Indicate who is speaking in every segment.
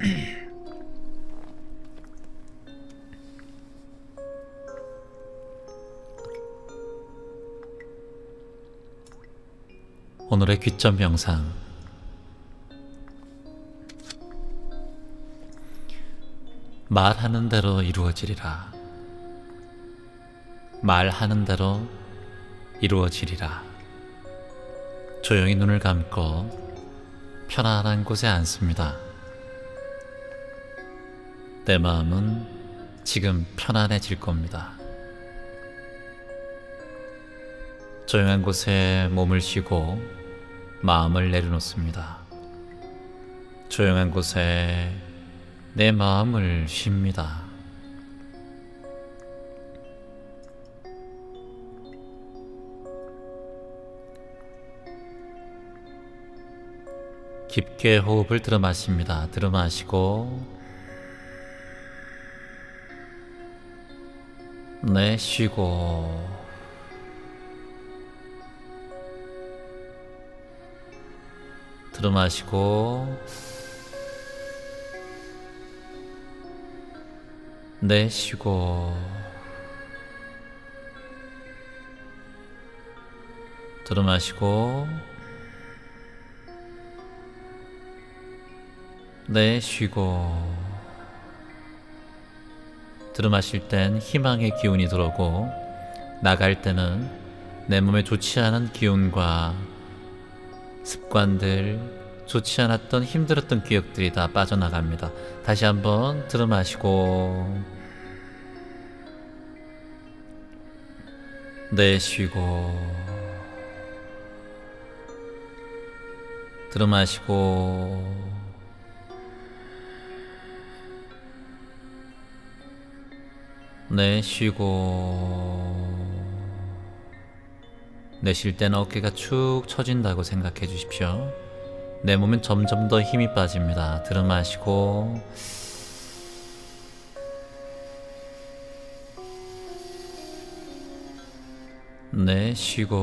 Speaker 1: 오늘의 귀점 명상. 말하는 대로 이루어지리라. 말하는 대로 이루어지리라. 조용히 눈을 감고 편안한 곳에 앉습니다. 내 마음은 지금 편안해질 겁니다. 조용한 곳에 몸을 쉬고 마음을 내려놓습니다. 조용한 곳에 내 마음을 쉽니다. 깊게 호흡을 들어 마십니다. 들어 마시고 내쉬고 들어 마시고 내쉬고 들어 마시고 내쉬고. 들어 마실 땐 희망의 기운이 들어오고 나갈 때는 내 몸에 좋지 않은 기운과 습관들, 좋지 않았던 힘들었던 기억들이 다 빠져나갑니다. 다시 한번 들어 마시고 내쉬고 들어 마시고 내쉬고. 내쉴 때는 어깨가 축 처진다고 생각해 주십시오. 내 몸엔 점점 더 힘이 빠집니다. 들어 마시고 내쉬고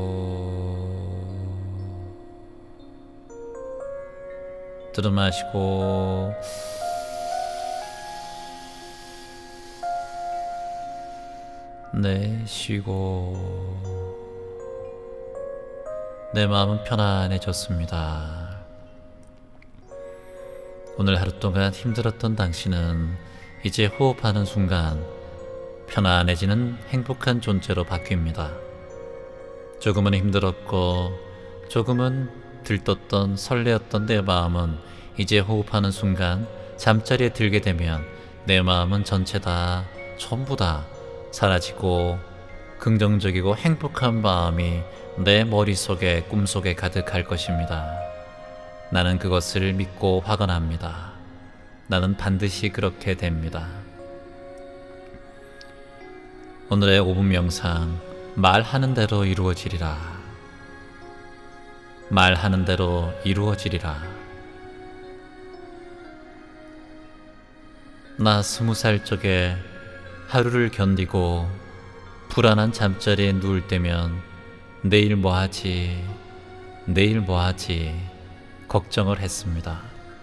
Speaker 1: 들어 마시고 내쉬고. 내 마음은 편안해졌습니다. 오늘 하루 동안 힘들었던 당신은 이제 호흡하는 순간 편안해지는 행복한 존재로 바뀝니다. 조금은 힘들었고 조금은 들떴던 설레었던 내 마음은 이제 호흡하는 순간 잠자리에 들게 되면 내 마음은 전체 다 전부 다 사라지고 긍정적이고 행복한 마음이 내 머릿속에 꿈속에 가득할 것입니다. 나는 그것을 믿고 확언합니다. 나는 반드시 그렇게 됩니다. 오늘의 5분 명상. 말하는 대로 이루어지리라. 말하는 대로 이루어지리라. 나 20살 적에 하루를 견디고 불안한 잠자리에 누울 때면 내일 뭐하지? 내일 뭐하지? 걱정을 했습니다.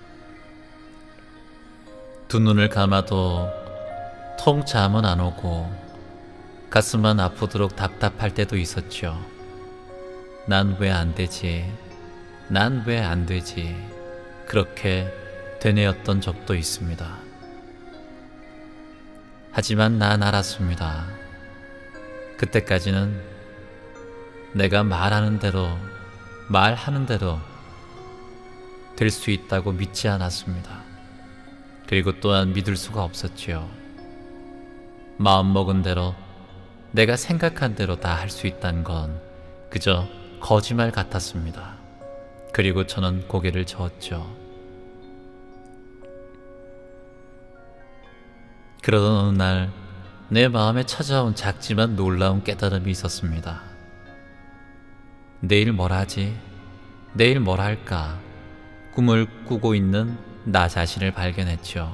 Speaker 1: 두 눈을 감아도 통 잠은 안 오고 가슴만 아프도록 답답할 때도 있었죠. 난 왜 안 되지? 난 왜 안 되지? 그렇게 되뇌었던 적도 있습니다. 하지만 난 알았습니다. 그때까지는 내가 말하는 대로 될 수 있다고 믿지 않았습니다. 그리고 또한 믿을 수가 없었지요. 마음먹은 대로 내가 생각한 대로 다 할 수 있다는 건 그저 거짓말 같았습니다. 그리고 저는 고개를 저었죠. 그러던 어느 날 내 마음에 찾아온 작지만 놀라운 깨달음이 있었습니다. 내일 뭘 하지? 내일 뭘 할까? 꿈을 꾸고 있는 나 자신을 발견했죠.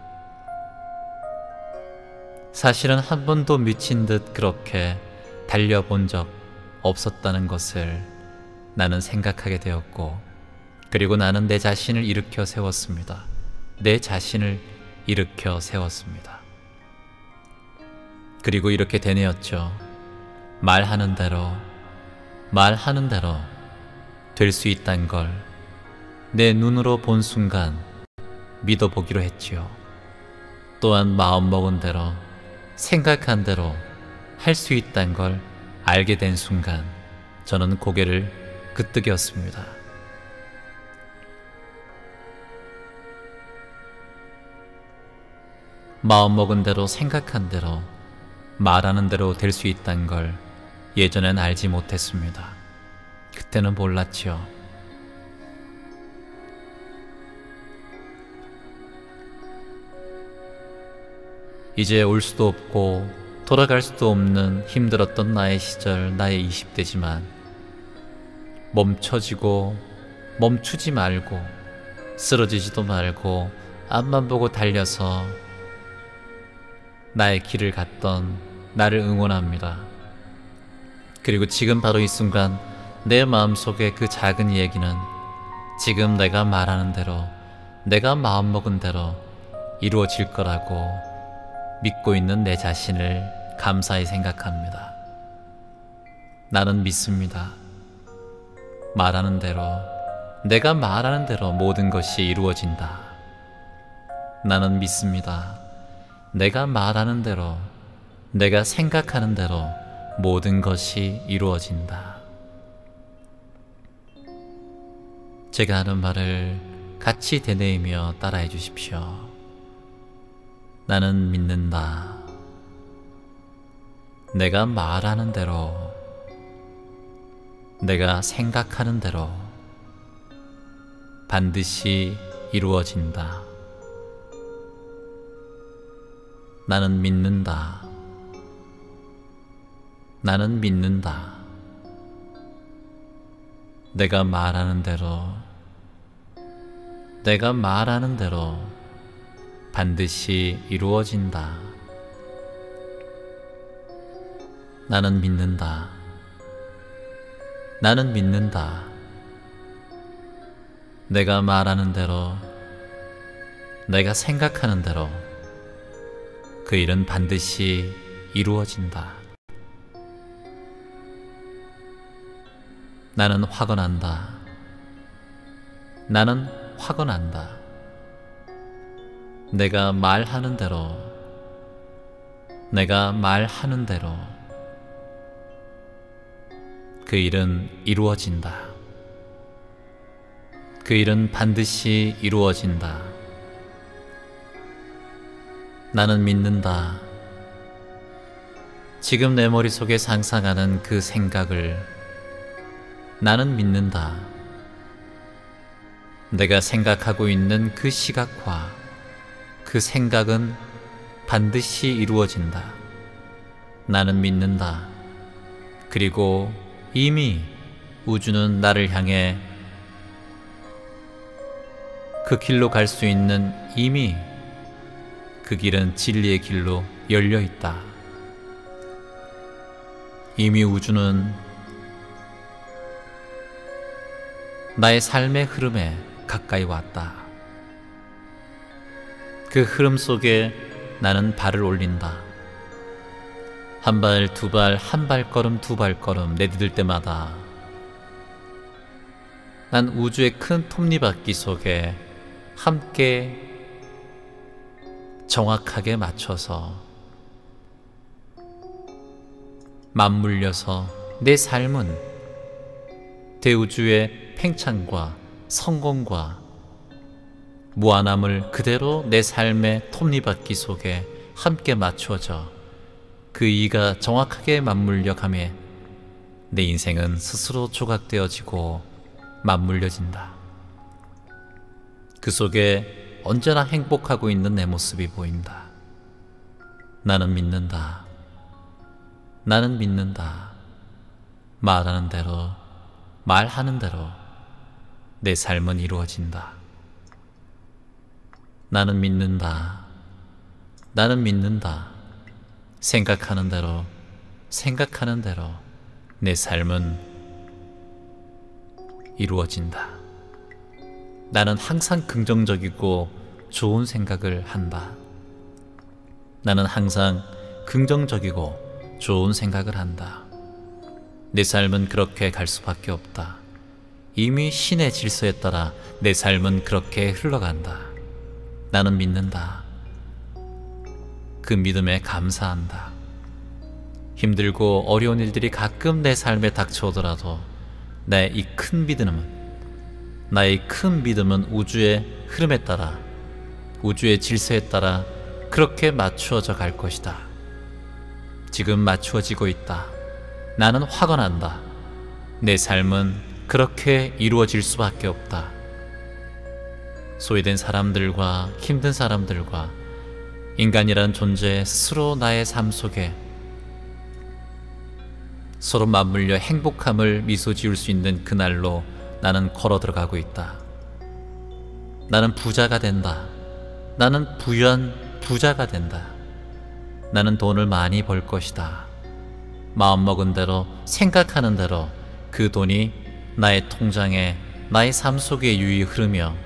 Speaker 1: 사실은 한 번도 미친 듯 그렇게 달려본 적 없었다는 것을 나는 생각하게 되었고, 그리고 나는 내 자신을 일으켜 세웠습니다. 내 자신을 일으켜 세웠습니다. 그리고 이렇게 되뇌었죠. 말하는 대로 될 수 있단 걸 내 눈으로 본 순간 믿어보기로 했지요. 또한 마음먹은 대로, 생각한 대로 할 수 있단 걸 알게 된 순간 저는 고개를 끄덕였습니다. 마음먹은 대로, 생각한 대로, 말하는 대로 될 수 있단 걸 예전엔 알지 못했습니다. 그때는 몰랐지요. 이제 올 수도 없고 돌아갈 수도 없는 힘들었던 나의 시절, 나의 20대지만 멈추지 말고 쓰러지지도 말고 앞만 보고 달려서 나의 길을 갔던 나를 응원합니다. 그리고 지금 바로 이 순간 내 마음속에 그 작은 얘기는 지금 내가 말하는 대로, 내가 마음먹은 대로 이루어질 거라고 믿고 있는 내 자신을 감사히 생각합니다. 나는 믿습니다. 말하는 대로, 내가 말하는 대로 모든 것이 이루어진다. 나는 믿습니다. 내가 말하는 대로, 내가 생각하는 대로 모든 것이 이루어진다. 제가 하는 말을 같이 되뇌이며 따라해 주십시오. 나는 믿는다. 내가 말하는 대로, 내가 생각하는 대로 반드시 이루어진다. 나는 믿는다. 나는 믿는다. 내가 말하는 대로, 내가 말하는 대로 반드시 이루어진다. 나는 믿는다. 나는 믿는다. 내가 말하는 대로, 내가 생각하는 대로 그 일은 반드시 이루어진다. 나는 확언한다. 나는 확언한다. 내가 말하는 대로, 내가 말하는 대로 그 일은 이루어진다. 그 일은 반드시 이루어진다. 나는 믿는다. 지금 내 머릿속에 상상하는 그 생각을 나는 믿는다. 내가 생각하고 있는 그 시각과 그 생각은 반드시 이루어진다. 나는 믿는다. 그리고 이미 우주는 나를 향해 그 길로 갈 수 있는, 이미 그 길은 진리의 길로 열려 있다. 이미 우주는 나의 삶의 흐름에 가까이 왔다. 그 흐름 속에 나는 발을 올린다. 한 발, 두 발, 한 발걸음, 두 발걸음 내디딜 때마다 난 우주의 큰 톱니바퀴 속에 함께 정확하게 맞춰서 맞물려서 내 삶은 대우주의 팽창과 성공과 무한함을 그대로 내 삶의 톱니바퀴 속에 함께 맞추어져 그 이가 정확하게 맞물려 가며 내 인생은 스스로 조각되어지고 맞물려진다. 그 속에 언제나 행복하고 있는 내 모습이 보인다. 나는 믿는다. 나는 믿는다. 말하는 대로, 말하는 대로 내 삶은 이루어진다. 나는 믿는다. 나는 믿는다. 생각하는 대로, 생각하는 대로 내 삶은 이루어진다. 나는 항상 긍정적이고 좋은 생각을 한다. 나는 항상 긍정적이고 좋은 생각을 한다. 내 삶은 그렇게 갈 수밖에 없다. 이미 신의 질서에 따라 내 삶은 그렇게 흘러간다. 나는 믿는다. 그 믿음에 감사한다. 힘들고 어려운 일들이 가끔 내 삶에 닥쳐오더라도 나의 큰 믿음은 우주의 흐름에 따라, 우주의 질서에 따라 그렇게 맞추어져 갈 것이다. 지금 맞추어지고 있다. 나는 화가 난다. 내 삶은 그렇게 이루어질 수밖에 없다. 소외된 사람들과 힘든 사람들과 인간이란 존재 스스로 나의 삶 속에 서로 맞물려 행복함을 미소 지을 수 있는 그날로 나는 걸어 들어가고 있다. 나는 부자가 된다. 나는 부유한 부자가 된다. 나는 돈을 많이 벌 것이다. 마음먹은 대로, 생각하는 대로 그 돈이 나의 통장에, 나의 삶 속에 유유히 흐르며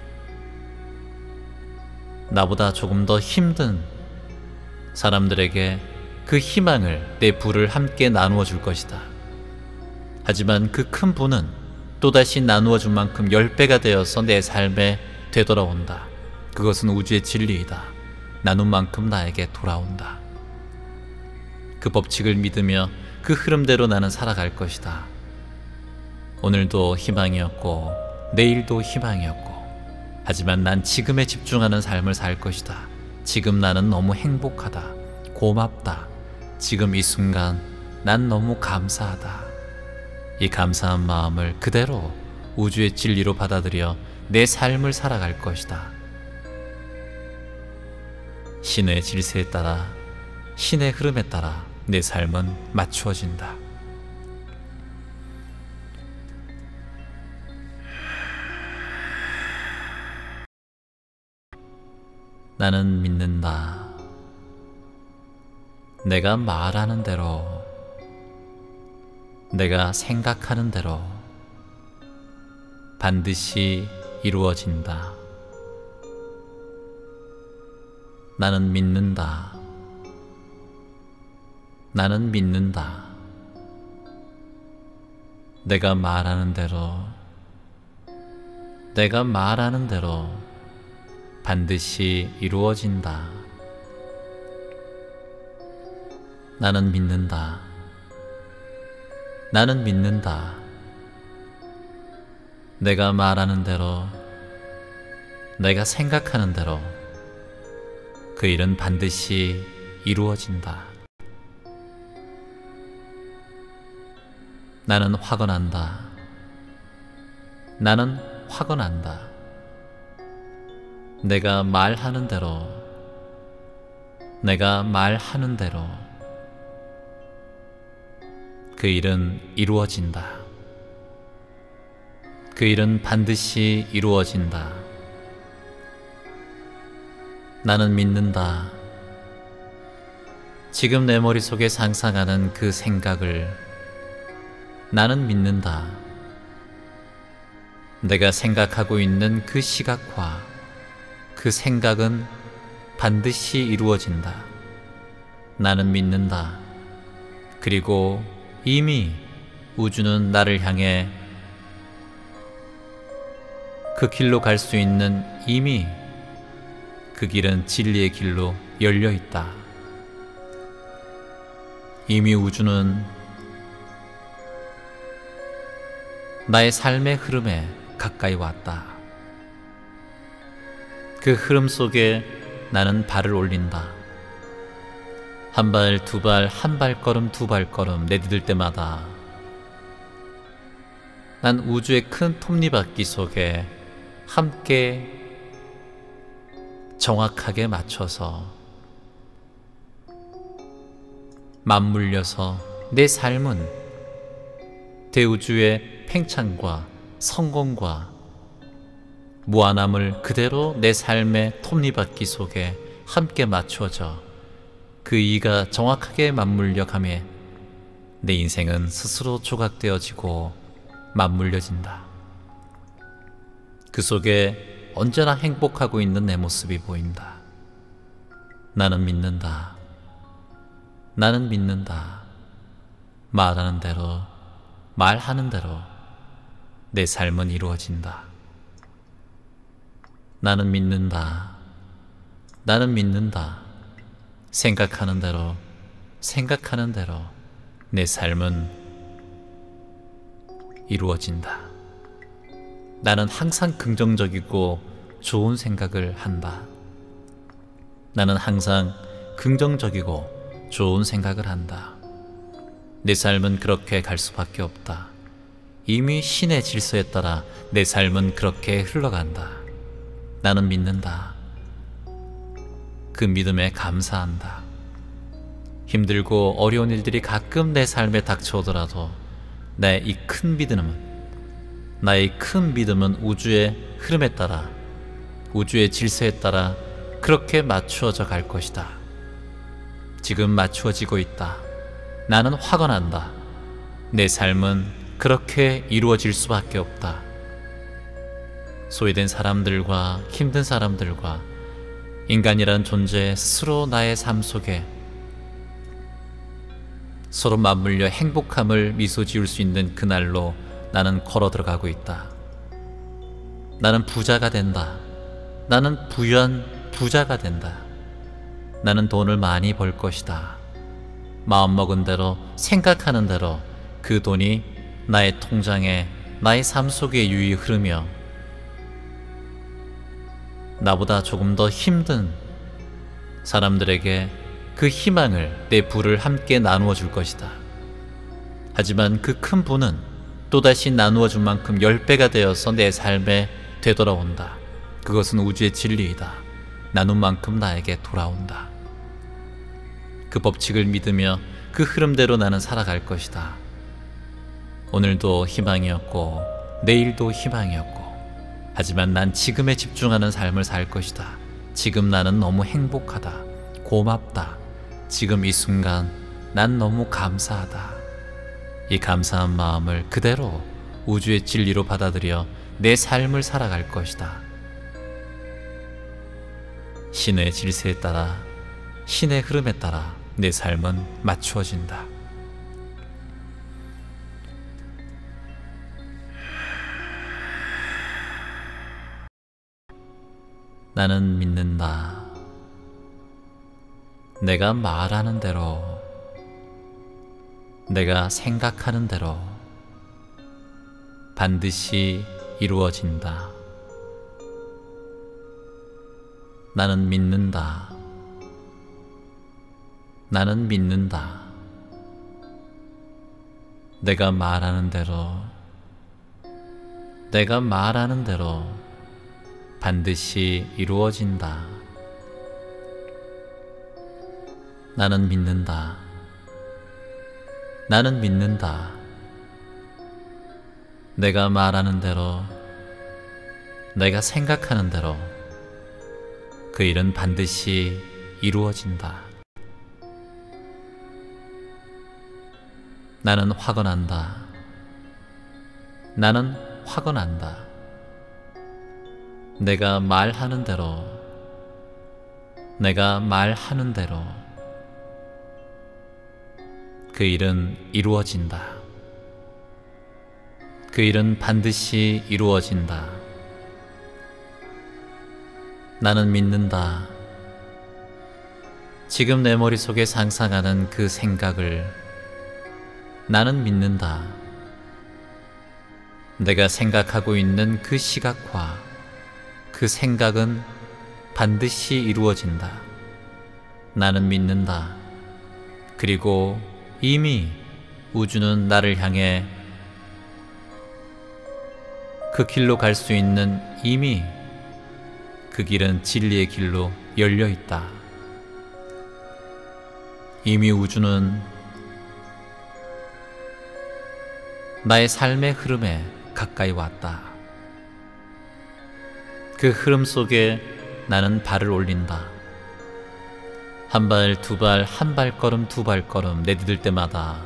Speaker 1: 나보다 조금 더 힘든 사람들에게 그 희망을, 내 부를 함께 나누어 줄 것이다. 하지만 그 큰 부는 또다시 나누어 준 만큼 10배가 되어서 내 삶에 되돌아온다. 그것은 우주의 진리이다. 나눈 만큼 나에게 돌아온다. 그 법칙을 믿으며 그 흐름대로 나는 살아갈 것이다. 오늘도 희망이었고 내일도 희망이었고, 하지만 난 지금에 집중하는 삶을 살 것이다. 지금 나는 너무 행복하다. 고맙다. 지금 이 순간 난 너무 감사하다. 이 감사한 마음을 그대로 우주의 진리로 받아들여 내 삶을 살아갈 것이다. 신의 질서에 따라, 신의 흐름에 따라 내 삶은 맞추어진다. 나는 믿는다. 내가 말하는 대로, 내가 생각하는 대로 반드시 이루어진다. 나는 믿는다. 나는 믿는다. 내가 말하는 대로, 내가 말하는 대로 반드시 이루어진다. 나는 믿는다. 나는 믿는다. 내가 말하는 대로, 내가 생각하는 대로 그 일은 반드시 이루어진다. 나는 화가 난다. 나는 화가 난다. 내가 말하는 대로, 내가 말하는 대로 그 일은 이루어진다. 그 일은 반드시 이루어진다. 나는 믿는다. 지금 내 머릿속에 상상하는 그 생각을 나는 믿는다. 내가 생각하고 있는 그 시각과 그 생각은 반드시 이루어진다. 나는 믿는다. 그리고 이미 우주는 나를 향해 그 길로 갈 수 있는, 이미 그 길은 진리의 길로 열려 있다. 이미 우주는 나의 삶의 흐름에 가까이 왔다. 그 흐름 속에 나는 발을 올린다. 한 발, 두 발, 한 발걸음, 두 발걸음 내디딜 때마다 난 우주의 큰 톱니바퀴 속에 함께 정확하게 맞춰서 맞물려서 내 삶은 대우주의 팽창과 성공과 무한함을 그대로 내 삶의 톱니바퀴 속에 함께 맞추어져 그 이가 정확하게 맞물려 가며 내 인생은 스스로 조각되어지고 맞물려진다. 그 속에 언제나 행복하고 있는 내 모습이 보인다. 나는 믿는다. 나는 믿는다. 말하는 대로, 말하는 대로 내 삶은 이루어진다. 나는 믿는다. 나는 믿는다. 생각하는 대로, 생각하는 대로 내 삶은 이루어진다. 나는 항상 긍정적이고 좋은 생각을 한다. 나는 항상 긍정적이고 좋은 생각을 한다. 내 삶은 그렇게 갈 수밖에 없다. 이미 신의 질서에 따라 내 삶은 그렇게 흘러간다. 나는 믿는다. 그 믿음에 감사한다. 힘들고 어려운 일들이 가끔 내 삶에 닥쳐오더라도 나의 이 큰 믿음은 우주의 흐름에 따라, 우주의 질서에 따라 그렇게 맞추어져 갈 것이다. 지금 맞추어지고 있다. 나는 화가 난다. 내 삶은 그렇게 이루어질 수밖에 없다. 소외된 사람들과 힘든 사람들과 인간이란 존재 스스로 나의 삶 속에 서로 맞물려 행복함을 미소 지을 수 있는 그날로 나는 걸어 들어가고 있다. 나는 부자가 된다. 나는 부유한 부자가 된다. 나는 돈을 많이 벌 것이다. 마음먹은 대로, 생각하는 대로 그 돈이 나의 통장에, 나의 삶 속에 유유히 흐르며 나보다 조금 더 힘든 사람들에게 그 희망을, 내 부를 함께 나누어 줄 것이다. 하지만 그 큰 부는 또다시 나누어 준 만큼 10배가 되어서 내 삶에 되돌아온다. 그것은 우주의 진리이다. 나눈 만큼 나에게 돌아온다. 그 법칙을 믿으며 그 흐름대로 나는 살아갈 것이다. 오늘도 희망이었고 내일도 희망이었고, 하지만 난 지금에 집중하는 삶을 살 것이다. 지금 나는 너무 행복하다. 고맙다. 지금 이 순간 난 너무 감사하다. 이 감사한 마음을 그대로 우주의 진리로 받아들여 내 삶을 살아갈 것이다. 신의 질서에 따라, 신의 흐름에 따라 내 삶은 맞추어진다. 나는 믿는다. 내가 말하는 대로, 내가 생각하는 대로 반드시 이루어진다. 나는 믿는다. 나는 믿는다. 내가 말하는 대로, 내가 말하는 대로 반드시 이루어진다. 나는 믿는다. 나는 믿는다. 내가 말하는 대로, 내가 생각하는 대로 그 일은 반드시 이루어진다. 나는 화가 난다. 나는 화가 난다. 내가 말하는 대로, 내가 말하는 대로 그 일은 이루어진다. 그 일은 반드시 이루어진다. 나는 믿는다. 지금 내 머릿속에 상상하는 그 생각을 나는 믿는다. 내가 생각하고 있는 그 시각화, 그 생각은 반드시 이루어진다. 나는 믿는다. 그리고 이미 우주는 나를 향해 그 길로 갈 수 있는, 이미 그 길은 진리의 길로 열려 있다. 이미 우주는 나의 삶의 흐름에 가까이 왔다. 그 흐름 속에 나는 발을 올린다. 한 발, 두 발, 한 발걸음, 두 발걸음 내디딜 때마다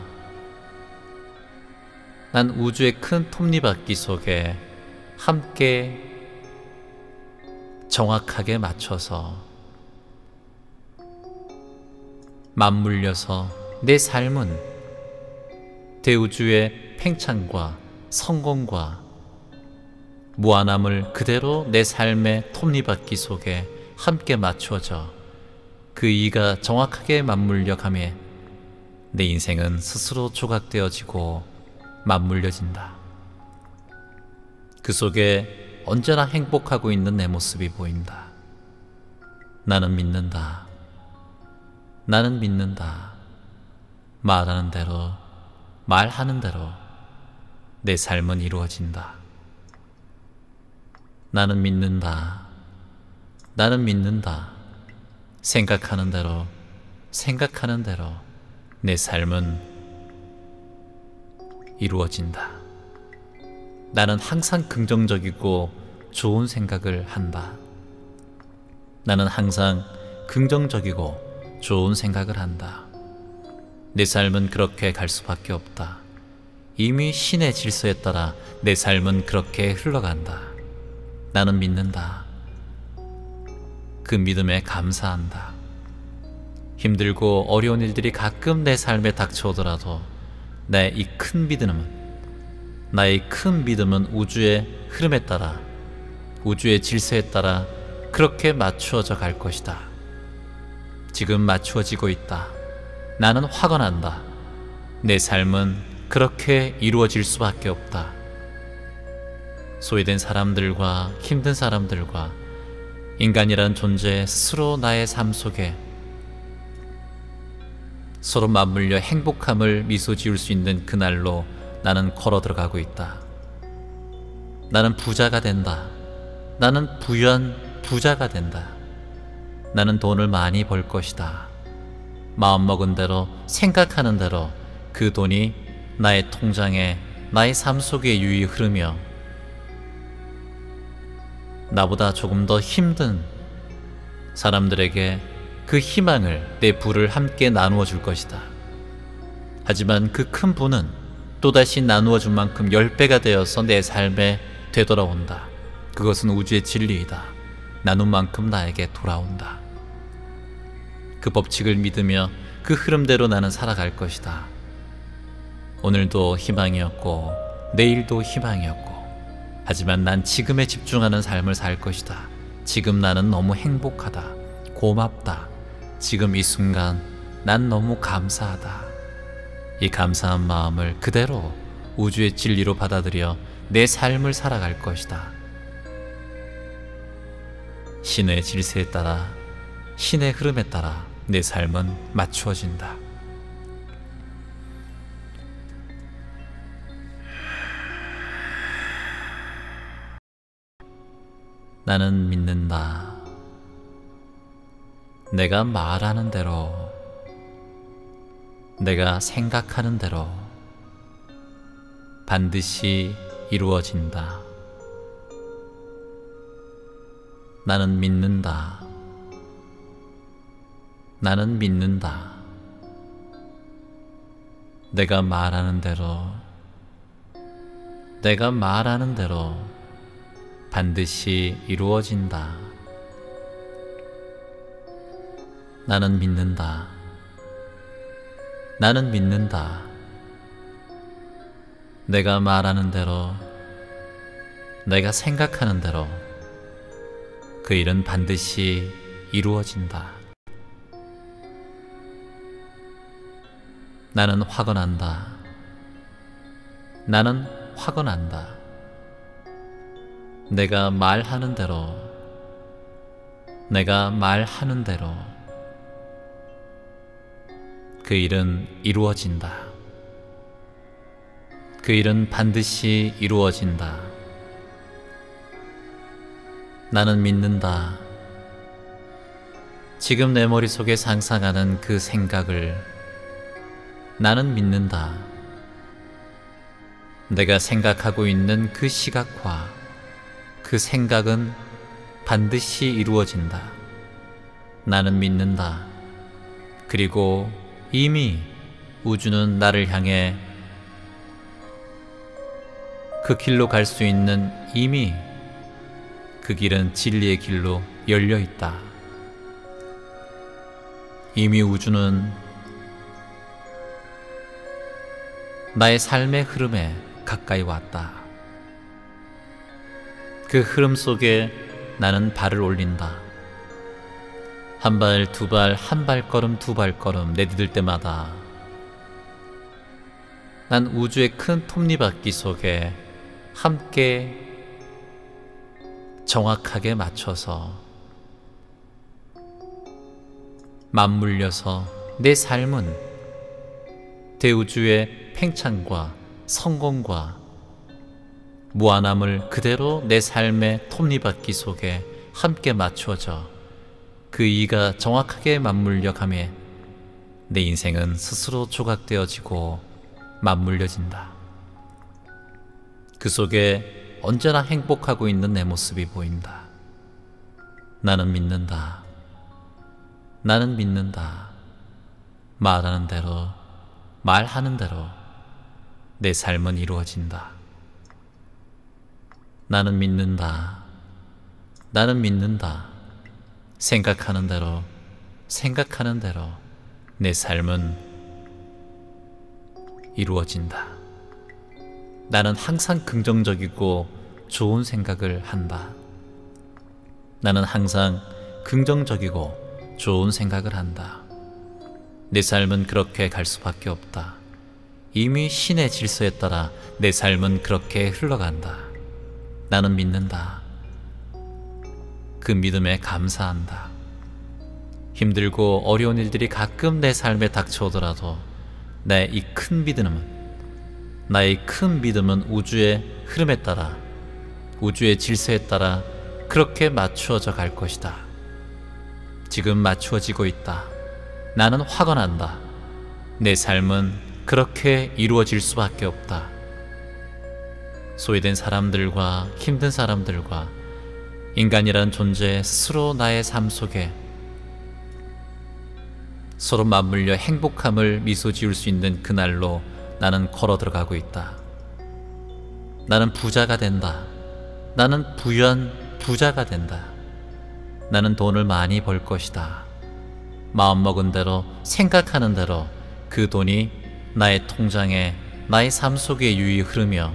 Speaker 1: 난 우주의 큰 톱니바퀴 속에 함께 정확하게 맞춰서 맞물려서 내 삶은 대우주의 팽창과 성공과 무한함을 그대로 내 삶의 톱니바퀴 속에 함께 맞추어져 그 이가 정확하게 맞물려 가며 내 인생은 스스로 조각되어지고 맞물려진다. 그 속에 언제나 행복하고 있는 내 모습이 보인다. 나는 믿는다. 나는 믿는다. 말하는 대로, 말하는 대로 내 삶은 이루어진다. 나는 믿는다. 나는 믿는다. 생각하는 대로, 생각하는 대로 내 삶은 이루어진다. 나는 항상 긍정적이고 좋은 생각을 한다. 나는 항상 긍정적이고 좋은 생각을 한다. 내 삶은 그렇게 갈 수밖에 없다. 이미 신의 질서에 따라 내 삶은 그렇게 흘러간다. 나는 믿는다. 그 믿음에 감사한다. 힘들고 어려운 일들이 가끔 내 삶에 닥쳐오더라도 나의 이 큰 믿음은 우주의 흐름에 따라, 우주의 질서에 따라 그렇게 맞추어져 갈 것이다. 지금 맞추어지고 있다. 나는 화가 난다. 내 삶은 그렇게 이루어질 수밖에 없다. 소외된 사람들과 힘든 사람들과 인간이란 존재 스스로 나의 삶 속에 서로 맞물려 행복함을 미소 지을 수 있는 그날로 나는 걸어 들어가고 있다. 나는 부자가 된다. 나는 부유한 부자가 된다. 나는 돈을 많이 벌 것이다. 마음먹은 대로, 생각하는 대로 그 돈이 나의 통장에, 나의 삶 속에 유유히 흐르며 나보다 조금 더 힘든 사람들에게 그 희망을, 내 부를 함께 나누어 줄 것이다. 하지만 그 큰 부는 또다시 나누어 준 만큼 10배가 되어서 내 삶에 되돌아온다. 그것은 우주의 진리이다. 나눈 만큼 나에게 돌아온다. 그 법칙을 믿으며 그 흐름대로 나는 살아갈 것이다. 오늘도 희망이었고 내일도 희망이었고, 하지만 난 지금에 집중하는 삶을 살 것이다. 지금 나는 너무 행복하다. 고맙다. 지금 이 순간 난 너무 감사하다. 이 감사한 마음을 그대로 우주의 진리로 받아들여 내 삶을 살아갈 것이다. 신의 질서에 따라, 신의 흐름에 따라 내 삶은 맞추어진다. 나는 믿는다. 내가 말하는 대로, 내가 생각하는 대로 반드시 이루어진다. 나는 믿는다. 나는 믿는다. 내가 말하는 대로, 내가 말하는 대로 반드시 이루어진다. 나는 믿는다. 나는 믿는다. 내가 말하는 대로, 내가 생각하는 대로 그 일은 반드시 이루어진다. 나는 화가 난다. 나는 화가 난다. 내가 말하는 대로, 내가 말하는 대로 그 일은 이루어진다. 그 일은 반드시 이루어진다. 나는 믿는다. 지금 내 머릿속에 상상하는 그 생각을 나는 믿는다. 내가 생각하고 있는 그 시각화, 그 생각은 반드시 이루어진다. 나는 믿는다. 그리고 이미 우주는 나를 향해 그 길로 갈 수 있는 이미 그 길은 진리의 길로 열려 있다. 이미 우주는 나의 삶의 흐름에 가까이 왔다. 그 흐름 속에 나는 발을 올린다. 한 발, 두 발, 한 발걸음, 두 발걸음 내디딜 때마다 난 우주의 큰 톱니바퀴 속에 함께 정확하게 맞춰서 맞물려서 내 삶은 대우주의 팽창과 성공과 무한함을 그대로 내 삶의 톱니바퀴 속에 함께 맞추어져 그 이가 정확하게 맞물려 가며 내 인생은 스스로 조각되어지고 맞물려진다. 그 속에 언제나 행복하고 있는 내 모습이 보인다. 나는 믿는다. 나는 믿는다. 말하는 대로, 말하는 대로 내 삶은 이루어진다. 나는 믿는다. 나는 믿는다. 생각하는 대로, 생각하는 대로 내 삶은 이루어진다. 나는 항상 긍정적이고 좋은 생각을 한다. 나는 항상 긍정적이고 좋은 생각을 한다. 내 삶은 그렇게 갈 수밖에 없다. 이미 신의 질서에 따라 내 삶은 그렇게 흘러간다. 나는 믿는다. 그 믿음에 감사한다. 힘들고 어려운 일들이 가끔 내 삶에 닥쳐오더라도 나의 이 큰 믿음은 우주의 흐름에 따라, 우주의 질서에 따라 그렇게 맞추어져 갈 것이다. 지금 맞추어지고 있다. 나는 화가 난다. 내 삶은 그렇게 이루어질 수밖에 없다. 소외된 사람들과 힘든 사람들과 인간이란 존재 스스로 나의 삶 속에 서로 맞물려 행복함을 미소 지을 수 있는 그날로 나는 걸어 들어가고 있다. 나는 부자가 된다. 나는 부유한 부자가 된다. 나는 돈을 많이 벌 것이다. 마음먹은 대로, 생각하는 대로 그 돈이 나의 통장에, 나의 삶 속에 유유히 흐르며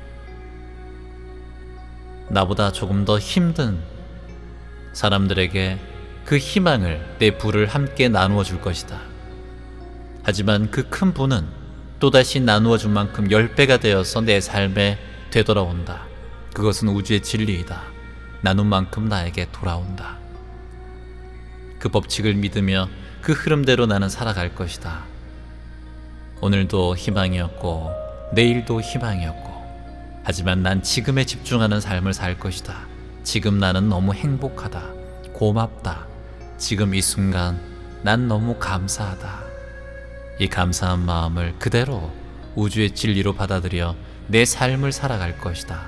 Speaker 1: 나보다 조금 더 힘든 사람들에게 그 희망을, 내 부를 함께 나누어 줄 것이다. 하지만 그 큰 부는 또다시 나누어 준 만큼 10배가 되어서 내 삶에 되돌아온다. 그것은 우주의 진리이다. 나눈 만큼 나에게 돌아온다. 그 법칙을 믿으며 그 흐름대로 나는 살아갈 것이다. 오늘도 희망이었고 내일도 희망이었고, 하지만 난 지금에 집중하는 삶을 살 것이다. 지금 나는 너무 행복하다. 고맙다. 지금 이 순간 난 너무 감사하다. 이 감사한 마음을 그대로 우주의 진리로 받아들여 내 삶을 살아갈 것이다.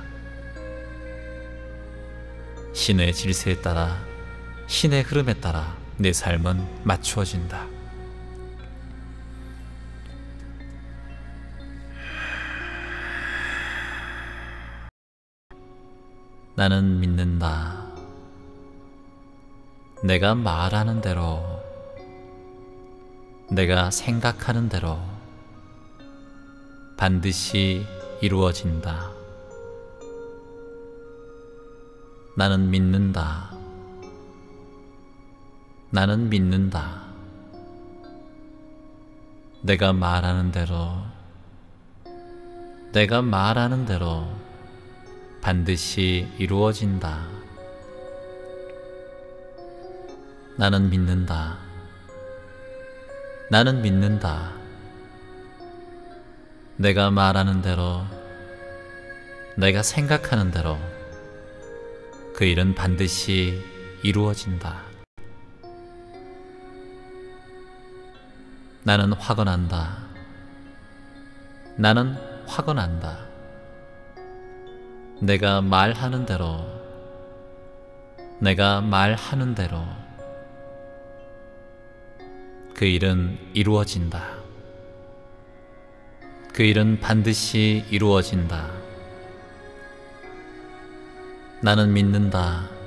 Speaker 1: 신의 질서에 따라, 신의 흐름에 따라 내 삶은 맞추어진다. 나는 믿는다. 내가 말하는 대로, 내가 생각하는 대로 반드시 이루어진다. 나는 믿는다. 나는 믿는다. 내가 말하는 대로, 내가 말하는 대로 반드시 이루어진다. 나는 믿는다. 나는 믿는다. 내가 말하는 대로, 내가 생각하는 대로 그 일은 반드시 이루어진다. 나는 화가 난다. 나는 화가 난다. 내가 말하는 대로, 내가 말하는 대로 그 일은 이루어진다. 그 일은 반드시 이루어진다. 나는 믿는다.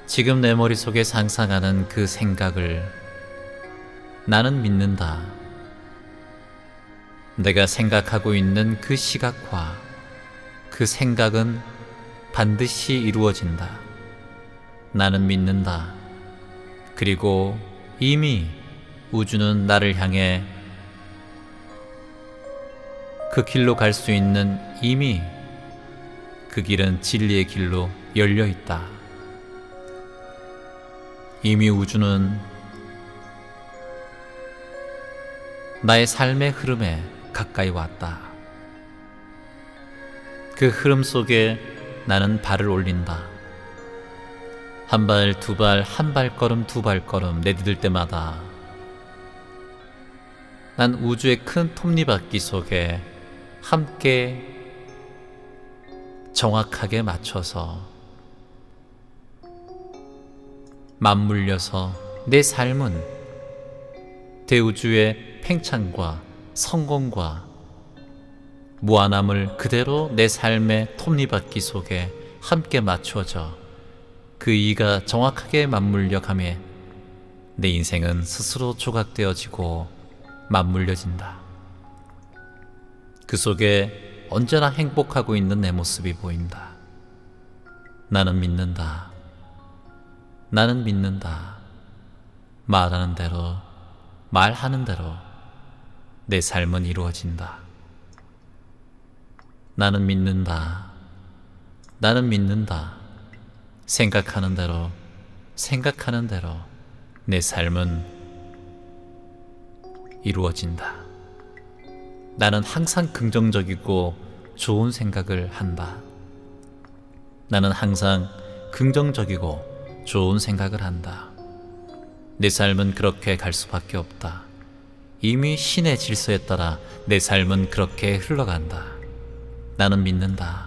Speaker 1: 지금 내 머릿속에 상상하는 그 생각을 나는 믿는다. 내가 생각하고 있는 그 시각과 그 생각은 반드시 이루어진다. 나는 믿는다. 그리고 이미 우주는 나를 향해 그 길로 갈 수 있는 이미 그 길은 진리의 길로 열려 있다. 이미 우주는 나의 삶의 흐름에 가까이 왔다. 그 흐름 속에 나는 발을 올린다. 한 발, 두 발, 한 발걸음, 두 발걸음 내디딜 때마다 난 우주의 큰 톱니바퀴 속에 함께 정확하게 맞춰서 맞물려서 내 삶은 대우주의 팽창과 성공과 무한함을 그대로 내 삶의 톱니바퀴 속에 함께 맞추어져 그 이가 정확하게 맞물려 가며 내 인생은 스스로 조각되어지고 맞물려진다. 그 속에 언제나 행복하고 있는 내 모습이 보인다. 나는 믿는다. 나는 믿는다. 말하는 대로, 말하는 대로 내 삶은 이루어진다. 나는 믿는다. 나는 믿는다. 생각하는 대로, 생각하는 대로 내 삶은 이루어진다. 나는 항상 긍정적이고 좋은 생각을 한다. 나는 항상 긍정적이고 좋은 생각을 한다. 내 삶은 그렇게 갈 수밖에 없다. 이미 신의 질서에 따라 내 삶은 그렇게 흘러간다. 나는 믿는다.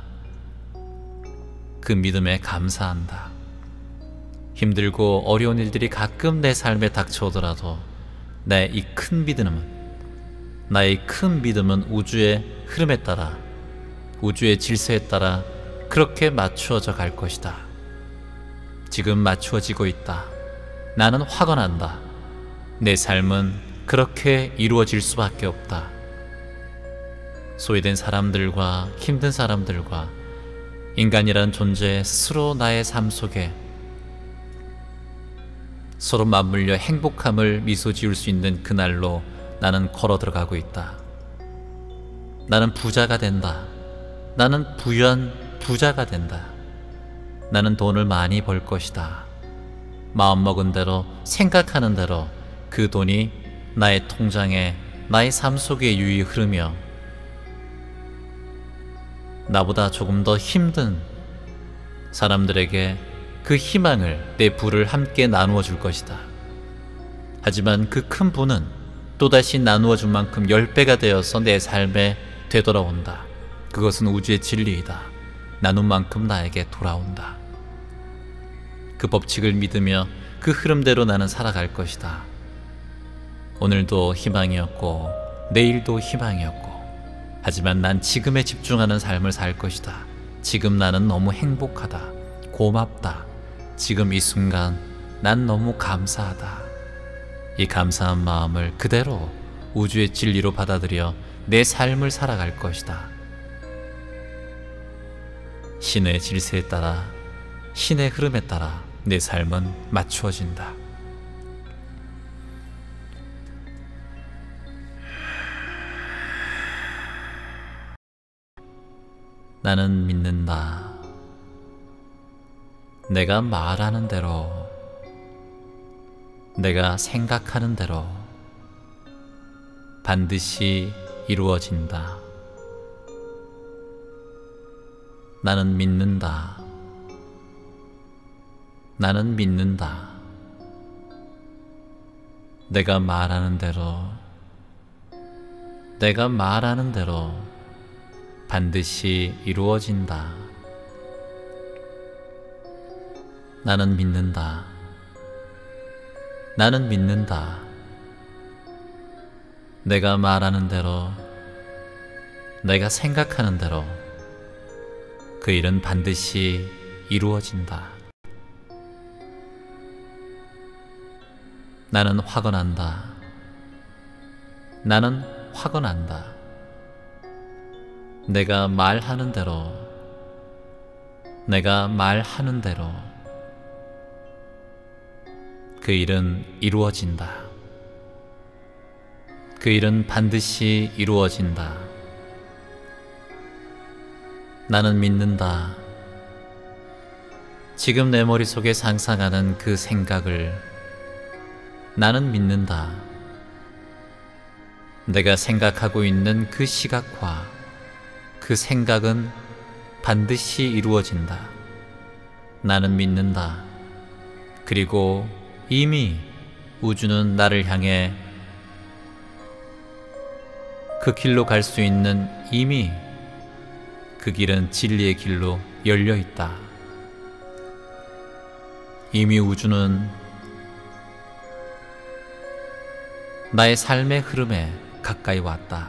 Speaker 1: 그 믿음에 감사한다. 힘들고 어려운 일들이 가끔 내 삶에 닥쳐오더라도 나의 이 큰 믿음은 우주의 흐름에 따라, 우주의 질서에 따라 그렇게 맞추어져 갈 것이다. 지금 맞추어지고 있다. 나는 화가 난다. 내 삶은 그렇게 이루어질 수밖에 없다. 소외된 사람들과 힘든 사람들과 인간이란 존재 스스로 나의 삶 속에 서로 맞물려 행복함을 미소 지을 수 있는 그날로 나는 걸어 들어가고 있다. 나는 부자가 된다. 나는 부유한 부자가 된다. 나는 돈을 많이 벌 것이다. 마음먹은 대로, 생각하는 대로 그 돈이 나의 통장에, 나의 삶 속에 유유히 흐르며 나보다 조금 더 힘든 사람들에게 그 희망을, 내 부를 함께 나누어 줄 것이다. 하지만 그 큰 부는 또다시 나누어 준 만큼 10배가 되어서 내 삶에 되돌아온다. 그것은 우주의 진리이다. 나눈 만큼 나에게 돌아온다. 그 법칙을 믿으며 그 흐름대로 나는 살아갈 것이다. 오늘도 희망이었고 내일도 희망이었고, 하지만 난 지금에 집중하는 삶을 살 것이다. 지금 나는 너무 행복하다. 고맙다. 지금 이 순간 난 너무 감사하다. 이 감사한 마음을 그대로 우주의 진리로 받아들여 내 삶을 살아갈 것이다. 신의 질서에 따라, 신의 흐름에 따라 내 삶은 맞추어진다. 나는 믿는다. 내가 말하는 대로, 내가 생각하는 대로 반드시 이루어진다. 나는 믿는다. 나는 믿는다. 내가 말하는 대로, 내가 말하는 대로 반드시 이루어진다. 나는 믿는다. 나는 믿는다. 내가 말하는 대로, 내가 생각하는 대로 그 일은 반드시 이루어진다. 나는 화가 난다. 나는 화가 난다. 내가 말하는 대로, 내가 말하는 대로 그 일은 이루어진다. 그 일은 반드시 이루어진다. 나는 믿는다. 지금 내 머릿속에 상상하는 그 생각을 나는 믿는다. 내가 생각하고 있는 그 시각화, 그 생각은 반드시 이루어진다. 나는 믿는다. 그리고 이미 우주는 나를 향해 그 길로 갈 수 있는 이미 그 길은 진리의 길로 열려 있다. 이미 우주는 나의 삶의 흐름에 가까이 왔다.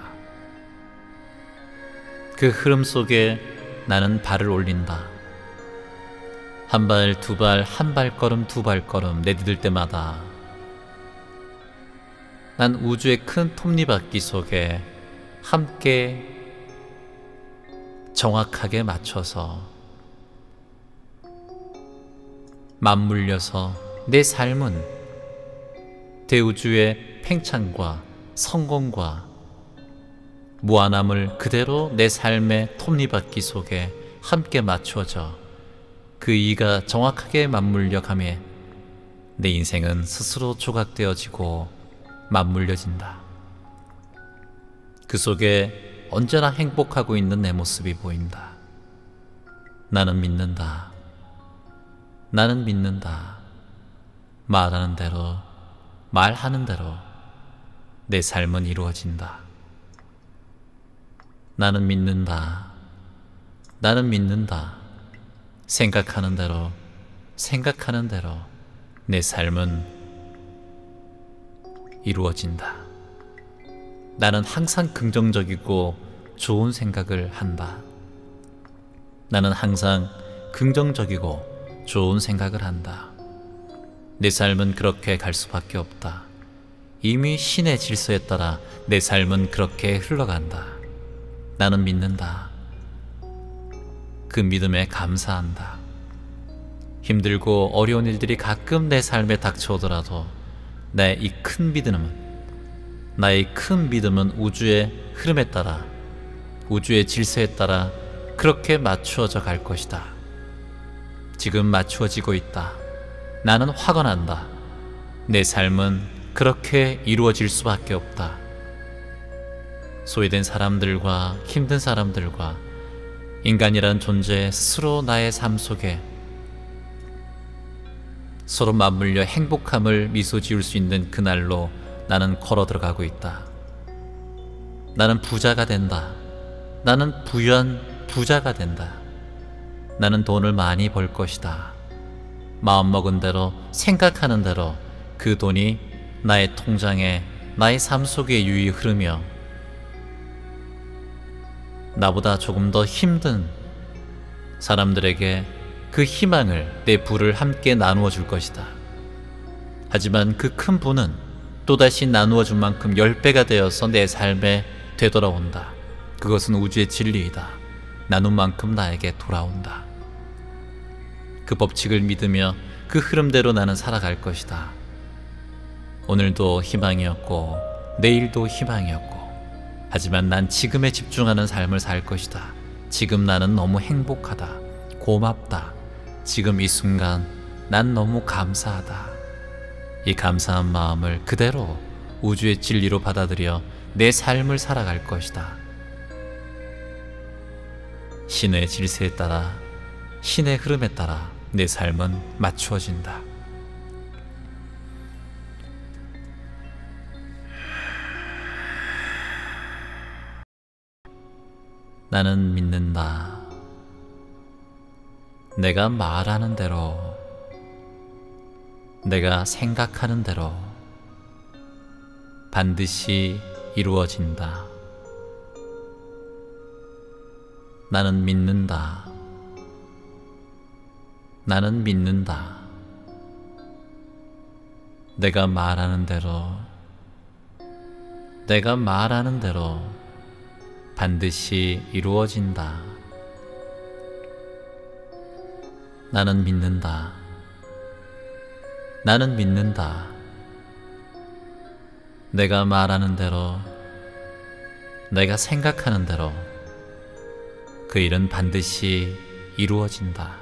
Speaker 1: 그 흐름 속에 나는 발을 올린다. 한 발, 두 발, 한 발걸음, 두 발걸음 내디딜 때마다 난 우주의 큰 톱니바퀴 속에 함께 정확하게 맞춰서 맞물려서 내 삶은 대우주의 팽창과 성공과 무한함을 그대로 내 삶의 톱니바퀴 속에 함께 맞추어져 그 이가 정확하게 맞물려 가며 내 인생은 스스로 조각되어지고 맞물려진다. 그 속에 언제나 행복하고 있는 내 모습이 보인다. 나는 믿는다. 나는 믿는다. 말하는 대로, 말하는 대로 내 삶은 이루어진다. 나는 믿는다. 나는 믿는다. 생각하는 대로, 생각하는 대로 내 삶은 이루어진다. 나는 항상 긍정적이고 좋은 생각을 한다. 나는 항상 긍정적이고 좋은 생각을 한다. 내 삶은 그렇게 갈 수밖에 없다. 이미 신의 질서에 따라 내 삶은 그렇게 흘러간다. 나는 믿는다. 그 믿음에 감사한다. 힘들고 어려운 일들이 가끔 내 삶에 닥쳐오더라도 나의 이 큰 믿음은, 나의 큰 믿음은 우주의 흐름에 따라, 우주의 질서에 따라 그렇게 맞추어져 갈 것이다. 지금 맞추어지고 있다. 나는 화가 난다. 내 삶은 그렇게 이루어질 수밖에 없다. 소외된 사람들과 힘든 사람들과 인간이란 존재 스스로 나의 삶 속에 서로 맞물려 행복함을 미소 지을 수 있는 그날로 나는 걸어 들어가고 있다. 나는 부자가 된다. 나는 부유한 부자가 된다. 나는 돈을 많이 벌 것이다. 마음먹은 대로, 생각하는 대로 그 돈이 나의 통장에, 나의 삶 속에 유유히 흐르며 나보다 조금 더 힘든 사람들에게 그 희망을, 내 부를 함께 나누어 줄 것이다. 하지만 그 큰 부는 또다시 나누어 준 만큼 10배가 되어서 내 삶에 되돌아온다. 그것은 우주의 진리이다. 나눈 만큼 나에게 돌아온다. 그 법칙을 믿으며 그 흐름대로 나는 살아갈 것이다. 오늘도 희망이었고 내일도 희망이었고, 하지만 난 지금에 집중하는 삶을 살 것이다. 지금 나는 너무 행복하다. 고맙다. 지금 이 순간 난 너무 감사하다. 이 감사한 마음을 그대로 우주의 진리로 받아들여 내 삶을 살아갈 것이다. 신의 질서에 따라, 신의 흐름에 따라 내 삶은 맞추어진다. 나는 믿는다. 내가 말하는 대로, 내가 생각하는 대로 반드시 이루어진다. 나는 믿는다. 나는 믿는다. 내가 말하는 대로 반드시 이루어진다. 나는 믿는다. 내가 말하는 대로, 내가 생각하는 대로 그 일은 반드시 이루어진다.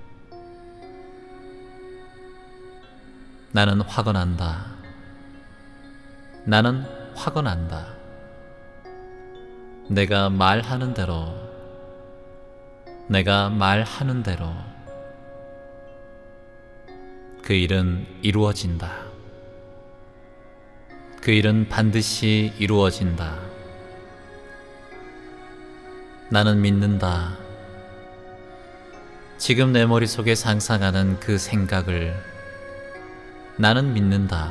Speaker 1: 나는 확언한다. 내가 말하는 대로 그 일은 이루어진다. 그 일은 반드시 이루어진다. 나는 믿는다. 지금 내 머릿속에 상상하는 그 생각을 나는 믿는다.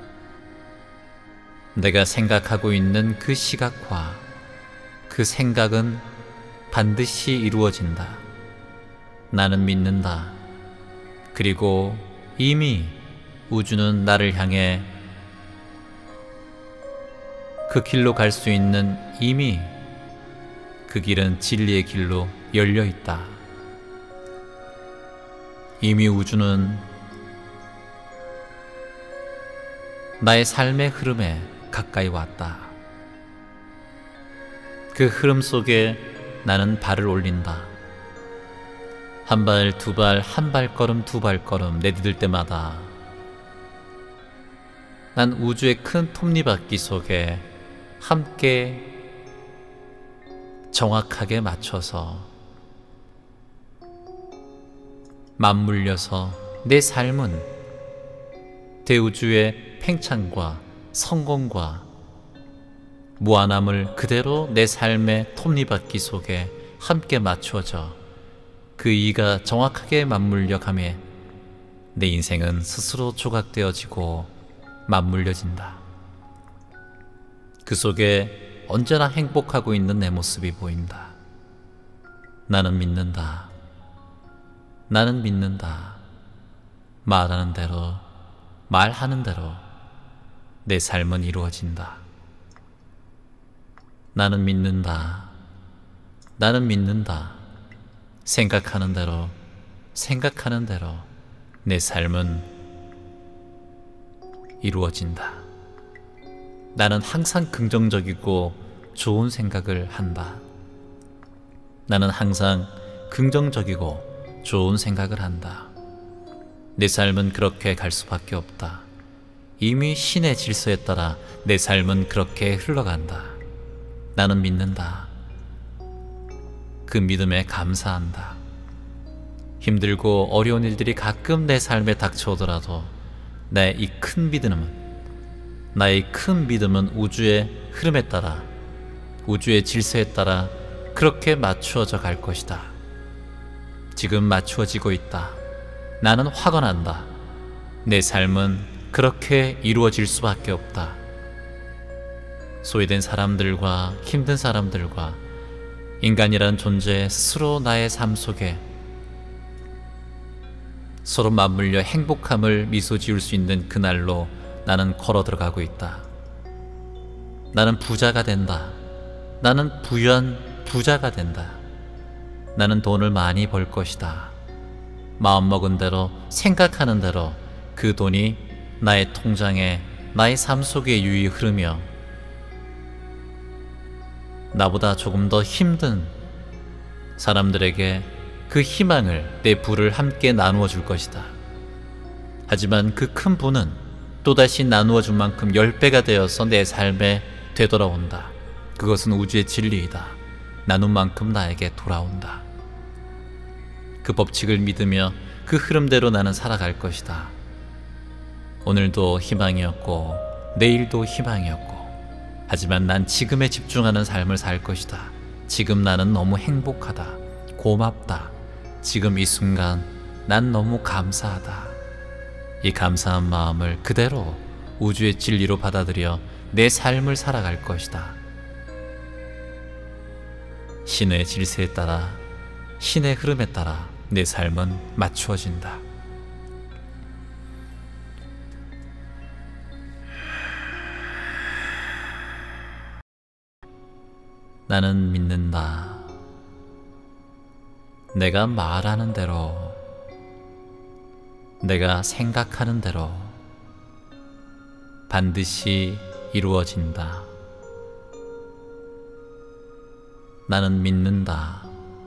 Speaker 1: 내가 생각하고 있는 그 시각과 그 생각은 반드시 이루어진다. 나는 믿는다. 그리고 이미 우주는 나를 향해 그 길로 갈 수 있는, 이미 그 길은 진리의 길로 열려 있다. 이미 우주는 나의 삶의 흐름에 가까이 왔다. 그 흐름 속에 나는 발을 올린다. 한 발, 두 발, 한 발걸음, 두 발걸음 내디딜 때마다 난 우주의 큰 톱니바퀴 속에 함께 정확하게 맞춰서 맞물려서 내 삶은 대우주의 팽창과 성공과 무한함을 그대로 내 삶의 톱니바퀴 속에 함께 맞추어져 그 이가 정확하게 맞물려 가며 내 인생은 스스로 조각되어지고 맞물려진다. 그 속에 언제나 행복하고 있는 내 모습이 보인다. 나는 믿는다. 말하는 대로 내 삶은 이루어진다. 나는 믿는다. 생각하는 대로 내 삶은 이루어진다. 나는 항상 긍정적이고 좋은 생각을 한다. 내 삶은 그렇게 갈 수밖에 없다. 이미 신의 질서에 따라 내 삶은 그렇게 흘러간다. 나는 믿는다. 그 믿음에 감사한다. 힘들고 어려운 일들이 가끔 내 삶에 닥쳐오더라도 나의 큰 믿음은 우주의 흐름에 따라, 우주의 질서에 따라 그렇게 맞추어져 갈 것이다. 지금 맞추어지고 있다. 나는 확언한다. 내 삶은 그렇게 이루어질 수밖에 없다. 소외된 사람들과 힘든 사람들과 인간이란 존재 스스로 나의 삶 속에 서로 맞물려 행복함을 미소 지을 수 있는 그날로 나는 걸어 들어가고 있다. 나는 부자가 된다. 나는 부유한 부자가 된다. 나는 돈을 많이 벌 것이다. 마음먹은 대로, 생각하는 대로 그 돈이 나의 통장에, 나의 삶 속에 유유히 흐르며 나보다 조금 더 힘든 사람들에게 그 희망을, 내 부를 함께 나누어 줄 것이다. 하지만 그 큰 부는 또다시 나누어 준 만큼 10배가 되어서 내 삶에 되돌아온다. 그것은 우주의 진리이다. 나눈 만큼 나에게 돌아온다. 그 법칙을 믿으며 그 흐름대로 나는 살아갈 것이다. 오늘도 희망이었고 내일도 희망이었고, 하지만 난 지금에 집중하는 삶을 살 것이다. 지금 나는 너무 행복하다. 고맙다. 지금 이 순간 난 너무 감사하다. 이 감사한 마음을 그대로 우주의 진리로 받아들여 내 삶을 살아갈 것이다. 신의 질서에 따라, 신의 흐름에 따라 내 삶은 맞추어진다. 나는 믿는다. 내가 말하는 대로, 내가 생각하는 대로 반드시 이루어진다. 나는 믿는다.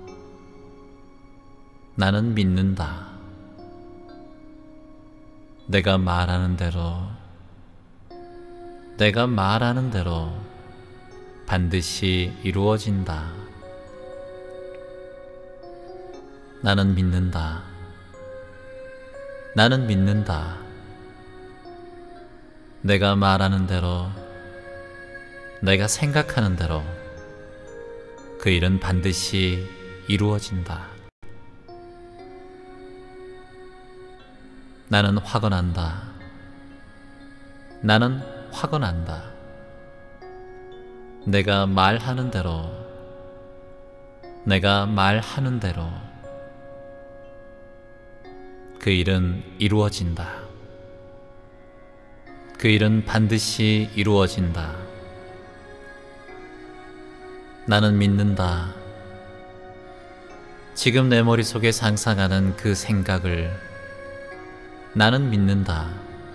Speaker 1: 나는 믿는다. 내가 말하는 대로, 내가 말하는 대로 반드시 이루어진다. 나는 믿는다. 나는 믿는다. 내가 말하는 대로, 내가 생각하는 대로 그 일은 반드시 이루어진다. 나는 화가 난다. 나는 화가 난다. 내가 말하는 대로, 내가 말하는 대로 그 일은 이루어진다. 그 일은 반드시 이루어진다. 나는 믿는다. 지금 내 머릿속에 상상하는 그 생각을 나는 믿는다.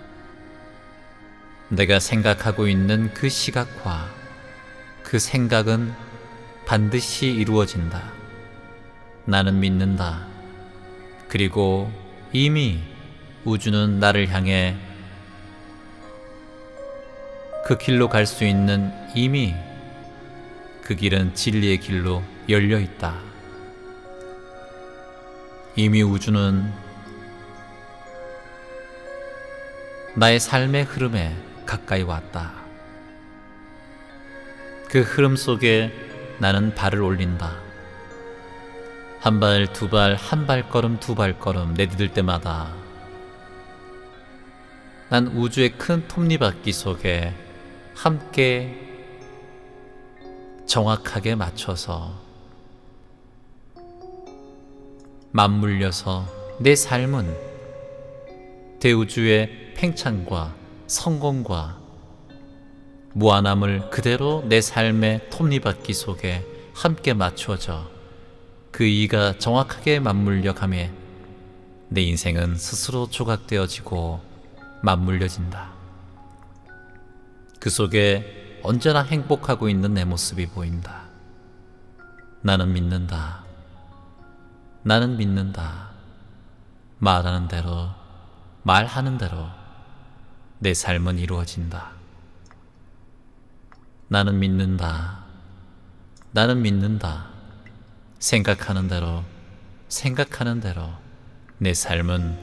Speaker 1: 내가 생각하고 있는 그 시각과 그 생각은 반드시 이루어진다. 나는 믿는다. 그리고 이미 우주는 나를 향해 그 길로 갈 수 있는, 이미 그 길은 진리의 길로 열려 있다. 이미 우주는 나의 삶의 흐름에 가까이 왔다. 그 흐름 속에 나는 발을 올린다. 한 발, 두 발, 한 발걸음, 두 발걸음 내디딜 때마다 난 우주의 큰 톱니바퀴 속에 함께 정확하게 맞춰서 맞물려서 내 삶은 대우주의 팽창과 성공과 무한함을 그대로 내 삶의 톱니바퀴 속에 함께 맞추어져 그 이가 정확하게 맞물려 가며 내 인생은 스스로 조각되어지고 맞물려진다. 그 속에 언제나 행복하고 있는 내 모습이 보인다. 나는 믿는다. 나는 믿는다. 말하는 대로, 말하는 대로 내 삶은 이루어진다. 나는 믿는다. 나는 믿는다. 생각하는 대로, 생각하는 대로 내 삶은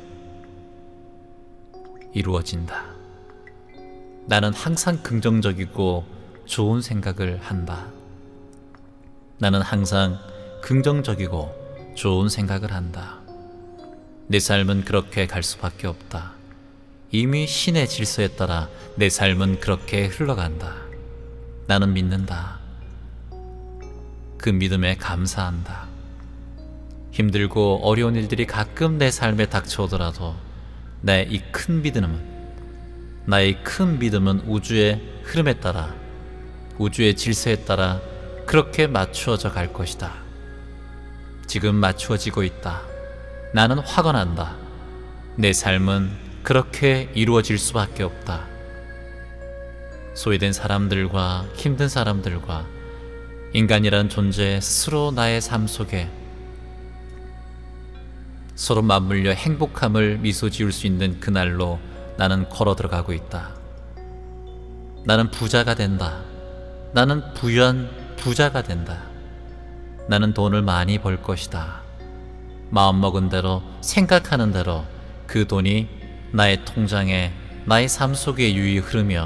Speaker 1: 이루어진다. 나는 항상 긍정적이고 좋은 생각을 한다. 나는 항상 긍정적이고 좋은 생각을 한다. 내 삶은 그렇게 갈 수밖에 없다. 이미 신의 질서에 따라 내 삶은 그렇게 흘러간다. 나는 믿는다. 그 믿음에 감사한다. 힘들고 어려운 일들이 가끔 내 삶에 닥쳐오더라도 나의 이 큰 믿음은, 나의 큰 믿음은 우주의 흐름에 따라, 우주의 질서에 따라 그렇게 맞추어져 갈 것이다. 지금 맞추어지고 있다. 나는 화가 난다. 내 삶은 그렇게 이루어질 수밖에 없다. 소외된 사람들과 힘든 사람들과 인간이란 존재 스스로 나의 삶 속에 서로 맞물려 행복함을 미소 지을 수 있는 그날로 나는 걸어 들어가고 있다. 나는 부자가 된다. 나는 부유한 부자가 된다. 나는 돈을 많이 벌 것이다. 마음먹은 대로, 생각하는 대로 그 돈이 나의 통장에, 나의 삶 속에 유유히 흐르며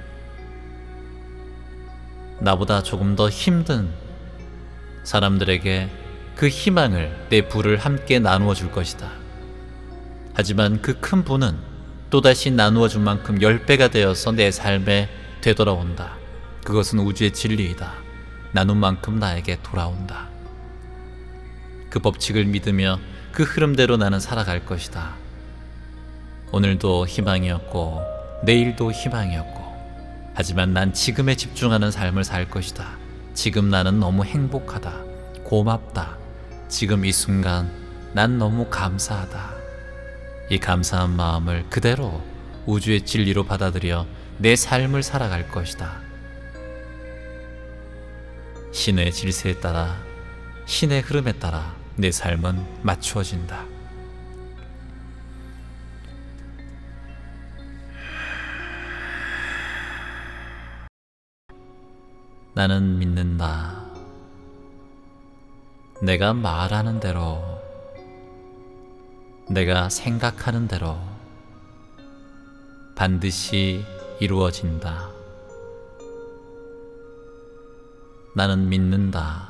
Speaker 1: 나보다 조금 더 힘든 사람들에게 그 희망을, 내 부를 함께 나누어 줄 것이다. 하지만 그 큰 부는 또다시 나누어 준 만큼 10배가 되어서 내 삶에 되돌아온다. 그것은 우주의 진리이다. 나눈 만큼 나에게 돌아온다. 그 법칙을 믿으며 그 흐름대로 나는 살아갈 것이다. 오늘도 희망이었고 내일도 희망이었고, 하지만 난 지금에 집중하는 삶을 살 것이다. 지금 나는 너무 행복하다. 고맙다. 지금 이 순간 난 너무 감사하다. 이 감사한 마음을 그대로 우주의 진리로 받아들여 내 삶을 살아갈 것이다. 신의 질서에 따라, 신의 흐름에 따라 내 삶은 맞추어진다. 나는 믿는다. 내가 말하는 대로, 내가 생각하는 대로 반드시 이루어진다. 나는 믿는다.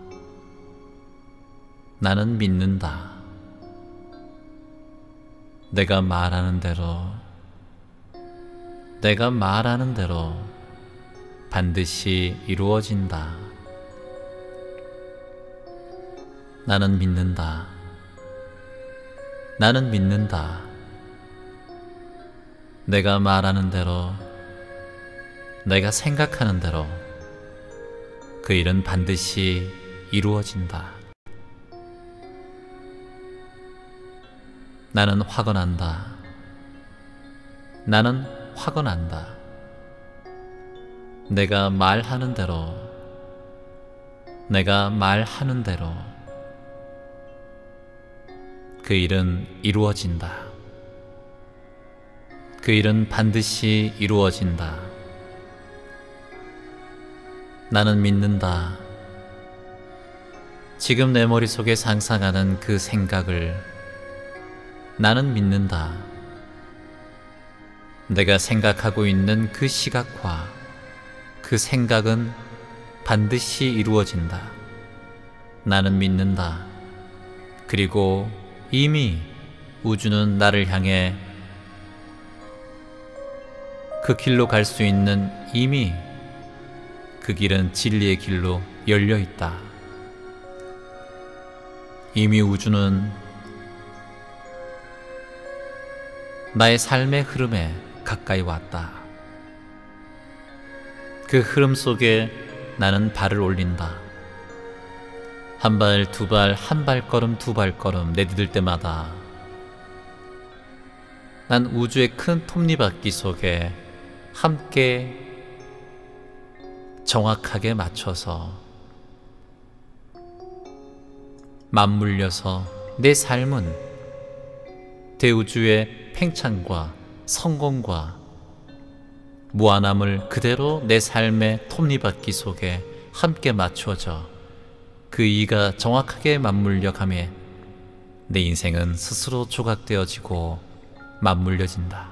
Speaker 1: 나는 믿는다. 내가 말하는 대로, 내가 말하는 대로 반드시 이루어진다. 나는 믿는다. 나는 믿는다. 내가 말하는 대로, 내가 생각하는 대로 그 일은 반드시 이루어진다. 나는 확언한다. 나는 확언한다. 내가 말하는 대로, 내가 말하는 대로 그 일은 이루어진다. 그 일은 반드시 이루어진다. 나는 믿는다. 지금 내 머릿속에 상상하는 그 생각을 나는 믿는다. 내가 생각하고 있는 그 시각과 그 생각은 반드시 이루어진다. 나는 믿는다. 그리고 이미 우주는 나를 향해 그 길로 갈 수 있는, 이미 그 길은 진리의 길로 열려 있다. 이미 우주는 나의 삶의 흐름에 가까이 왔다. 그 흐름 속에 나는 발을 올린다. 한 발, 두 발, 한 발걸음, 두 발걸음 내디딜 때마다 난 우주의 큰 톱니바퀴 속에 함께 정확하게 맞춰서 맞물려서 내 삶은 대우주의 팽창과 성공과 무한함을 그대로 내 삶의 톱니바퀴 속에 함께 맞추어져 그 이가 정확하게 맞물려 가며 내 인생은 스스로 조각되어지고 맞물려진다.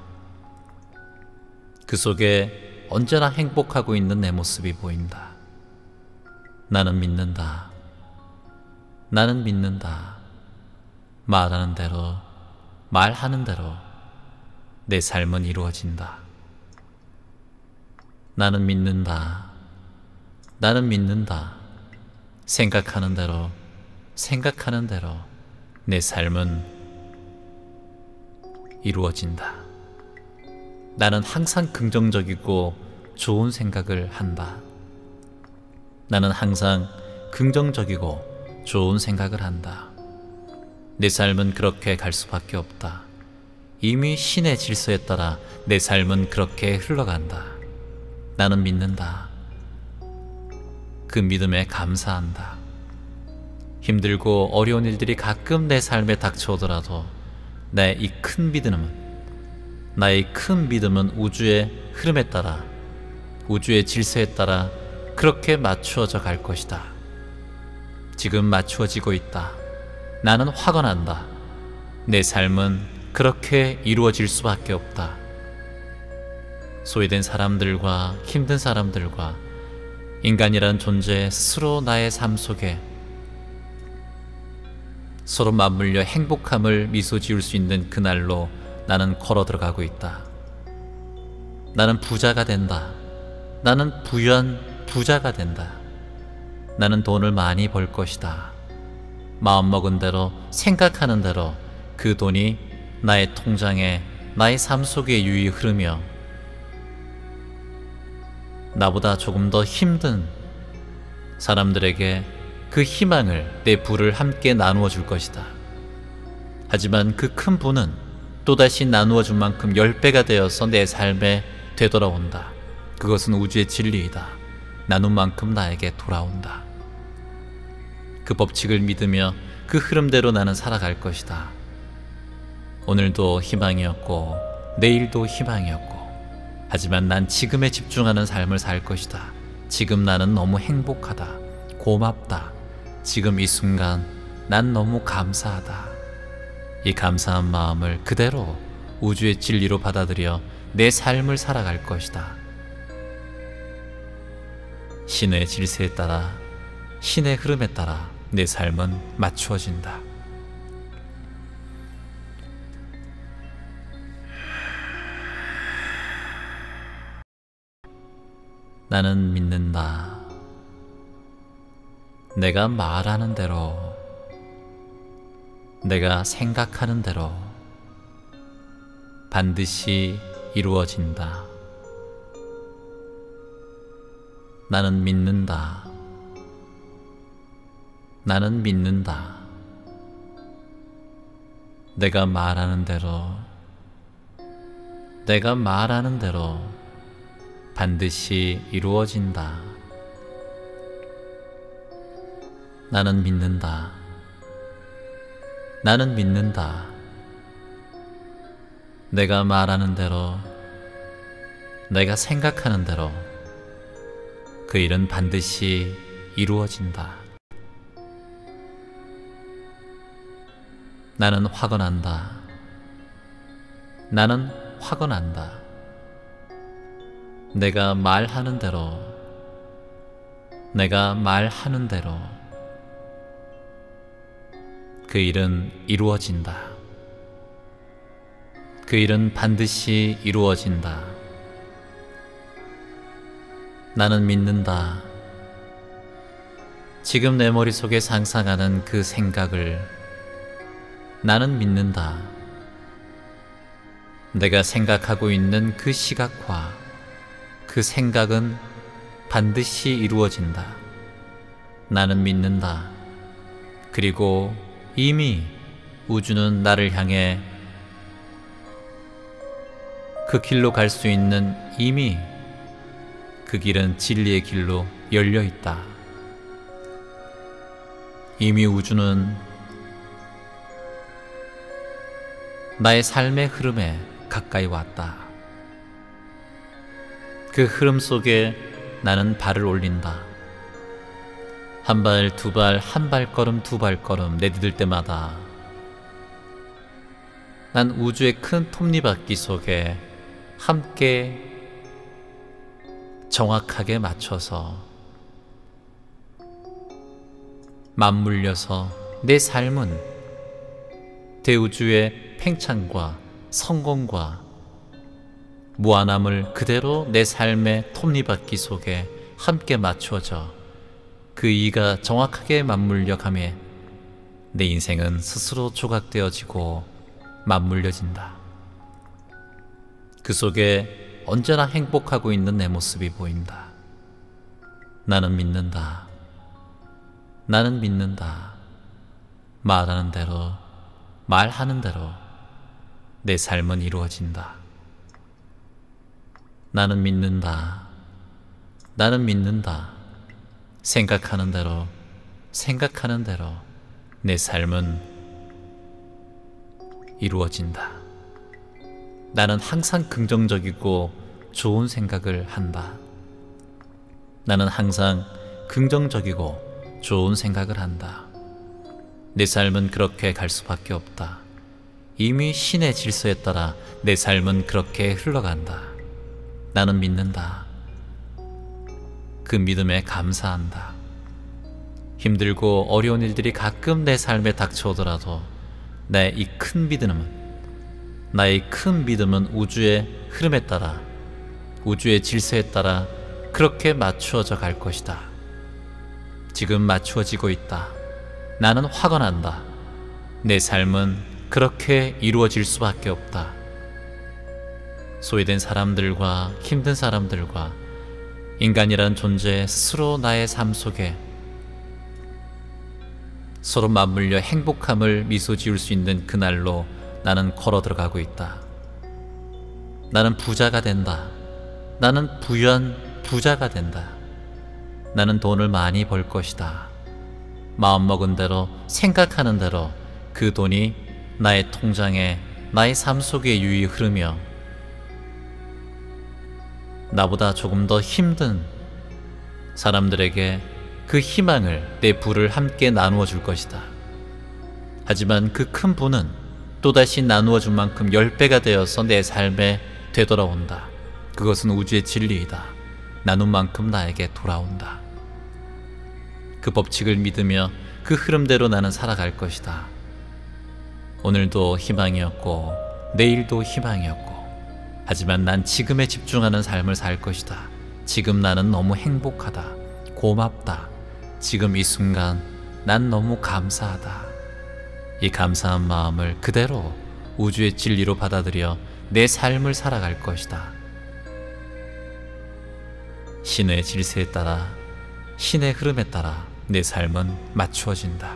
Speaker 1: 그 속에 언제나 행복하고 있는 내 모습이 보인다. 나는 믿는다. 나는 믿는다. 말하는 대로, 말하는 대로 내 삶은 이루어진다. 나는 믿는다. 나는 믿는다. 생각하는 대로, 생각하는 대로 내 삶은 이루어진다. 나는 항상 긍정적이고 좋은 생각을 한다. 나는 항상 긍정적이고 좋은 생각을 한다. 내 삶은 그렇게 갈 수밖에 없다. 이미 신의 질서에 따라 내 삶은 그렇게 흘러간다. 나는 믿는다. 그 믿음에 감사한다. 힘들고 어려운 일들이 가끔 내 삶에 닥쳐오더라도 나의 이 큰 믿음은, 나의 큰 믿음은 우주의 흐름에 따라, 우주의 질서에 따라 그렇게 맞추어져 갈 것이다. 지금 맞추어지고 있다. 나는 확언한다. 내 삶은 그렇게 이루어질 수밖에 없다. 소외된 사람들과 힘든 사람들과 인간이란 존재 스스로 나의 삶 속에 서로 맞물려 행복함을 미소 지을 수 있는 그날로 나는 걸어 들어가고 있다. 나는 부자가 된다. 나는 부유한 부자가 된다. 나는 돈을 많이 벌 것이다. 마음먹은 대로, 생각하는 대로 그 돈이 나의 통장에, 나의 삶 속에 유유히 흐르며 나보다 조금 더 힘든 사람들에게 그 희망을, 내 부를 함께 나누어 줄 것이다. 하지만 그 큰 부는 또다시 나누어 준 만큼 10배가 되어서 내 삶에 되돌아온다. 그것은 우주의 진리이다. 나눈 만큼 나에게 돌아온다. 그 법칙을 믿으며 그 흐름대로 나는 살아갈 것이다. 오늘도 희망이었고 내일도 희망이었고, 하지만 난 지금에 집중하는 삶을 살 것이다. 지금 나는 너무 행복하다. 고맙다. 지금 이 순간 난 너무 감사하다. 이 감사한 마음을 그대로 우주의 진리로 받아들여 내 삶을 살아갈 것이다. 신의 질서에 따라, 신의 흐름에 따라 내 삶은 맞추어진다. 나는 믿는다. 내가 말하는 대로, 내가 생각하는 대로 반드시 이루어진다. 나는 믿는다. 나는 믿는다. 내가 말하는 대로, 내가 말하는 대로 반드시 이루어진다. 나는 믿는다. 나는 믿는다. 내가 말하는 대로, 내가 생각하는 대로 그 일은 반드시 이루어진다. 나는 확언한다. 나는 확언한다. 내가 말하는 대로, 내가 말하는 대로 그 일은 이루어진다. 그 일은 반드시 이루어진다. 나는 믿는다. 지금 내 머릿속에 상상하는 그 생각을 나는 믿는다. 내가 생각하고 있는 그 시각화, 그 생각은 반드시 이루어진다. 나는 믿는다. 그리고 이미 우주는 나를 향해 그 길로 갈 수 있는, 이미 그 길은 진리의 길로 열려 있다. 이미 우주는 나의 삶의 흐름에 가까이 왔다. 그 흐름 속에 나는 발을 올린다. 한 발, 두 발, 한 발걸음, 두 발걸음 내디딜 때마다 난 우주의 큰 톱니바퀴 속에 함께 정확하게 맞춰서 맞물려서 내 삶은 대우주의 팽창과 성공과 무한함을 그대로 내 삶의 톱니바퀴 속에 함께 맞추어져 그 이가 정확하게 맞물려 가며 내 인생은 스스로 조각되어지고 맞물려진다. 그 속에 언제나 행복하고 있는 내 모습이 보인다. 나는 믿는다. 나는 믿는다. 말하는 대로, 말하는 대로 내 삶은 이루어진다. 나는 믿는다. 나는 믿는다. 생각하는 대로, 생각하는 대로 내 삶은 이루어진다. 나는 항상 긍정적이고 좋은 생각을 한다. 나는 항상 긍정적이고 좋은 생각을 한다. 내 삶은 그렇게 갈 수밖에 없다. 이미 신의 질서에 따라 내 삶은 그렇게 흘러간다. 나는 믿는다. 그 믿음에 감사한다. 힘들고 어려운 일들이 가끔 내 삶에 닥쳐오더라도 나의 이 큰 믿음은 우주의 흐름에 따라, 우주의 질서에 따라 그렇게 맞추어져 갈 것이다. 지금 맞추어지고 있다. 나는 확언한다. 내 삶은 그렇게 이루어질 수밖에 없다. 소외된 사람들과 힘든 사람들과 인간이란 존재 스스로 나의 삶 속에 서로 맞물려 행복함을 미소 지을 수 있는 그날로 나는 걸어 들어가고 있다. 나는 부자가 된다. 나는 부유한 부자가 된다. 나는 돈을 많이 벌 것이다. 마음먹은 대로, 생각하는 대로 그 돈이 나의 통장에, 나의 삶 속에 유유히 흐르며 나보다 조금 더 힘든 사람들에게 그 희망을, 내 부를 함께 나누어 줄 것이다. 하지만 그 큰 부는 또다시 나누어 준 만큼 10배가 되어서 내 삶에 되돌아온다. 그것은 우주의 진리이다. 나눈 만큼 나에게 돌아온다. 그 법칙을 믿으며 그 흐름대로 나는 살아갈 것이다. 오늘도 희망이었고 내일도 희망이었고, 하지만 난 지금에 집중하는 삶을 살 것이다. 지금 나는 너무 행복하다. 고맙다. 지금 이 순간 난 너무 감사하다. 이 감사한 마음을 그대로 우주의 진리로 받아들여 내 삶을 살아갈 것이다. 신의 질서에 따라, 신의 흐름에 따라 내 삶은 맞추어진다.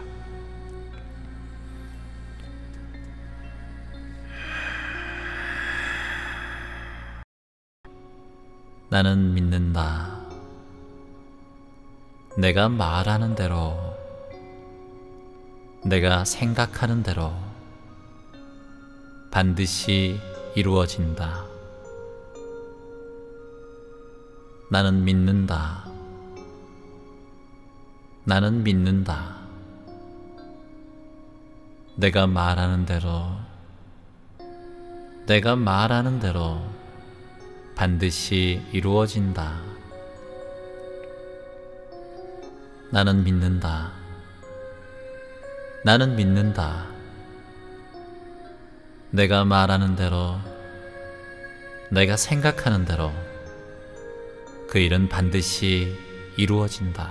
Speaker 1: 나는 믿는다. 내가 말하는 대로, 내가 생각하는 대로 반드시 이루어진다. 나는 믿는다. 나는 믿는다. 내가 말하는 대로, 내가 말하는 대로 반드시 이루어진다. 나는 믿는다. 나는 믿는다. 내가 말하는 대로, 내가 생각하는 대로 그 일은 반드시 이루어진다.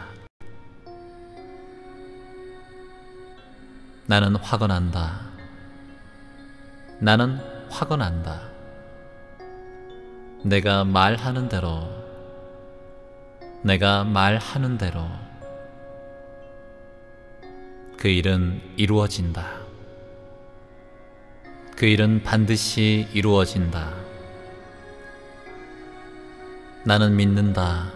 Speaker 1: 나는 확언한다. 나는 확언한다. 내가 말하는 대로, 내가 말하는 대로 그 일은 이루어진다. 그 일은 반드시 이루어진다. 나는 믿는다.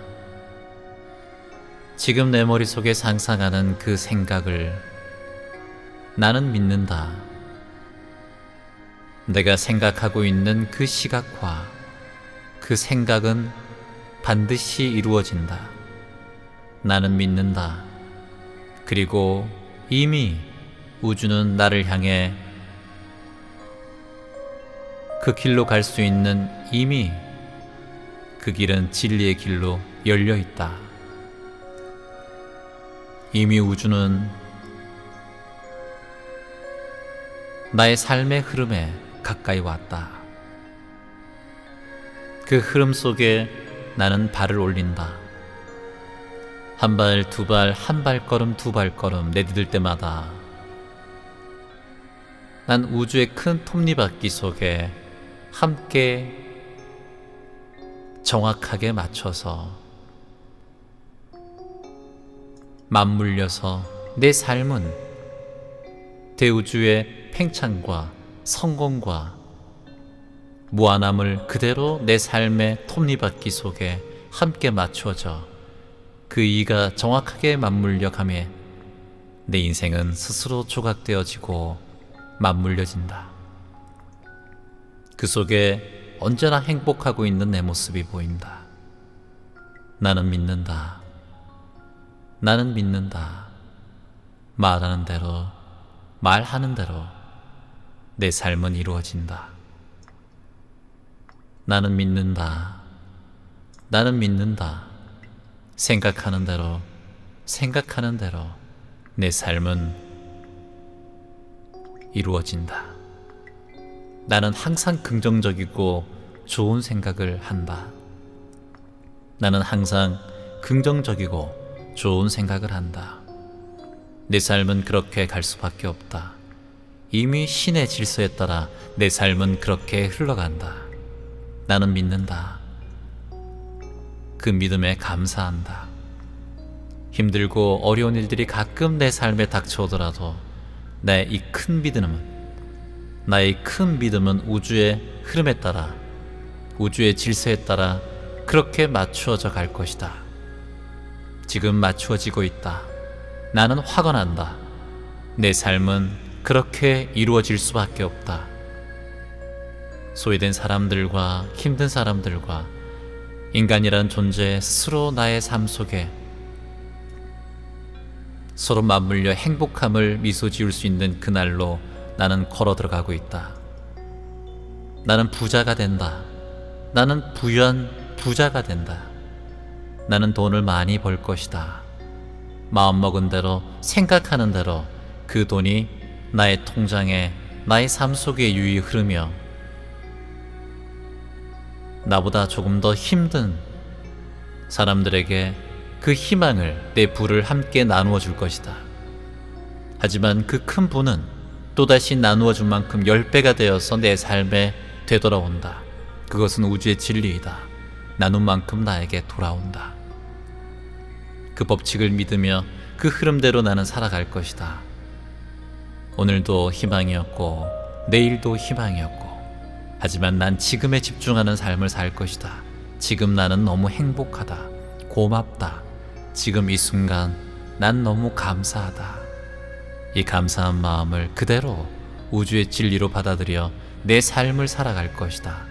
Speaker 1: 지금 내 머릿속에 상상하는 그 생각을 나는 믿는다. 내가 생각하고 있는 그 시각과 그 생각은 반드시 이루어진다. 나는 믿는다. 그리고 이미 우주는 나를 향해 그 길로 갈 수 있는, 이미 그 길은 진리의 길로 열려 있다. 이미 우주는 나의 삶의 흐름에 가까이 왔다. 그 흐름 속에 나는 발을 올린다. 한 발, 두 발, 한 발걸음, 두 발걸음 내디딜 때마다 난 우주의 큰 톱니바퀴 속에 함께 정확하게 맞춰서 맞물려서 내 삶은 대우주의 팽창과 성공과 무한함을 그대로 내 삶의 톱니바퀴 속에 함께 맞추어져 그 이가 정확하게 맞물려 가며 내 인생은 스스로 조각되어지고 맞물려진다. 그 속에 언제나 행복하고 있는 내 모습이 보인다. 나는 믿는다. 나는 믿는다. 말하는 대로, 말하는 대로 내 삶은 이루어진다. 나는 믿는다. 나는 믿는다. 생각하는 대로, 생각하는 대로 내 삶은 이루어진다. 나는 항상 긍정적이고 좋은 생각을 한다. 나는 항상 긍정적이고 좋은 생각을 한다. 내 삶은 그렇게 갈 수밖에 없다. 이미 신의 질서에 따라 내 삶은 그렇게 흘러간다. 나는 믿는다. 그 믿음에 감사한다. 힘들고 어려운 일들이 가끔 내 삶에 닥쳐오더라도 나의 큰 믿음은 우주의 흐름에 따라, 우주의 질서에 따라 그렇게 맞추어져 갈 것이다. 지금 맞추어지고 있다. 나는 화가 난다. 내 삶은 그렇게 이루어질 수밖에 없다. 소외된 사람들과 힘든 사람들과 인간이란 존재 스스로 나의 삶 속에 서로 맞물려 행복함을 미소 지을 수 있는 그날로 나는 걸어 들어가고 있다. 나는 부자가 된다. 나는 부유한 부자가 된다. 나는 돈을 많이 벌 것이다. 마음먹은 대로, 생각하는 대로 그 돈이 나의 통장에, 나의 삶 속에 유유히 흐르며 나보다 조금 더 힘든 사람들에게 그 희망을, 내 부를 함께 나누어 줄 것이다. 하지만 그 큰 부는 또다시 나누어 준 만큼 10배가 되어서 내 삶에 되돌아온다. 그것은 우주의 진리이다. 나눈 만큼 나에게 돌아온다. 그 법칙을 믿으며 그 흐름대로 나는 살아갈 것이다. 오늘도 희망이었고 내일도 희망이었고, 하지만 난 지금에 집중하는 삶을 살 것이다. 지금 나는 너무 행복하다. 고맙다. 지금 이 순간 난 너무 감사하다. 이 감사한 마음을 그대로 우주의 진리로 받아들여 내 삶을 살아갈 것이다.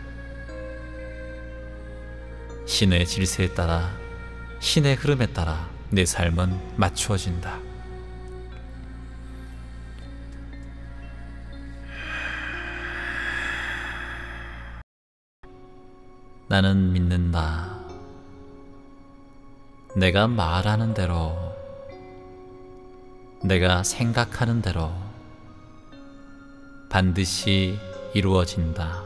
Speaker 1: 신의 질서에 따라, 신의 흐름에 따라 내 삶은 맞추어진다. 나는 믿는다. 내가 말하는 대로, 내가 생각하는 대로 반드시 이루어진다.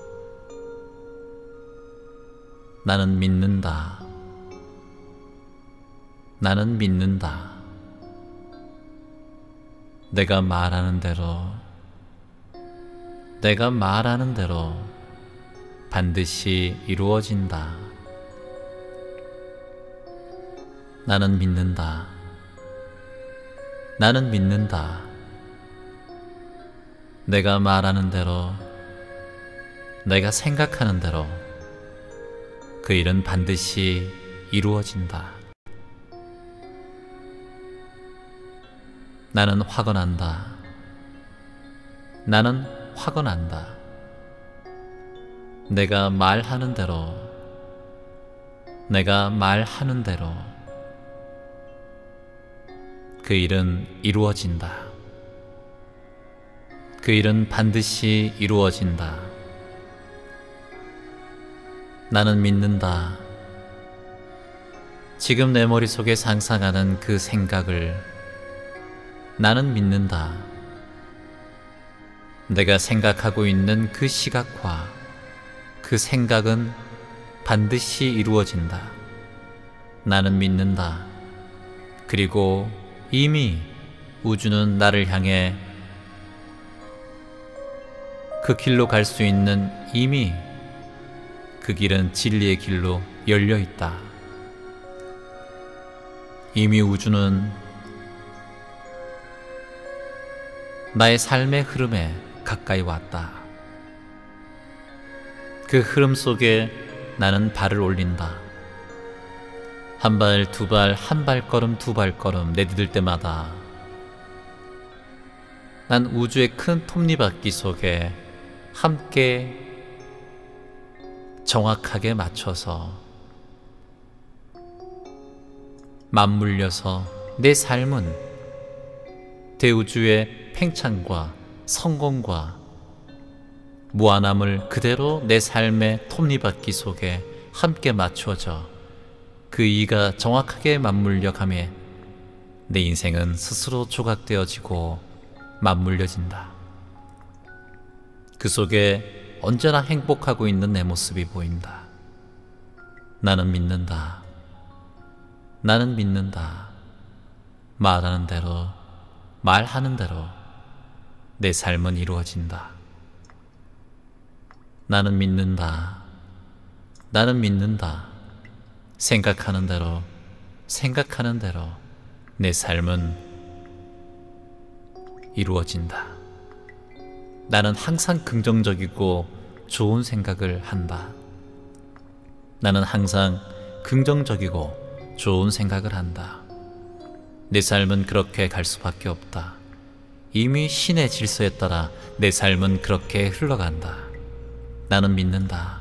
Speaker 1: 나는 믿는다. 나는 믿는다. 내가 말하는 대로, 내가 말하는 대로 반드시 이루어진다. 나는 믿는다. 나는 믿는다. 내가 말하는 대로, 내가 생각하는 대로 그 일은 반드시 이루어진다. 나는 화가 난다. 나는 화가 난다. 내가 말하는 대로, 내가 말하는 대로 그 일은 이루어진다. 그 일은 반드시 이루어진다. 나는 믿는다. 지금 내 머릿속에 상상하는 그 생각을 나는 믿는다. 내가 생각하고 있는 그 시각화, 그 생각은 반드시 이루어진다. 나는 믿는다. 그리고 이미 우주는 나를 향해 그 길로 갈 수 있는, 이미 그 길은 진리의 길로 열려 있다. 이미 우주는 나의 삶의 흐름에 가까이 왔다. 그 흐름 속에 나는 발을 올린다. 한 발, 두 발, 한 발걸음, 두 발걸음 내디딜 때마다 난 우주의 큰 톱니바퀴 속에 함께 정확하게 맞춰서 맞물려서 내 삶은 대우주의 팽창과 성공과 무한함을 그대로 내 삶의 톱니바퀴 속에 함께 맞추어져 그 이가 정확하게 맞물려 가며 내 인생은 스스로 조각되어지고 맞물려진다. 그 속에 언제나 행복하고 있는 내 모습이 보인다. 나는 믿는다. 나는 믿는다. 말하는 대로, 말하는 대로 내 삶은 이루어진다. 나는 믿는다. 나는 믿는다. 생각하는 대로 내 삶은 이루어진다. 나는 항상 긍정적이고 좋은 생각을 한다. 나는 항상 긍정적이고 좋은 생각을 한다. 내 삶은 그렇게 갈 수밖에 없다. 이미 신의 질서에 따라 내 삶은 그렇게 흘러간다. 나는 믿는다.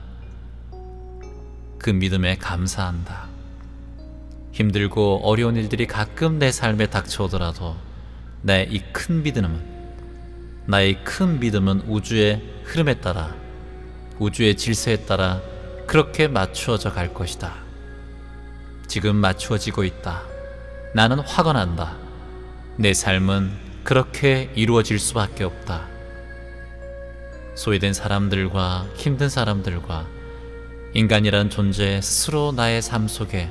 Speaker 1: 그 믿음에 감사한다. 힘들고 어려운 일들이 가끔 내 삶에 닥쳐오더라도 나의 큰 믿음은 우주의 흐름에 따라, 우주의 질서에 따라 그렇게 맞추어져 갈 것이다. 지금 맞추어지고 있다. 나는 화가 난다. 내 삶은 그렇게 이루어질 수밖에 없다. 소외된 사람들과 힘든 사람들과 인간이란 존재 스스로 나의 삶 속에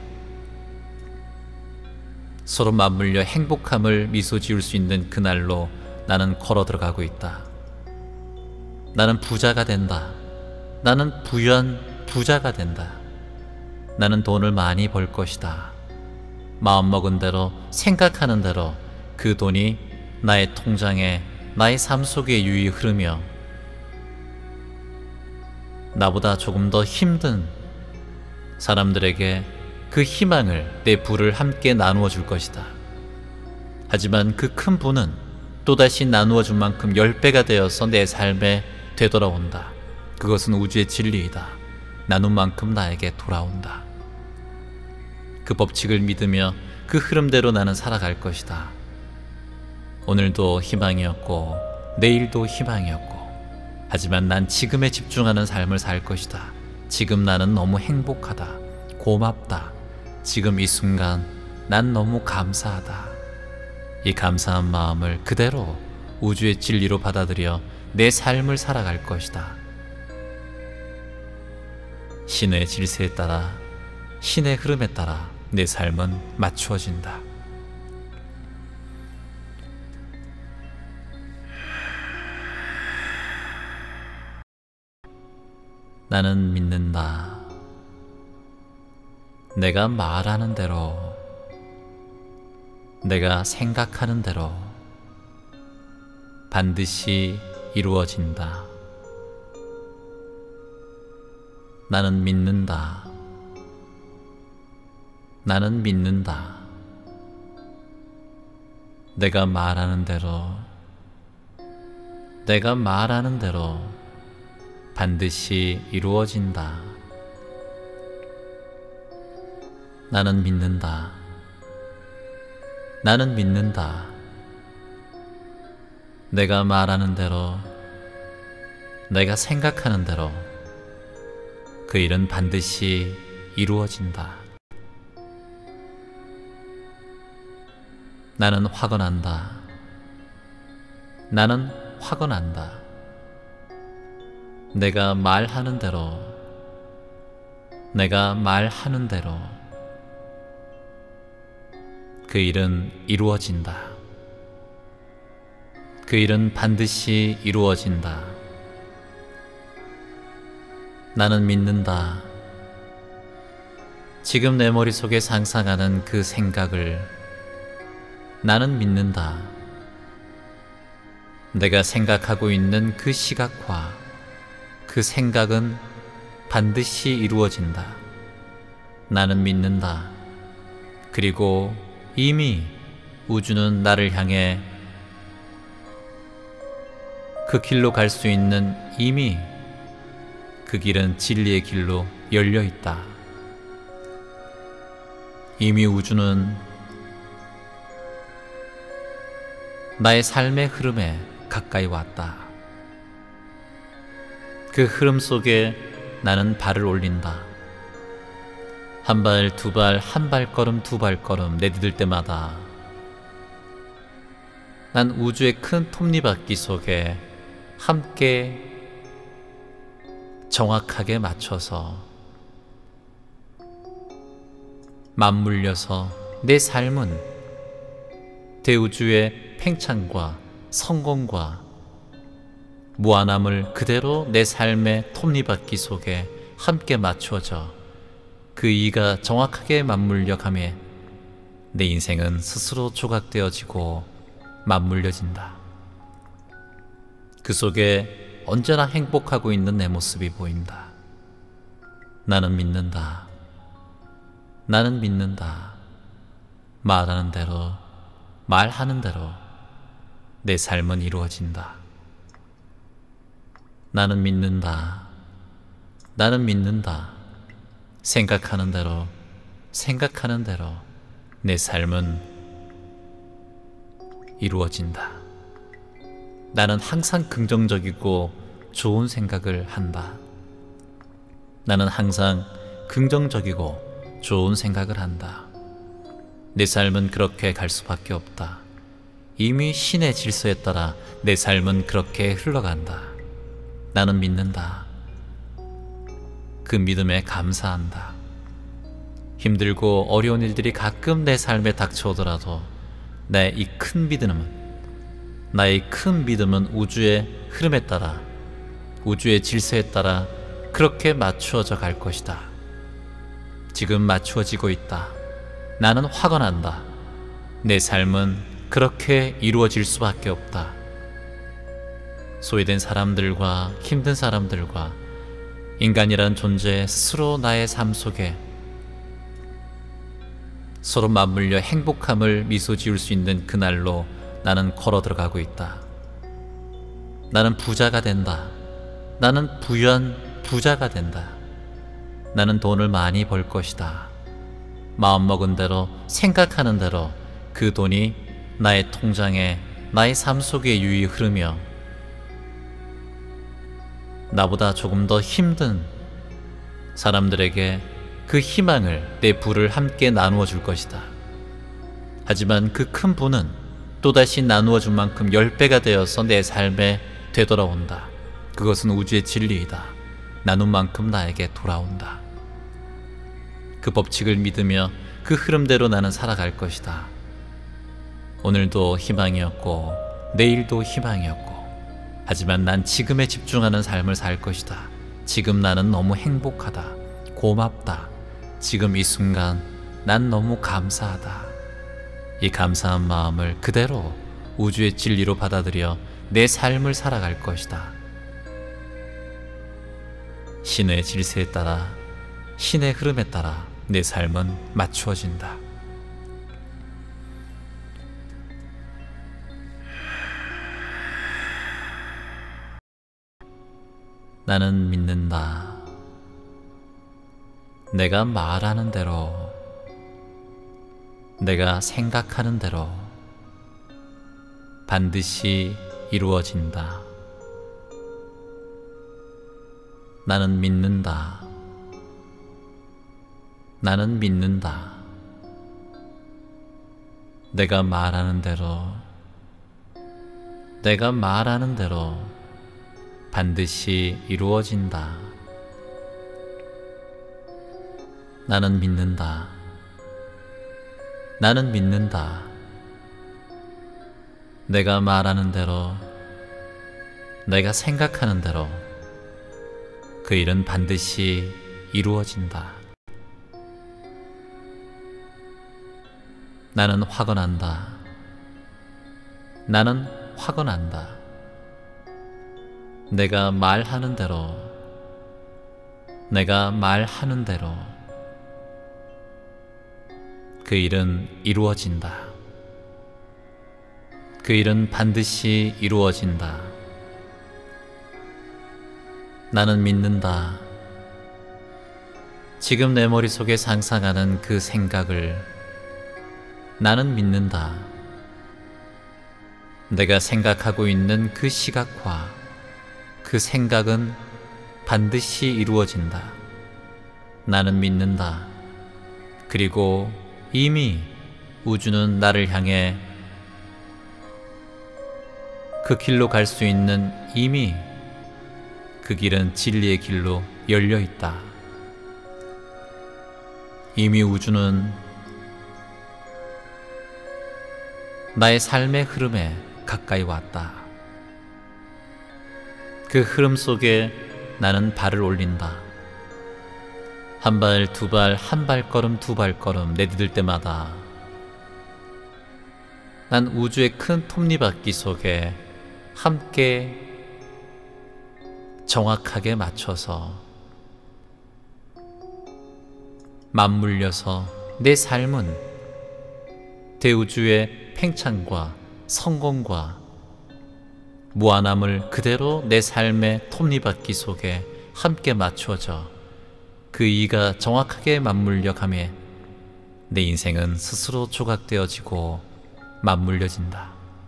Speaker 1: 서로 맞물려 행복함을 미소 지을 수 있는 그날로 나는 걸어 들어가고 있다. 나는 부자가 된다. 나는 부유한 부자가 된다. 나는 돈을 많이 벌 것이다. 마음먹은 대로, 생각하는 대로 그 돈이 나의 통장에, 나의 삶 속에 유유히 흐르며 나보다 조금 더 힘든 사람들에게 그 희망을, 내 부를 함께 나누어 줄 것이다. 하지만 그 큰 부는 또다시 나누어 준 만큼 10배가 되어서 내 삶에 되돌아온다. 그것은 우주의 진리이다. 나눈 만큼 나에게 돌아온다. 그 법칙을 믿으며 그 흐름대로 나는 살아갈 것이다. 오늘도 희망이었고 내일도 희망이었고, 하지만 난 지금에 집중하는 삶을 살 것이다. 지금 나는 너무 행복하다. 고맙다. 지금 이 순간 난 너무 감사하다. 이 감사한 마음을 그대로 우주의 진리로 받아들여 내 삶을 살아갈 것이다. 신의 질서에 따라, 신의 흐름에 따라 내 삶은 맞추어진다. 나는 믿는다. 내가 말하는 대로, 내가 생각하는 대로 반드시 이루어진다. 나는 믿는다. 나는 믿는다. 내가 말하는 대로, 내가 말하는 대로 반드시 이루어진다. 나는 믿는다. 나는 믿는다. 내가 말하는 대로, 내가 생각하는 대로 그 일은 반드시 이루어진다. 나는 화가 난다. 나는 화가 난다. 내가 말하는 대로, 내가 말하는 대로 그 일은 이루어진다. 그 일은 반드시 이루어진다. 나는 믿는다. 지금 내 머릿속에 상상하는 그 생각을 나는 믿는다. 내가 생각하고 있는 그 시각화, 그 생각은 반드시 이루어진다. 나는 믿는다. 그리고 이미 우주는 나를 향해 그 길로 갈 수 있는, 이미 그 길은 진리의 길로 열려 있다. 이미 우주는 나의 삶의 흐름에 가까이 왔다. 그 흐름 속에 나는 발을 올린다. 한 발, 두 발, 한 발걸음, 두 발걸음 내디딜 때마다 난 우주의 큰 톱니바퀴 속에 함께 정확하게 맞춰서 맞물려서 내 삶은 대우주의 팽창과 성공과 무한함을 그대로 내 삶의 톱니바퀴 속에 함께 맞추어져 그 이가 정확하게 맞물려 가매 내 인생은 스스로 조각되어지고 맞물려진다. 그 속에 언제나 행복하고 있는 내 모습이 보인다. 나는 믿는다. 나는 믿는다. 말하는 대로, 말하는 대로 내 삶은 이루어진다. 나는 믿는다. 나는 믿는다. 생각하는 대로, 생각하는 대로 내 삶은 이루어진다. 나는 항상 긍정적이고 좋은 생각을 한다. 나는 항상 긍정적이고 좋은 생각을 한다. 내 삶은 그렇게 갈 수밖에 없다. 이미 신의 질서에 따라 내 삶은 그렇게 흘러간다. 나는 믿는다. 그 믿음에 감사한다. 힘들고 어려운 일들이 가끔 내 삶에 닥쳐오더라도 나의 이 큰 믿음은 우주의 흐름에 따라, 우주의 질서에 따라 그렇게 맞추어져 갈 것이다. 지금 맞추어지고 있다. 나는 화가 난다. 내 삶은 그렇게 이루어질 수밖에 없다. 소외된 사람들과 힘든 사람들과 인간이란 존재 스스로 나의 삶 속에 서로 맞물려 행복함을 미소 지을 수 있는 그날로 나는 걸어 들어가고 있다. 나는 부자가 된다. 나는 부유한 부자가 된다. 나는 돈을 많이 벌 것이다. 마음먹은 대로, 생각하는 대로 그 돈이 나의 통장에, 나의 삶 속에 유유히 흐르며 나보다 조금 더 힘든 사람들에게 그 희망을, 내 부를 함께 나누어 줄 것이다. 하지만 그 큰 부는 또다시 나누어 준 만큼 10배가 되어서 내 삶에 되돌아온다. 그것은 우주의 진리이다. 나눈 만큼 나에게 돌아온다. 그 법칙을 믿으며 그 흐름대로 나는 살아갈 것이다. 오늘도 희망이었고 내일도 희망이었고, 하지만 난 지금에 집중하는 삶을 살 것이다. 지금 나는 너무 행복하다. 고맙다. 지금 이 순간 난 너무 감사하다. 이 감사한 마음을 그대로 우주의 진리로 받아들여 내 삶을 살아갈 것이다. 신의 질서에 따라, 신의 흐름에 따라 내 삶은 맞추어진다. 나는 믿는다. 내가 말하는 대로, 내가 생각하는 대로 반드시 이루어진다. 나는 믿는다. 나는 믿는다. 내가 말하는 대로, 내가 말하는 대로 반드시 이루어진다. 나는 믿는다. 나는 믿는다. 내가 말하는 대로, 내가 생각하는 대로 그 일은 반드시 이루어진다. 나는 화가 난다. 나는 화가 난다. 내가 말하는 대로, 내가 말하는 대로 그 일은 이루어진다. 그 일은 반드시 이루어진다. 나는 믿는다. 지금 내 머릿속에 상상하는 그 생각을 나는 믿는다. 내가 생각하고 있는 그 시각과 그 생각은 반드시 이루어진다. 나는 믿는다. 그리고 이미 우주는 나를 향해 그 길로 갈 수 있는, 이미 그 길은 진리의 길로 열려 있다. 이미 우주는 나의 삶의 흐름에 가까이 왔다. 그 흐름 속에 나는 발을 올린다. 한 발, 두 발, 한 발걸음, 두 발걸음 내디딜 때마다 난 우주의 큰 톱니바퀴 속에 함께 정확하게 맞춰서 맞물려서 내 삶은 대우주의 팽창과 성공과 무한함을 그대로 내 삶의 톱니바퀴 속에 함께 맞추어져 그 이가 정확하게 맞물려 가며 내 인생은 스스로 조각되어지고 맞물려진다.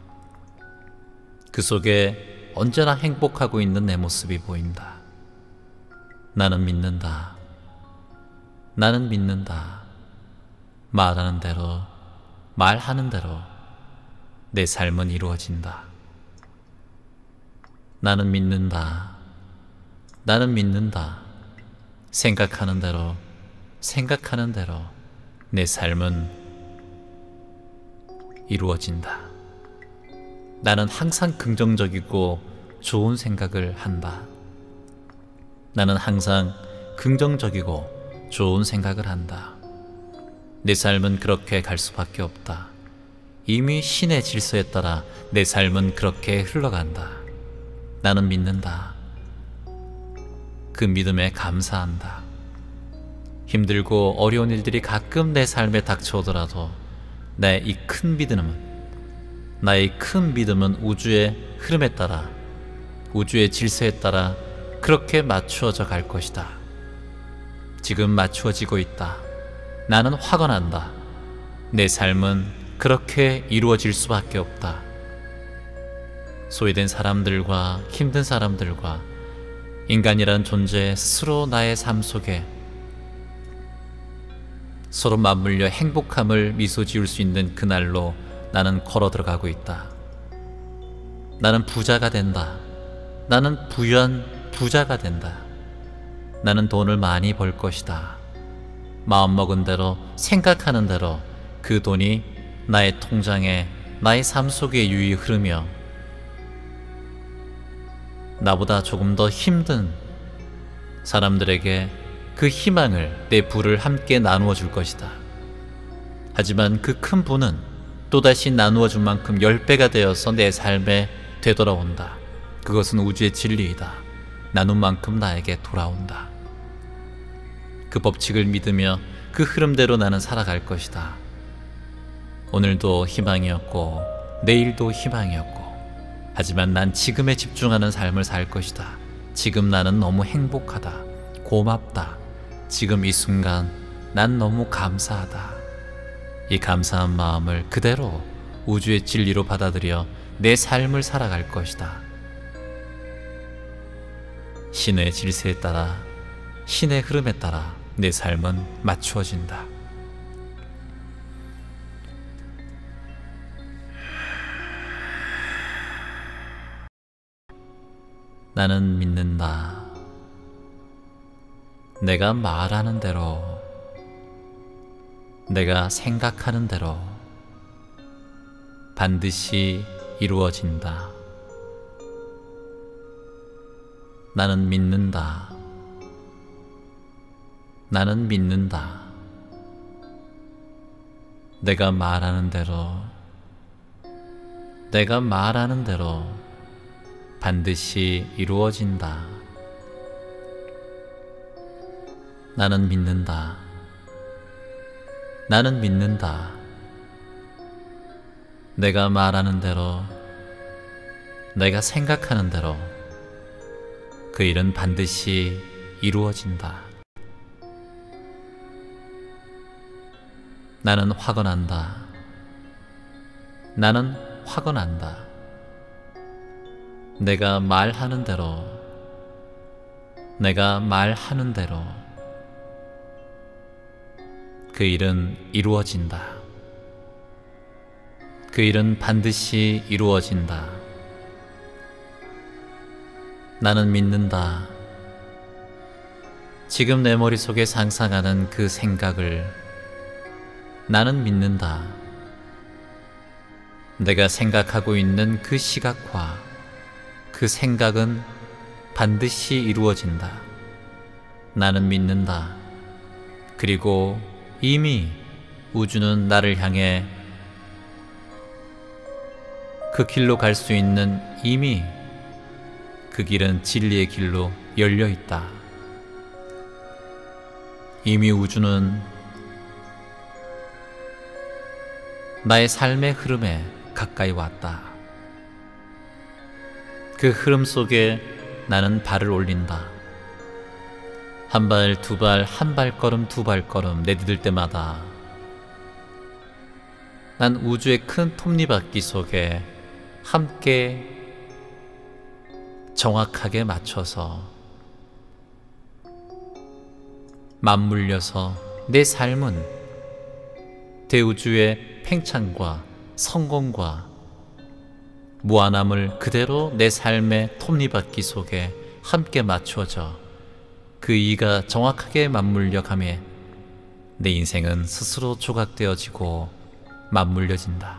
Speaker 1: 그 속에 언제나 행복하고 있는 내 모습이 보인다. 나는 믿는다. 나는 믿는다. 말하는 대로, 말하는 대로 내 삶은 이루어진다. 나는 믿는다. 나는 믿는다. 생각하는 대로, 생각하는 대로 내 삶은 이루어진다. 나는 항상 긍정적이고 좋은 생각을 한다. 나는 항상 긍정적이고 좋은 생각을 한다. 내 삶은 그렇게 갈 수밖에 없다. 이미 신의 질서에 따라 내 삶은 그렇게 흘러간다. 나는 믿는다. 그 믿음에 감사한다. 힘들고 어려운 일들이 가끔 내 삶에 닥쳐오더라도 나의 이 큰 믿음은 우주의 흐름에 따라, 우주의 질서에 따라 그렇게 맞추어져 갈 것이다. 지금 맞추어지고 있다. 나는 화가 난다. 내 삶은 그렇게 이루어질 수밖에 없다. 소외된 사람들과 힘든 사람들과 인간이란 존재 스스로 나의 삶 속에 서로 맞물려 행복함을 미소 지을 수 있는 그날로 나는 걸어 들어가고 있다. 나는 부자가 된다. 나는 부유한 부자가 된다. 나는 돈을 많이 벌 것이다. 마음먹은 대로, 생각하는 대로 그 돈이 나의 통장에, 나의 삶 속에 유유히 흐르며 나보다 조금 더 힘든 사람들에게 그 희망을, 내 부를 함께 나누어 줄 것이다. 하지만 그 큰 부는 또다시 나누어 준 만큼 10배가 되어서 내 삶에 되돌아온다. 그것은 우주의 진리이다. 나눈 만큼 나에게 돌아온다. 그 법칙을 믿으며 그 흐름대로 나는 살아갈 것이다. 오늘도 희망이었고 내일도 희망이었고, 하지만 난 지금에 집중하는 삶을 살 것이다. 지금 나는 너무 행복하다. 고맙다. 지금 이 순간 난 너무 감사하다. 이 감사한 마음을 그대로 우주의 진리로 받아들여 내 삶을 살아갈 것이다. 신의 질서에 따라, 신의 흐름에 따라 내 삶은 맞추어진다. 나는 믿는다. 내가 말하는 대로, 내가 생각하는 대로 반드시 이루어진다. 나는 믿는다. 나는 믿는다. 내가 말하는 대로, 내가 말하는 대로 반드시 이루어진다. 나는 믿는다. 나는 믿는다. 내가 말하는 대로, 내가 생각하는 대로 그 일은 반드시 이루어진다. 나는 화가 난다. 나는 화가 난다. 내가 말하는 대로, 내가 말하는 대로 그 일은 이루어진다. 그 일은 반드시 이루어진다. 나는 믿는다. 지금 내 머릿속에 상상하는 그 생각을 나는 믿는다. 내가 생각하고 있는 그 시각화, 그 생각은 반드시 이루어진다. 나는 믿는다. 그리고 이미 우주는 나를 향해 그 길로 갈 수 있는 이미 그 길은 진리의 길로 열려 있다. 이미 우주는 나의 삶의 흐름에 가까이 왔다. 그 흐름 속에 나는 발을 올린다. 한 발, 두 발, 한 발걸음, 두 발걸음 내디딜 때마다 난 우주의 큰 톱니바퀴 속에 함께 정확하게 맞춰서 맞물려서 내 삶은 대우주의 팽창과 성공과 무한함을 그대로 내 삶의 톱니바퀴 속에 함께 맞추어져 그 이가 정확하게 맞물려 가며 내 인생은 스스로 조각되어지고 맞물려진다.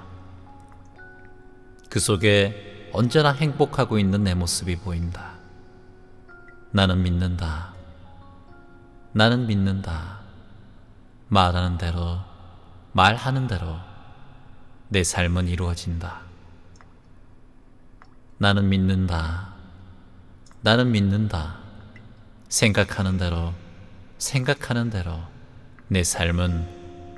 Speaker 1: 그 속에 언제나 행복하고 있는 내 모습이 보인다. 나는 믿는다. 나는 믿는다. 말하는 대로, 말하는 대로 내 삶은 이루어진다. 나는 믿는다. 나는 믿는다. 생각하는 대로, 생각하는 대로 내 삶은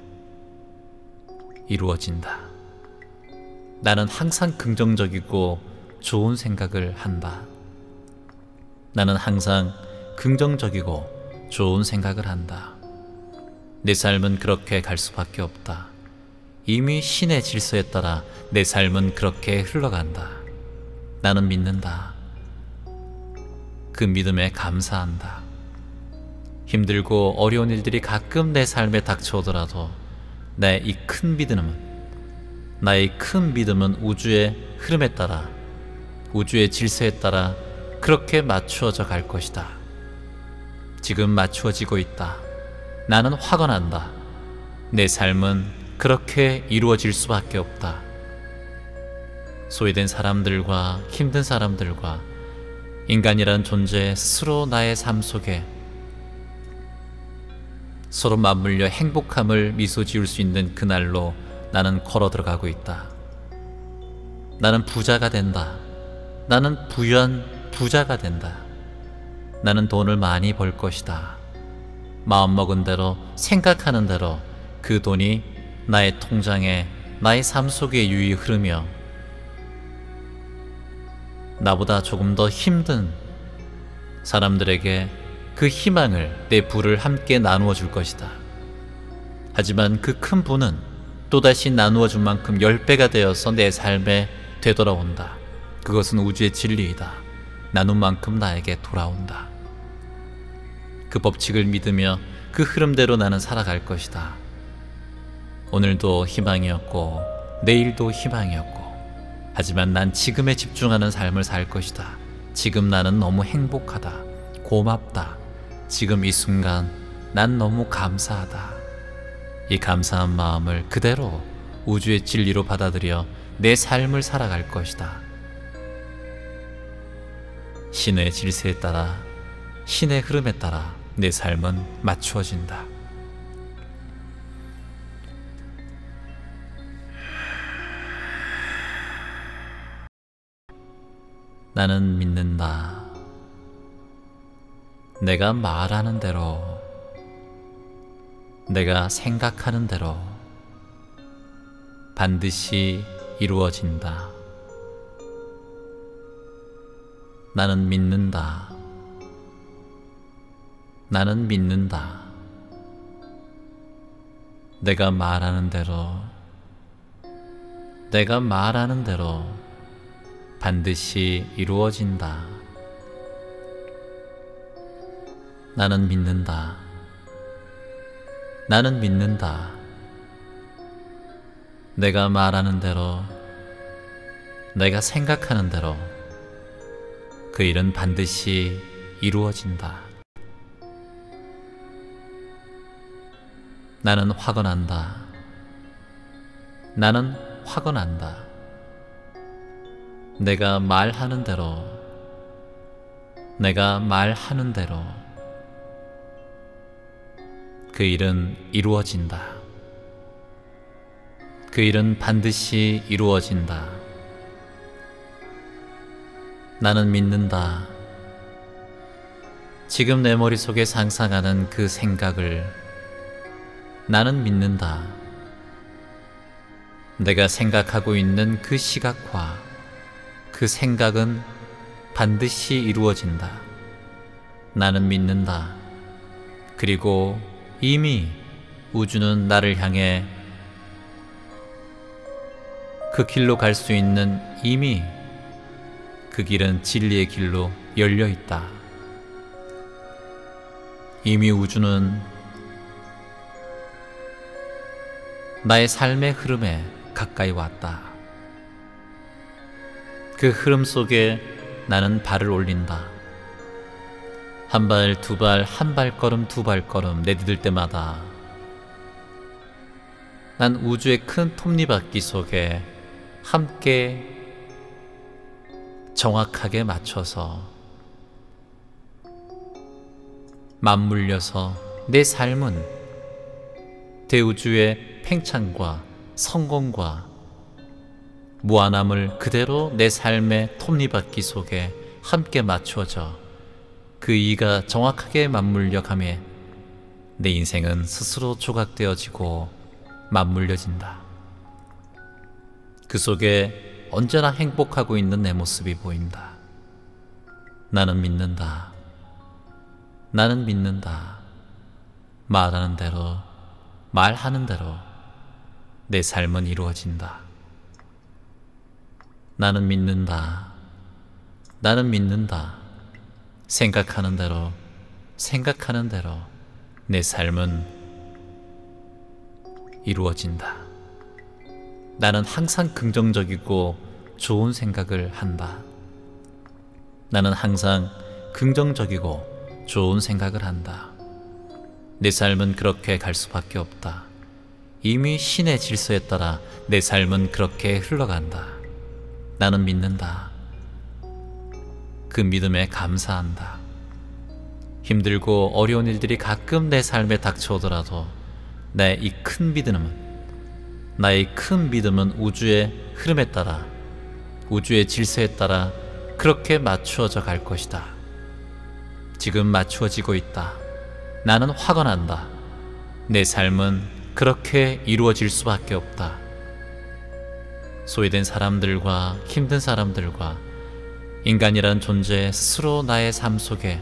Speaker 1: 이루어진다. 나는 항상 긍정적이고 좋은 생각을 한다. 나는 항상 긍정적이고 좋은 생각을 한다. 내 삶은 그렇게 갈 수밖에 없다. 이미 신의 질서에 따라 내 삶은 그렇게 흘러간다. 나는 믿는다. 그 믿음에 감사한다. 힘들고 어려운 일들이 가끔 내 삶에 닥쳐오더라도 나의 이 큰 믿음은 우주의 흐름에 따라, 우주의 질서에 따라 그렇게 맞추어져 갈 것이다. 지금 맞추어지고 있다. 나는 화가 난다. 내 삶은 그렇게 이루어질 수밖에 없다. 소외된 사람들과 힘든 사람들과 인간이란 존재 스스로 나의 삶 속에 서로 맞물려 행복함을 미소 지을 수 있는 그날로 나는 걸어 들어가고 있다. 나는 부자가 된다. 나는 부유한 부자가 된다. 나는 돈을 많이 벌 것이다. 마음먹은 대로, 생각하는 대로 그 돈이 나의 통장에, 나의 삶 속에 유유히 흐르며 나보다 조금 더 힘든 사람들에게 그 희망을, 내 부를 함께 나누어 줄 것이다. 하지만 그 큰 부는 또다시 나누어 준 만큼 10배가 되어서 내 삶에 되돌아온다. 그것은 우주의 진리이다. 나눈 만큼 나에게 돌아온다. 그 법칙을 믿으며 그 흐름대로 나는 살아갈 것이다. 오늘도 희망이었고 내일도 희망이었고, 하지만 난 지금에 집중하는 삶을 살 것이다. 지금 나는 너무 행복하다. 고맙다. 지금 이 순간 난 너무 감사하다. 이 감사한 마음을 그대로 우주의 진리로 받아들여 내 삶을 살아갈 것이다. 신의 질서에 따라, 신의 흐름에 따라 내 삶은 맞추어진다. 나는 믿는다. 내가 말하는 대로, 내가 생각하는 대로 반드시 이루어진다. 나는 믿는다. 나는 믿는다. 내가 말하는 대로, 내가 말하는 대로 반드시 이루어진다. 나는 믿는다. 나는 믿는다. 내가 말하는 대로, 내가 생각하는 대로 그 일은 반드시 이루어진다. 나는 화가 난다. 나는 화가 난다. 내가 말하는 대로, 내가 말하는 대로 그 일은 이루어진다. 그 일은 반드시 이루어진다. 나는 믿는다. 지금 내 머릿속에 상상하는 그 생각을 나는 믿는다. 내가 생각하고 있는 그 시각과 그 생각은 반드시 이루어진다. 나는 믿는다. 그리고 이미 우주는 나를 향해 그 길로 갈 수 있는 이미 그 길은 진리의 길로 열려 있다. 이미 우주는 나의 삶의 흐름에 가까이 왔다. 그 흐름 속에 나는 발을 올린다. 한 발, 두 발, 한 발걸음, 두 발걸음 내디딜 때마다 난 우주의 큰 톱니바퀴 속에 함께 정확하게 맞춰서 맞물려서 내 삶은 대우주의 팽창과 성공과 무한함을 그대로 내 삶의 톱니바퀴 속에 함께 맞추어져 그 이가 정확하게 맞물려 가며 내 인생은 스스로 조각되어지고 맞물려진다. 그 속에 언제나 행복하고 있는 내 모습이 보인다. 나는 믿는다. 나는 믿는다. 말하는 대로, 말하는 대로 내 삶은 이루어진다. 나는 믿는다. 나는 믿는다. 생각하는 대로, 생각하는 대로 내 삶은 이루어진다. 나는 항상 긍정적이고 좋은 생각을 한다. 나는 항상 긍정적이고 좋은 생각을 한다. 내 삶은 그렇게 갈 수밖에 없다. 이미 신의 질서에 따라 내 삶은 그렇게 흘러간다. 나는 믿는다. 그 믿음에 감사한다. 힘들고 어려운 일들이 가끔 내 삶에 닥쳐오더라도 나의 이 큰 믿음은 우주의 흐름에 따라, 우주의 질서에 따라 그렇게 맞추어져 갈 것이다. 지금 맞추어지고 있다. 나는 화가 난다. 내 삶은 그렇게 이루어질 수밖에 없다. 소외된 사람들과 힘든 사람들과 인간이란 존재 스스로 나의 삶 속에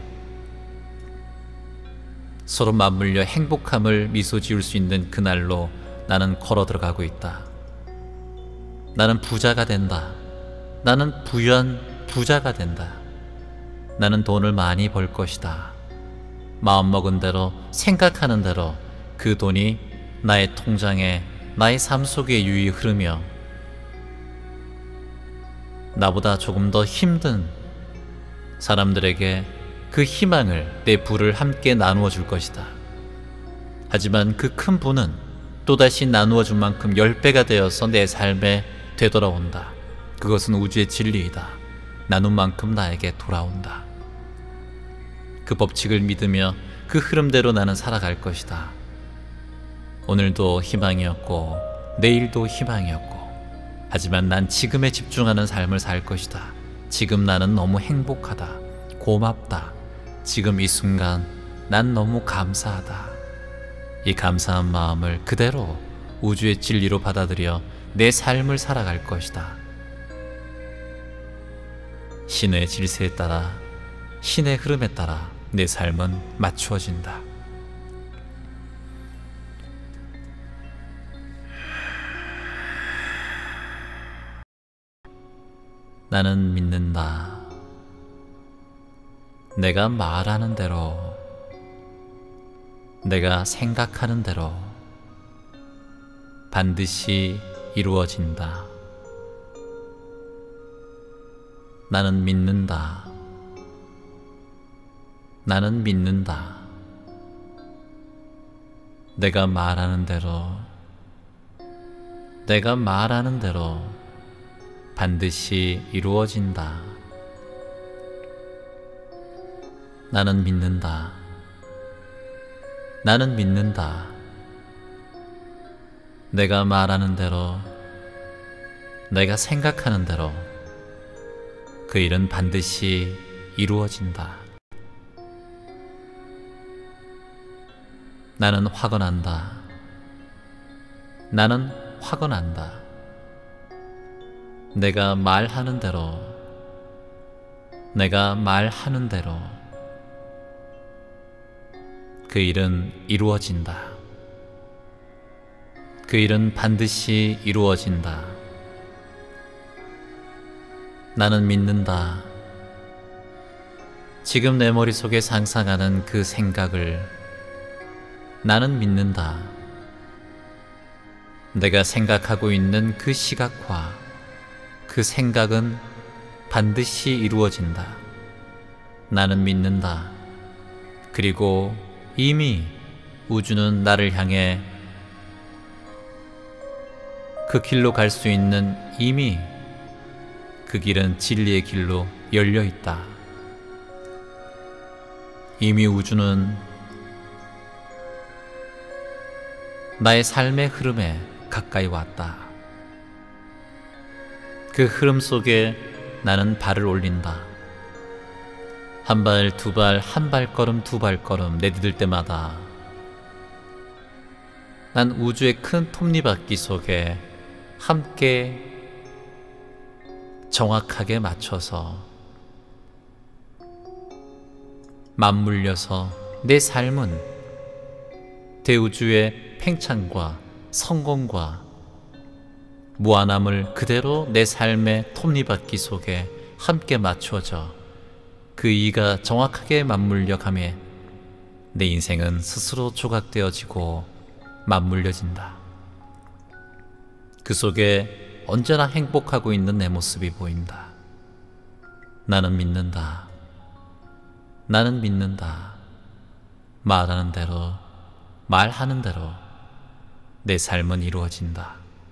Speaker 1: 서로 맞물려 행복함을 미소 지을 수 있는 그날로 나는 걸어 들어가고 있다. 나는 부자가 된다. 나는 부유한 부자가 된다. 나는 돈을 많이 벌 것이다. 마음먹은 대로, 생각하는 대로 그 돈이 나의 통장에, 나의 삶 속에 유유히 흐르며 나보다 조금 더 힘든 사람들에게 그 희망을, 내 부를 함께 나누어 줄 것이다. 하지만 그 큰 부는 또다시 나누어 준 만큼 10배가 되어서 내 삶에 되돌아온다. 그것은 우주의 진리이다. 나눈 만큼 나에게 돌아온다. 그 법칙을 믿으며 그 흐름대로 나는 살아갈 것이다. 오늘도 희망이었고 내일도 희망이었고, 하지만 난 지금에 집중하는 삶을 살 것이다. 지금 나는 너무 행복하다. 고맙다. 지금 이 순간 난 너무 감사하다. 이 감사한 마음을 그대로 우주의 진리로 받아들여 내 삶을 살아갈 것이다. 신의 질서에 따라, 신의 흐름에 따라 내 삶은 맞추어진다. 나는 믿는다. 내가 말하는 대로, 내가 생각하는 대로 반드시 이루어진다. 나는 믿는다. 나는 믿는다. 내가 말하는 대로, 내가 말하는 대로 반드시 이루어진다. 나는 믿는다. 나는 믿는다. 내가 말하는 대로, 내가 생각하는 대로 그 일은 반드시 이루어진다. 나는 확언한다. 나는 확언한다. 내가 말하는 대로, 내가 말하는 대로 그 일은 이루어진다. 그 일은 반드시 이루어진다. 나는 믿는다. 지금 내 머릿속에 상상하는 그 생각을 나는 믿는다. 내가 생각하고 있는 그 시각과 그 생각은 반드시 이루어진다. 나는 믿는다. 그리고 이미 우주는 나를 향해 그 길로 갈 수 있는 이미 그 길은 진리의 길로 열려 있다. 이미 우주는 나의 삶의 흐름에 가까이 왔다. 그 흐름 속에 나는 발을 올린다. 한 발, 두 발, 한 발걸음, 두 발걸음 내디딜 때마다 난 우주의 큰 톱니바퀴 속에 함께 정확하게 맞춰서 맞물려서 내 삶은 대우주의 팽창과 성공과 무한함을 그대로 내 삶의 톱니바퀴 속에 함께 맞추어져 그 이가 정확하게 맞물려 가며 내 인생은 스스로 조각되어지고 맞물려진다. 그 속에 언제나 행복하고 있는 내 모습이 보인다. 나는 믿는다. 나는 믿는다. 말하는 대로, 말하는 대로 내 삶은 이루어진다.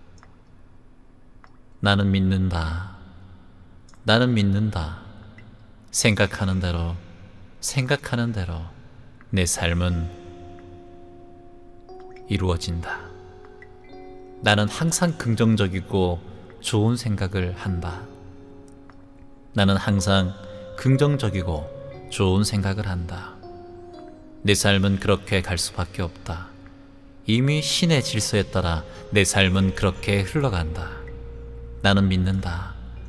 Speaker 1: 나는 믿는다. 나는 믿는다. 생각하는 대로, 생각하는 대로 내 삶은 이루어진다. 나는 항상 긍정적이고 좋은 생각을 한다. 나는 항상 긍정적이고 좋은 생각을 한다. 내 삶은 그렇게 갈 수밖에 없다. 이미 신의 질서에 따라 내 삶은 그렇게 흘러간다. 나는 믿는다.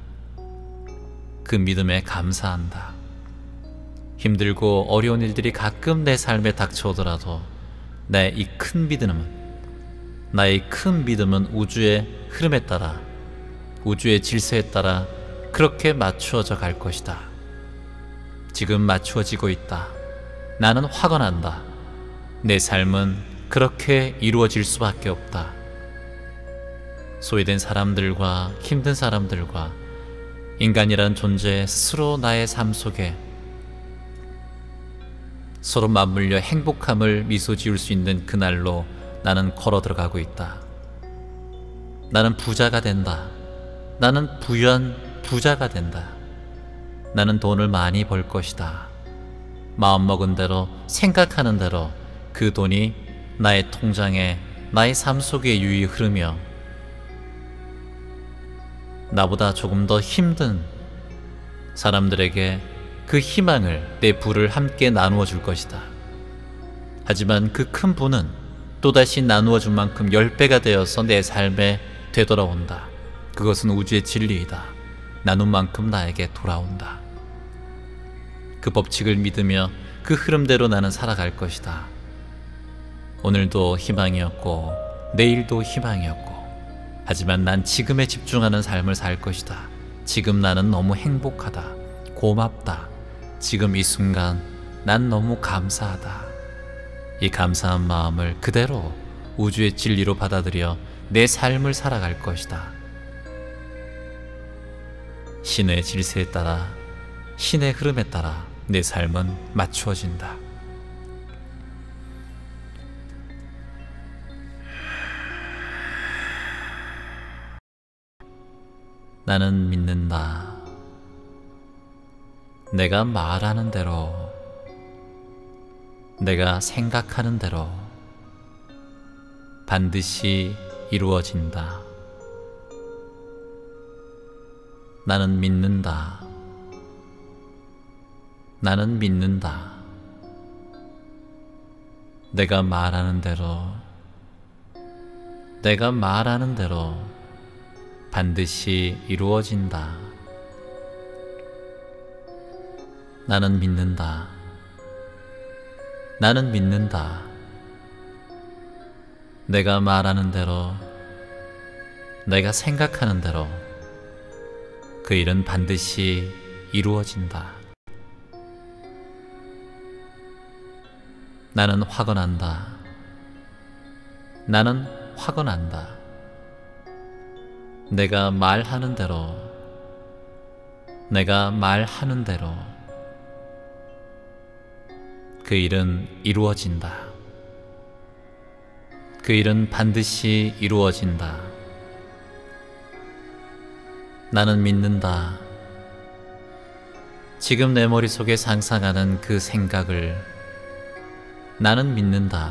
Speaker 1: 그 믿음에 감사한다. 힘들고 어려운 일들이 가끔 내 삶에 닥쳐오더라도 나의 이 큰 믿음은, 나의 큰 믿음은 우주의 흐름에 따라, 우주의 질서에 따라 그렇게 맞추어져 갈 것이다. 지금 맞추어지고 있다. 나는 확언한다. 내 삶은 그렇게 이루어질 수밖에 없다. 소외된 사람들과 힘든 사람들과 인간이란 존재 스스로 나의 삶 속에 서로 맞물려 행복함을 미소 지을 수 있는 그날로 나는 걸어 들어가고 있다. 나는 부자가 된다. 나는 부유한 부자가 된다. 나는 돈을 많이 벌 것이다. 마음먹은 대로, 생각하는 대로 그 돈이 나의 통장에, 나의 삶 속에 유유히 흐르며 나보다 조금 더 힘든 사람들에게 그 희망을, 내 부를 함께 나누어 줄 것이다. 하지만 그 큰 부는 또다시 나누어 준 만큼 10배가 되어서 내 삶에 되돌아온다. 그것은 우주의 진리이다. 나눈 만큼 나에게 돌아온다. 그 법칙을 믿으며 그 흐름대로 나는 살아갈 것이다. 오늘도 희망이었고 내일도 희망이었고, 하지만 난 지금에 집중하는 삶을 살 것이다. 지금 나는 너무 행복하다. 고맙다. 지금 이 순간 난 너무 감사하다. 이 감사한 마음을 그대로 우주의 진리로 받아들여 내 삶을 살아갈 것이다. 신의 질서에 따라, 신의 흐름에 따라 내 삶은 맞추어진다. 나는 믿는다. 내가 말하는 대로, 내가 생각하는 대로 반드시 이루어진다. 나는 믿는다. 나는 믿는다. 내가 말하는 대로 반드시 이루어진다. 나는 믿는다. 나는 믿는다. 내가 말하는 대로, 내가 생각하는 대로 그 일은 반드시 이루어진다. 나는 확언한다. 나는 확언한다. 내가 말하는 대로, 내가 말하는 대로 그 일은 이루어진다. 그 일은 반드시 이루어진다. 나는 믿는다. 지금 내 머릿속에 상상하는 그 생각을 나는 믿는다.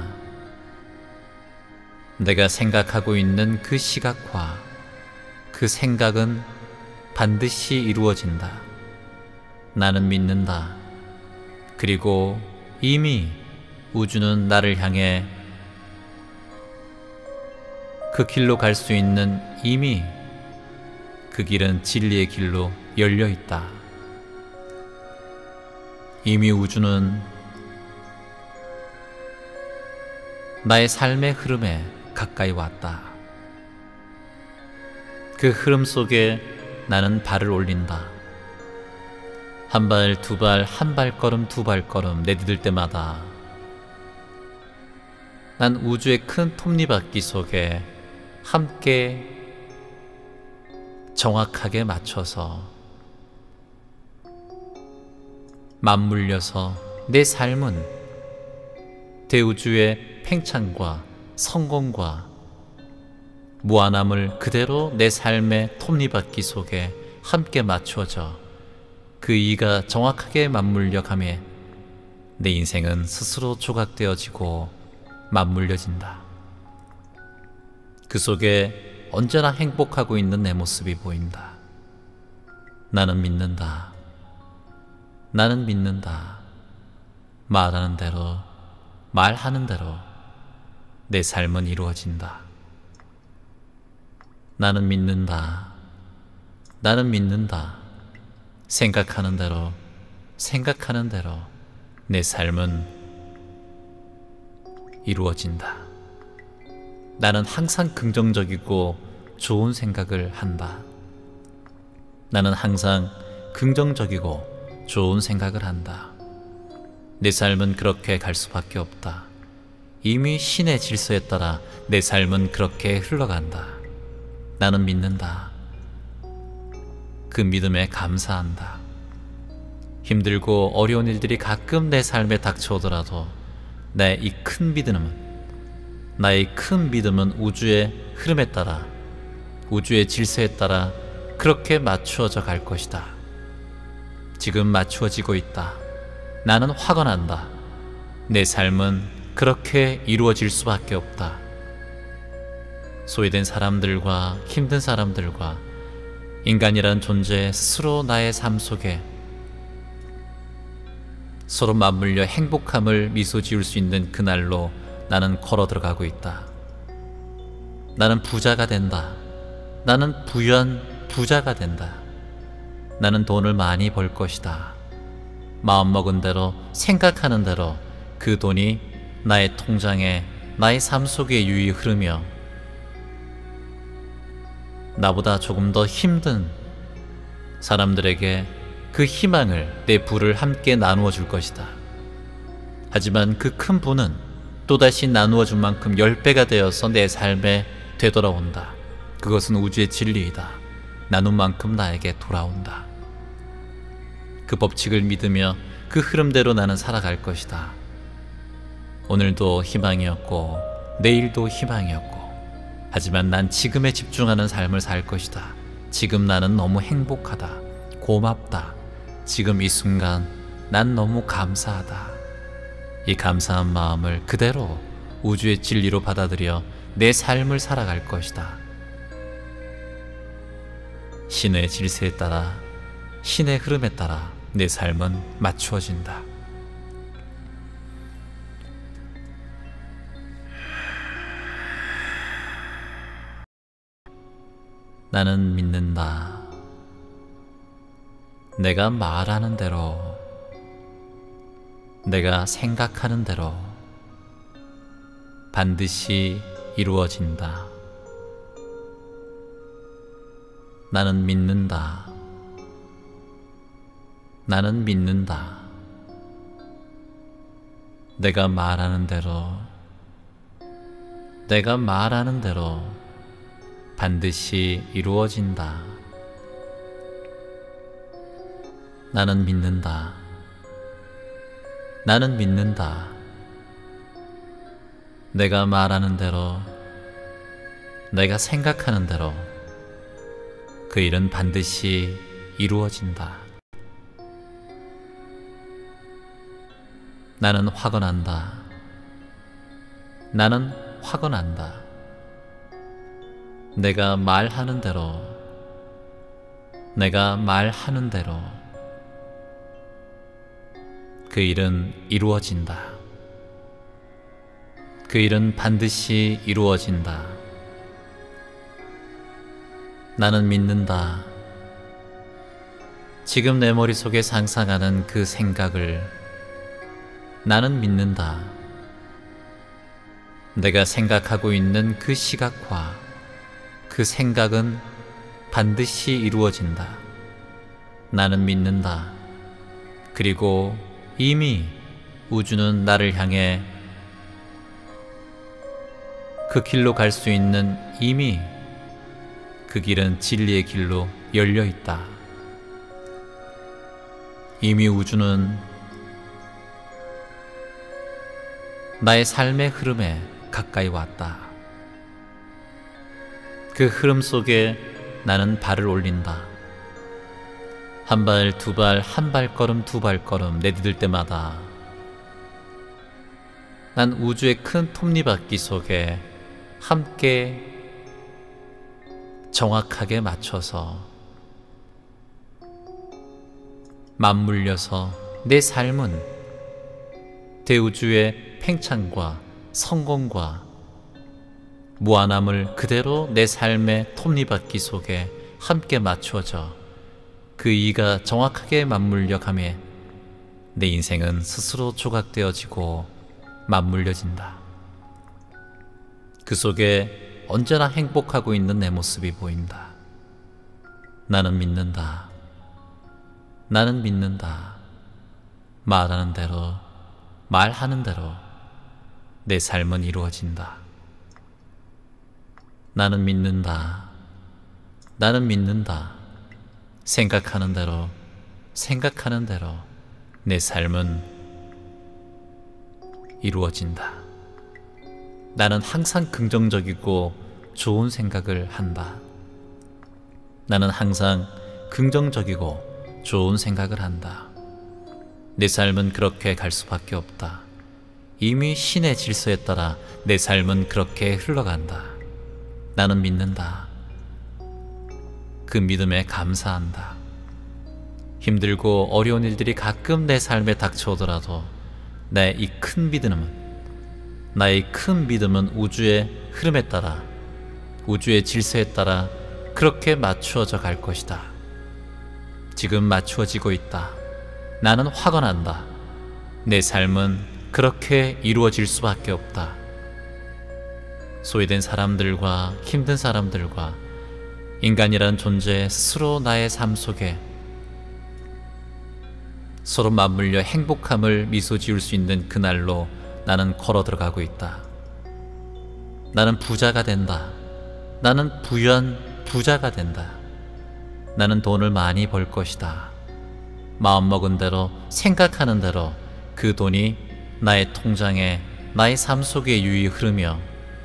Speaker 1: 내가 생각하고 있는 그 시각과 그 생각은 반드시 이루어진다. 나는 믿는다. 그리고 이미 우주는 나를 향해 그 길로 갈 수 있는, 이미 그 길은 진리의 길로 열려 있다. 이미 우주는 나의 삶의 흐름에 가까이 왔다. 그 흐름 속에 나는 발을 올린다. 한 발, 두 발, 한 발걸음, 두 발걸음 내디딜 때마다 난 우주의 큰 톱니바퀴 속에 함께 정확하게 맞춰서 맞물려서 내 삶은 대우주의 팽창과 성공과 무한함을 그대로 내 삶의 톱니바퀴 속에 함께 맞추어져 그 이가 정확하게 맞물려 가며 내 인생은 스스로 조각되어지고 맞물려진다. 그 속에 언제나 행복하고 있는 내 모습이 보인다. 나는 믿는다. 나는 믿는다. 말하는 대로, 말하는 대로 내 삶은 이루어진다. 나는 믿는다. 나는 믿는다. 생각하는 대로, 생각하는 대로 내 삶은 이루어진다. 나는 항상 긍정적이고 좋은 생각을 한다. 나는 항상 긍정적이고 좋은 생각을 한다. 내 삶은 그렇게 갈 수밖에 없다. 이미 신의 질서에 따라 내 삶은 그렇게 흘러간다. 나는 믿는다. 그 믿음에 감사한다. 힘들고 어려운 일들이 가끔 내 삶에 닥쳐오더라도 나의 이 큰 믿음은, 나의 큰 믿음은 우주의 흐름에 따라, 우주의 질서에 따라 그렇게 맞추어져 갈 것이다. 지금 맞추어지고 있다. 나는 확언한다. 내 삶은 그렇게 이루어질 수밖에 없다. 소외된 사람들과 힘든 사람들과 인간이란 존재 스스로 나의 삶 속에 서로 맞물려 행복함을 미소 지을 수 있는 그날로 나는 걸어 들어가고 있다. 나는 부자가 된다. 나는 부유한 부자가 된다. 나는 돈을 많이 벌 것이다. 마음먹은 대로, 생각하는 대로 그 돈이 나의 통장에, 나의 삶 속에 유유히 흐르며 나보다 조금 더 힘든 사람들에게 그 희망을, 내 부를 함께 나누어 줄 것이다. 하지만 그 큰 부는 또다시 나누어 준 만큼 10배가 되어서 내 삶에 되돌아온다. 그것은 우주의 진리이다. 나눈 만큼 나에게 돌아온다. 그 법칙을 믿으며 그 흐름대로 나는 살아갈 것이다. 오늘도 희망이었고 내일도 희망이었고, 하지만 난 지금에 집중하는 삶을 살 것이다. 지금 나는 너무 행복하다. 고맙다. 지금 이 순간 난 너무 감사하다. 이 감사한 마음을 그대로 우주의 진리로 받아들여 내 삶을 살아갈 것이다. 신의 질서에 따라, 신의 흐름에 따라 내 삶은 맞추어진다. 나는 믿는다. 내가 말하는 대로, 내가 생각하는 대로 반드시 이루어진다. 나는 믿는다. 나는 믿는다. 내가 말하는 대로, 내가 말하는 대로 반드시 이루어진다. 나는 믿는다. 나는 믿는다. 내가 말하는 대로, 내가 생각하는 대로 그 일은 반드시 이루어진다. 나는 확언한다. 나는 확언한다. 내가 말하는 대로, 내가 말하는 대로 그 일은 이루어진다. 그 일은 반드시 이루어진다. 나는 믿는다. 지금 내 머릿속에 상상하는 그 생각을 나는 믿는다. 내가 생각하고 있는 그 시각과 그 생각은 반드시 이루어진다. 나는 믿는다. 그리고 이미 우주는 나를 향해 그 길로 갈 수 있는, 이미 그 길은 진리의 길로 열려 있다. 이미 우주는 나의 삶의 흐름에 가까이 왔다. 그 흐름 속에 나는 발을 올린다. 한 발, 두 발, 한 발걸음, 두 발걸음 내디딜 때마다 난 우주의 큰 톱니바퀴 속에 함께 정확하게 맞춰서 맞물려서 내 삶은 대우주의 팽창과 성공과 무한함을 그대로 내 삶의 톱니바퀴 속에 함께 맞추어져 그 이가 정확하게 맞물려 가며 내 인생은 스스로 조각되어지고 맞물려진다. 그 속에 언제나 행복하고 있는 내 모습이 보인다. 나는 믿는다. 나는 믿는다. 말하는 대로, 말하는 대로 내 삶은 이루어진다. 나는 믿는다. 나는 믿는다. 생각하는 대로, 생각하는 대로 내 삶은 이루어진다. 나는 항상 긍정적이고 좋은 생각을 한다. 나는 항상 긍정적이고 좋은 생각을 한다. 내 삶은 그렇게 갈 수밖에 없다. 이미 신의 질서에 따라 내 삶은 그렇게 흘러간다. 나는 믿는다. 그 믿음에 감사한다. 힘들고 어려운 일들이 가끔 내 삶에 닥쳐오더라도 나의 이 큰 믿음은, 나의 큰 믿음은 우주의 흐름에 따라, 우주의 질서에 따라 그렇게 맞추어져 갈 것이다. 지금 맞추어지고 있다. 나는 확언한다. 내 삶은 그렇게 이루어질 수밖에 없다. 소외된 사람들과 힘든 사람들과 인간이란 존재 스스로 나의 삶 속에 서로 맞물려 행복함을 미소 지을 수 있는 그날로 나는 걸어 들어가고 있다. 나는 부자가 된다. 나는 부유한 부자가 된다. 나는 돈을 많이 벌 것이다. 마음먹은 대로, 생각하는 대로 그 돈이 나의 통장에, 나의 삶 속에 유유히 흐르며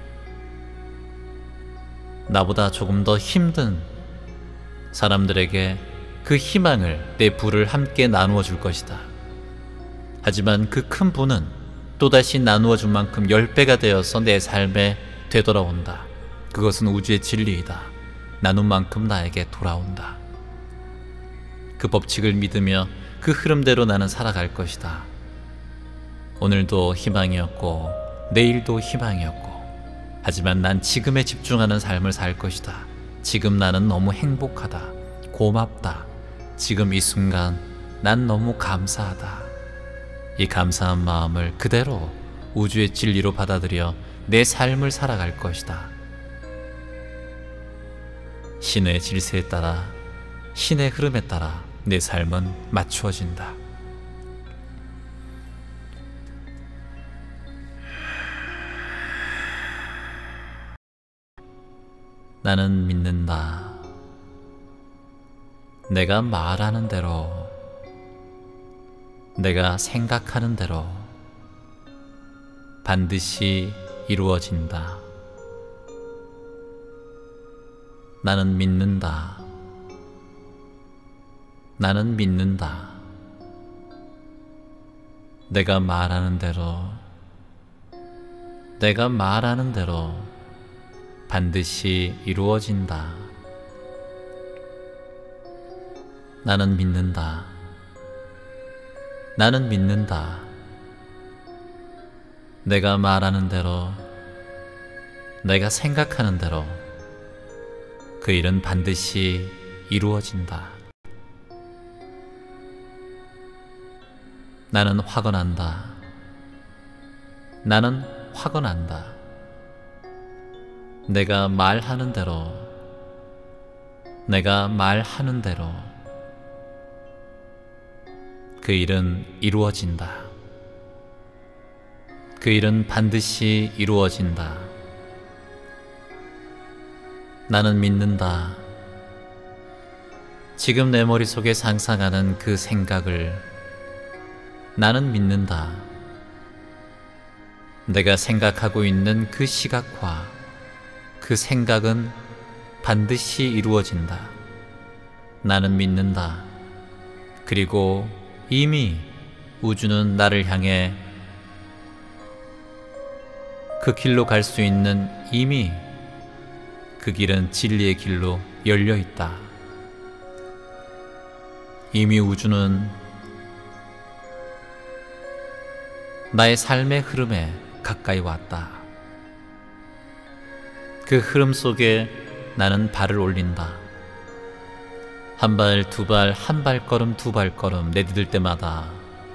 Speaker 1: 나보다 조금 더 힘든 사람들에게 그 희망을, 내 부를 함께 나누어 줄 것이다. 하지만 그 큰 부는 또다시 나누어 준 만큼 10배가 되어서 내 삶에 되돌아온다. 그것은 우주의 진리이다. 나눈 만큼 나에게 돌아온다. 그 법칙을 믿으며 그 흐름대로 나는 살아갈 것이다. 오늘도 희망이었고 내일도 희망이었고, 하지만 난 지금에 집중하는 삶을 살 것이다. 지금 나는 너무 행복하다. 고맙다. 지금 이 순간 난 너무 감사하다. 이 감사한 마음을 그대로 우주의 진리로 받아들여 내 삶을 살아갈 것이다. 신의 질서에 따라, 신의 흐름에 따라 내 삶은 맞추어진다. 나는 믿는다. 내가 말하는 대로, 내가 생각하는 대로 반드시 이루어진다. 나는 믿는다. 나는 믿는다. 내가 말하는 대로, 내가 말하는 대로 반드시 이루어진다. 나는 믿는다. 나는 믿는다. 내가 말하는 대로, 내가 생각하는 대로 그 일은 반드시 이루어진다. 나는 화가 난다. 나는 화가 난다. 내가 말하는 대로, 내가 말하는 대로 그 일은 이루어진다. 그 일은 반드시 이루어진다. 나는 믿는다. 지금 내 머릿속에 상상하는 그 생각을 나는 믿는다. 내가 생각하고 있는 그 시각과 그 생각은 반드시 이루어진다. 나는 믿는다. 그리고 이미 우주는 나를 향해 그 길로 갈 수 있는, 이미 그 길은 진리의 길로 열려 있다. 이미 우주는 나의 삶의 흐름에 가까이 왔다. 그 흐름 속에 나는 발을 올린다. 한 발, 두 발, 한 발걸음, 두 발걸음 내디딜 때마다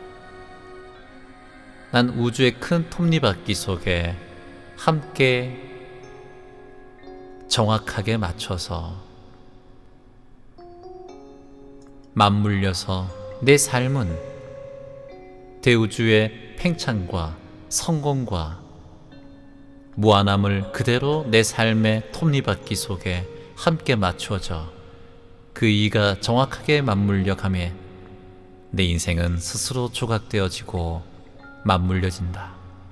Speaker 1: 난 우주의 큰 톱니바퀴 속에 함께 정확하게 맞춰서 맞물려서 내 삶은 대우주의 팽창과 성공과 무한함을 그대로 내 삶의 톱니바퀴 속에 함께 맞추어져 그 이가 정확하게 맞물려 가며 내 인생은 스스로 조각되어지고 맞물려진다.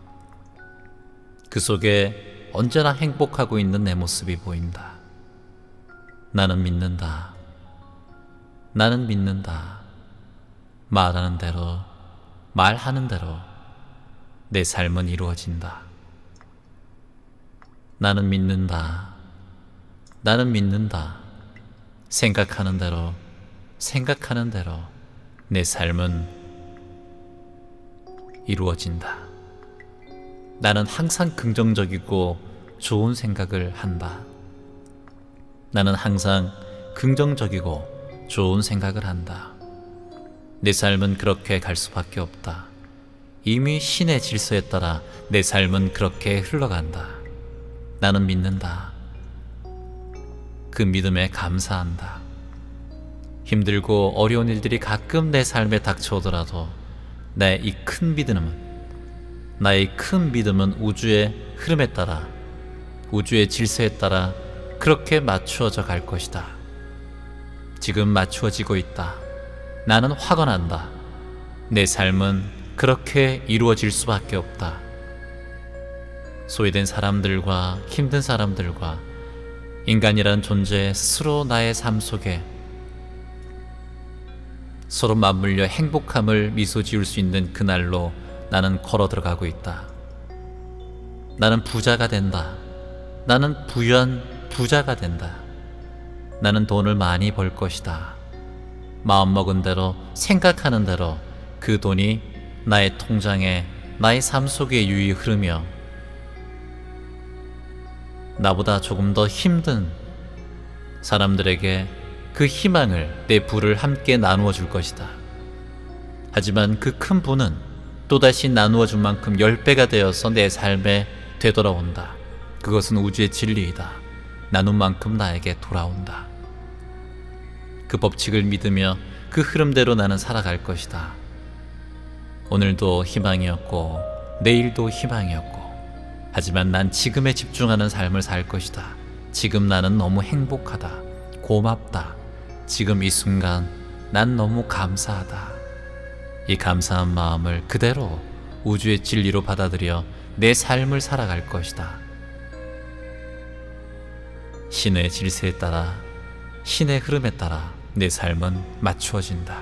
Speaker 1: 그 속에 언제나 행복하고 있는 내 모습이 보인다. 나는 믿는다. 나는 믿는다. 말하는 대로, 말하는 대로 내 삶은 이루어진다. 나는 믿는다. 나는 믿는다. 생각하는 대로, 생각하는 대로 내 삶은 이루어진다. 나는 항상 긍정적이고 좋은 생각을 한다. 나는 항상 긍정적이고 좋은 생각을 한다. 내 삶은 그렇게 갈 수밖에 없다. 이미 신의 질서에 따라 내 삶은 그렇게 흘러간다. 나는 믿는다. 그 믿음에 감사한다. 힘들고 어려운 일들이 가끔 내 삶에 닥쳐오더라도 나의 이 큰 믿음은, 나의 큰 믿음은 우주의 흐름에 따라, 우주의 질서에 따라 그렇게 맞추어져 갈 것이다. 지금 맞추어지고 있다. 나는 화가 난다. 내 삶은 그렇게 이루어질 수밖에 없다. 소외된 사람들과 힘든 사람들과 인간이란 존재 스스로 나의 삶 속에 서로 맞물려 행복함을 미소 지을 수 있는 그날로 나는 걸어 들어가고 있다. 나는 부자가 된다. 나는 부유한 부자가 된다. 나는 돈을 많이 벌 것이다. 마음먹은 대로, 생각하는 대로 그 돈이 나의 통장에, 나의 삶 속에 유유히 흐르며 나보다 조금 더 힘든 사람들에게 그 희망을, 내 부를 함께 나누어 줄 것이다. 하지만 그 큰 부는 또다시 나누어 준 만큼 10배가 되어서 내 삶에 되돌아온다. 그것은 우주의 진리이다. 나눈 만큼 나에게 돌아온다. 그 법칙을 믿으며 그 흐름대로 나는 살아갈 것이다. 오늘도 희망이었고 내일도 희망이었고, 하지만 난 지금에 집중하는 삶을 살 것이다. 지금 나는 너무 행복하다. 고맙다. 지금 이 순간 난 너무 감사하다. 이 감사한 마음을 그대로 우주의 진리로 받아들여 내 삶을 살아갈 것이다. 신의 질서에 따라, 신의 흐름에 따라 내 삶은 맞추어진다.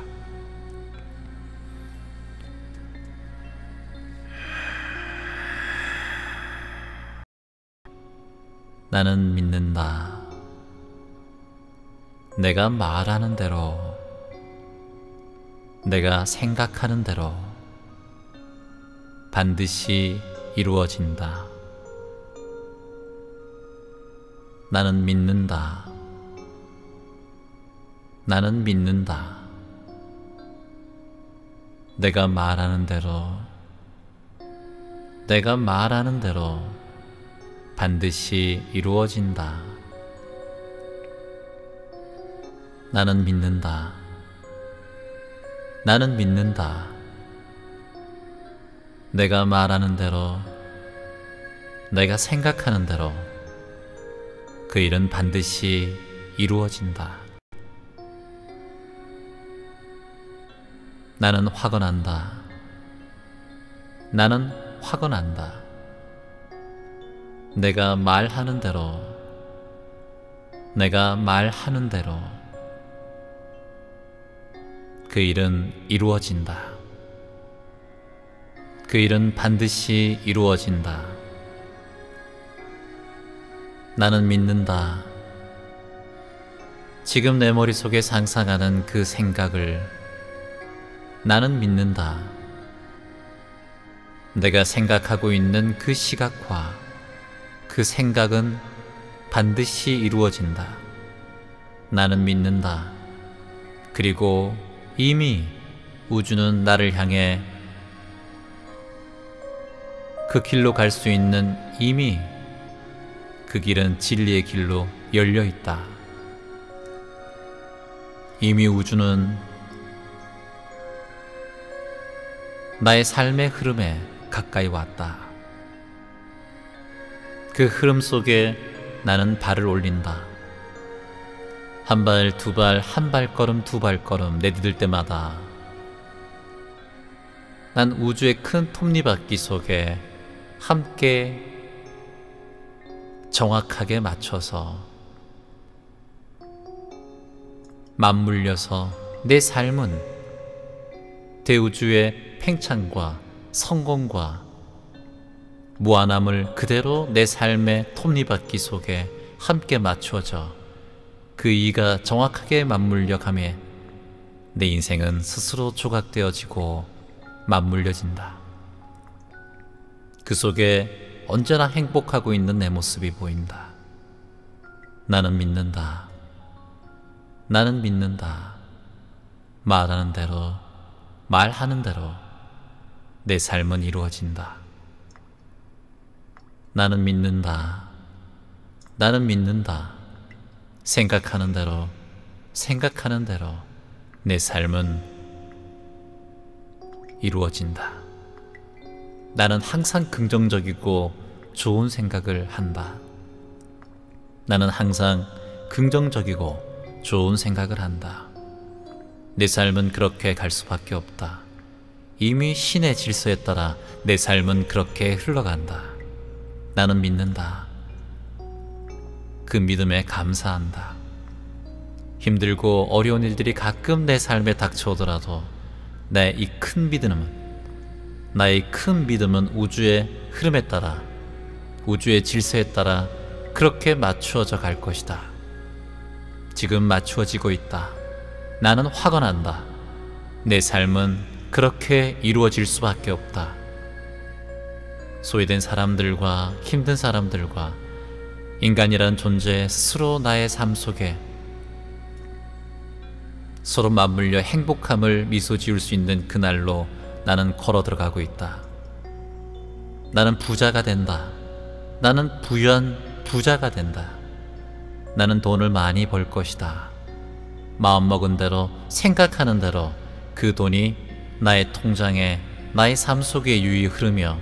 Speaker 1: 나는 믿는다. 내가 말하는 대로, 내가 생각하는 대로 반드시 이루어진다. 나는 믿는다. 나는 믿는다. 내가 말하는 대로, 내가 말하는 대로 반드시 이루어진다. 나는 믿는다. 나는 믿는다. 내가 말하는 대로, 내가 생각하는 대로 그 일은 반드시 이루어진다. 나는 확언한다. 나는 확언한다. 내가 말하는 대로, 내가 말하는 대로 그 일은 이루어진다. 그 일은 반드시 이루어진다. 나는 믿는다. 지금 내 머릿속에 상상하는 그 생각을 나는 믿는다. 내가 생각하고 있는 그 시각화, 그 생각은 반드시 이루어진다. 나는 믿는다. 그리고 이미 우주는 나를 향해 그 길로 갈 수 있는, 이미 그 길은 진리의 길로 열려 있다. 이미 우주는 나의 삶의 흐름에 가까이 왔다. 그 흐름 속에 나는 발을 올린다. 한 발, 두 발, 한 발걸음, 두 발걸음 내디딜 때마다 난 우주의 큰 톱니바퀴 속에 함께 정확하게 맞춰서 맞물려서 내 삶은 대우주의 팽창과 성공과 무한함을 그대로 내 삶의 톱니바퀴 속에 함께 맞추어져 그 이가 정확하게 맞물려 가며 내 인생은 스스로 조각되어지고 맞물려진다. 그 속에 언제나 행복하고 있는 내 모습이 보인다. 나는 믿는다. 나는 믿는다. 말하는 대로, 말하는 대로 내 삶은 이루어진다. 나는 믿는다. 나는 믿는다. 생각하는 대로, 생각하는 대로 내 삶은 이루어진다. 나는 항상 긍정적이고 좋은 생각을 한다. 나는 항상 긍정적이고 좋은 생각을 한다. 내 삶은 그렇게 갈 수밖에 없다. 이미 신의 질서에 따라 내 삶은 그렇게 흘러간다. 나는 믿는다. 그 믿음에 감사한다. 힘들고 어려운 일들이 가끔 내 삶에 닥쳐오더라도 내 이 큰 믿음은 나의 큰 믿음은 우주의 흐름에 따라, 우주의 질서에 따라 그렇게 맞추어져 갈 것이다. 지금 맞추어지고 있다. 나는 화가 난다. 내 삶은 그렇게 이루어질 수밖에 없다. 소외된 사람들과 힘든 사람들과 인간이란 존재 스스로 나의 삶 속에 서로 맞물려 행복함을 미소 지을 수 있는 그날로 나는 걸어 들어가고 있다. 나는 부자가 된다. 나는 부유한 부자가 된다. 나는 돈을 많이 벌 것이다. 마음먹은 대로, 생각하는 대로 그 돈이 나의 통장에, 나의 삶 속에 유유히 흐르며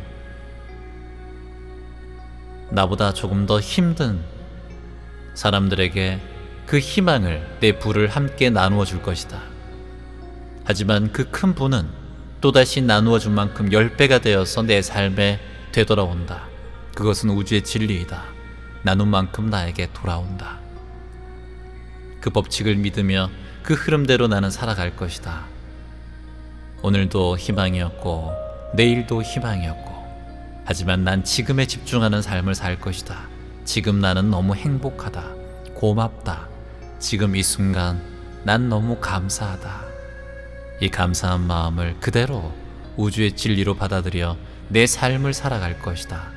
Speaker 1: 나보다 조금 더 힘든 사람들에게 그 희망을, 내 부를 함께 나누어 줄 것이다. 하지만 그 큰 부는 또다시 나누어 준 만큼 10배가 되어서 내 삶에 되돌아온다. 그것은 우주의 진리이다. 나눈 만큼 나에게 돌아온다. 그 법칙을 믿으며 그 흐름대로 나는 살아갈 것이다. 오늘도 희망이었고 내일도 희망이었고, 하지만 난 지금에 집중하는 삶을 살 것이다. 지금 나는 너무 행복하다. 고맙다. 지금 이 순간 난 너무 감사하다. 이 감사한 마음을 그대로 우주의 진리로 받아들여 내 삶을 살아갈 것이다.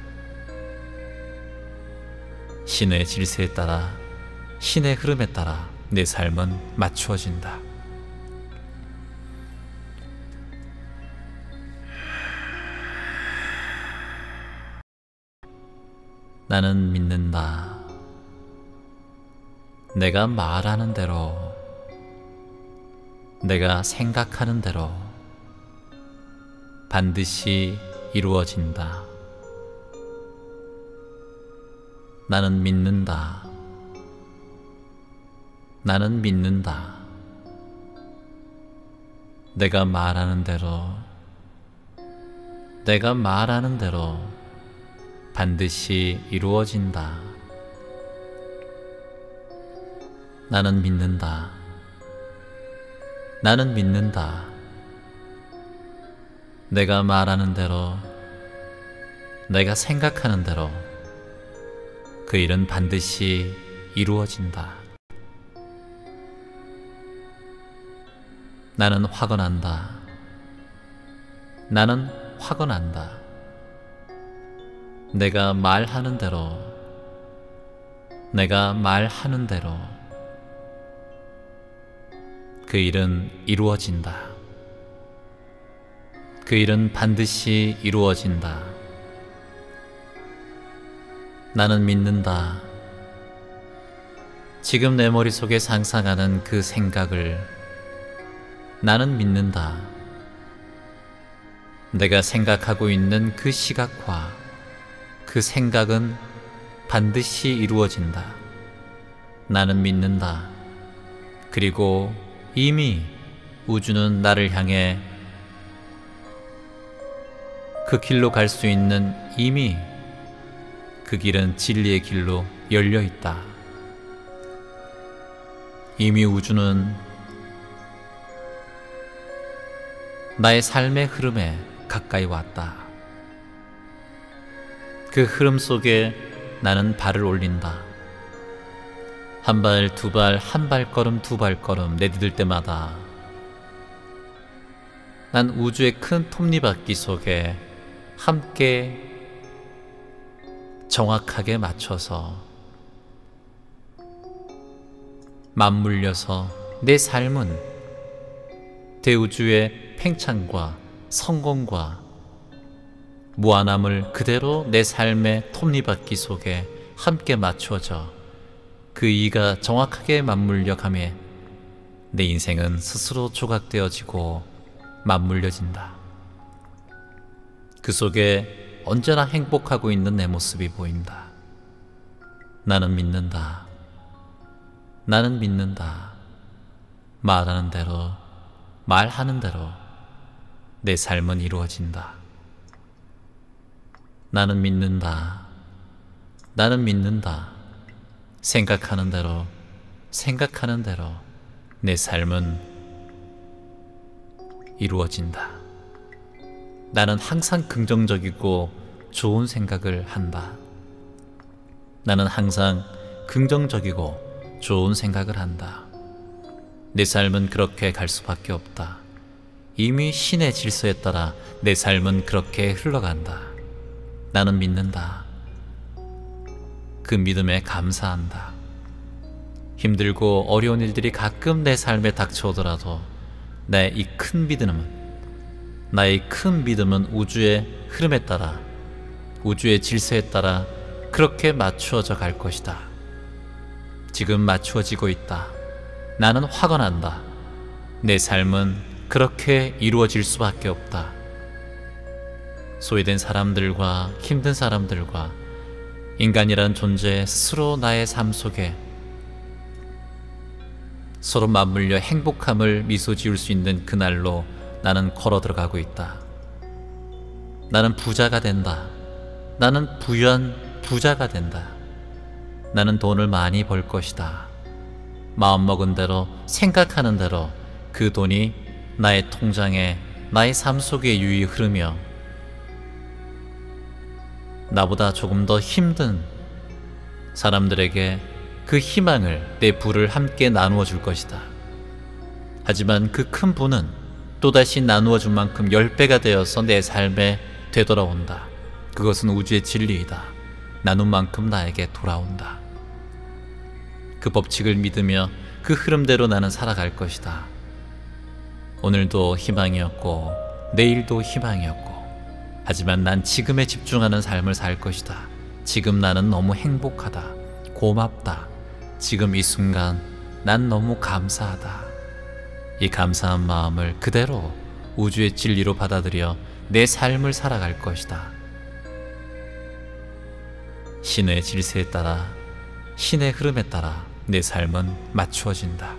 Speaker 1: 신의 질서에 따라, 신의 흐름에 따라 내 삶은 맞추어진다. 나는 믿는다. 내가 말하는 대로, 내가 생각하는 대로 반드시 이루어진다. 나는 믿는다. 나는 믿는다. 내가 말하는 대로, 내가 말하는 대로 반드시 이루어진다. 나는 믿는다. 나는 믿는다. 내가 말하는 대로, 내가 생각하는 대로 그 일은 반드시 이루어진다. 나는 화가 난다. 나는 화가 난다. 내가 말하는 대로, 내가 말하는 대로 그 일은 이루어진다. 그 일은 반드시 이루어진다. 나는 믿는다. 지금 내 머릿속에 상상하는 그 생각을 나는 믿는다. 내가 생각하고 있는 그 시각화, 그 생각은 반드시 이루어진다. 나는 믿는다. 그리고 이미 우주는 나를 향해 그 길로 갈 수 있는, 이미 그 길은 진리의 길로 열려 있다. 이미 우주는 나의 삶의 흐름에 가까이 왔다. 그 흐름 속에 나는 발을 올린다. 한 발, 두 발, 한 발걸음, 두 발걸음 내디딜 때마다 난 우주의 큰 톱니바퀴 속에 함께 정확하게 맞춰서 맞물려서 내 삶은 대우주의 팽창과 성공과 무한함을 그대로 내 삶의 톱니바퀴 속에 함께 맞추어져 그 이가 정확하게 맞물려 가며 내 인생은 스스로 조각되어지고 맞물려진다. 그 속에 언제나 행복하고 있는 내 모습이 보인다. 나는 믿는다. 나는 믿는다. 말하는 대로, 말하는 대로 내 삶은 이루어진다. 나는 믿는다. 나는 믿는다. 생각하는 대로, 생각하는 대로 내 삶은 이루어진다. 나는 항상 긍정적이고 좋은 생각을 한다. 나는 항상 긍정적이고 좋은 생각을 한다. 내 삶은 그렇게 갈 수밖에 없다. 이미 신의 질서에 따라 내 삶은 그렇게 흘러간다. 나는 믿는다. 그 믿음에 감사한다. 힘들고 어려운 일들이 가끔 내 삶에 닥쳐오더라도 나의 이 큰 믿음은 우주의 흐름에 따라, 우주의 질서에 따라 그렇게 맞추어져 갈 것이다. 지금 맞추어지고 있다. 나는 확언한다. 내 삶은 그렇게 이루어질 수밖에 없다. 소외된 사람들과 힘든 사람들과 인간이란 존재 스스로 나의 삶 속에 서로 맞물려 행복함을 미소 지을 수 있는 그날로 나는 걸어 들어가고 있다. 나는 부자가 된다. 나는 부유한 부자가 된다. 나는 돈을 많이 벌 것이다. 마음먹은 대로, 생각하는 대로 그 돈이 나의 통장에, 나의 삶 속에 유유히 흐르며 나보다 조금 더 힘든 사람들에게 그 희망을, 내 부를 함께 나누어 줄 것이다. 하지만 그 큰 부는 또다시 나누어 준 만큼 10배가 되어서 내 삶에 되돌아온다. 그것은 우주의 진리이다. 나눈 만큼 나에게 돌아온다. 그 법칙을 믿으며 그 흐름대로 나는 살아갈 것이다. 오늘도 희망이었고 내일도 희망이었고, 하지만 난 지금에 집중하는 삶을 살 것이다. 지금 나는 너무 행복하다. 고맙다. 지금 이 순간 난 너무 감사하다. 이 감사한 마음을 그대로 우주의 진리로 받아들여 내 삶을 살아갈 것이다. 신의 질서에 따라, 신의 흐름에 따라 내 삶은 맞추어진다.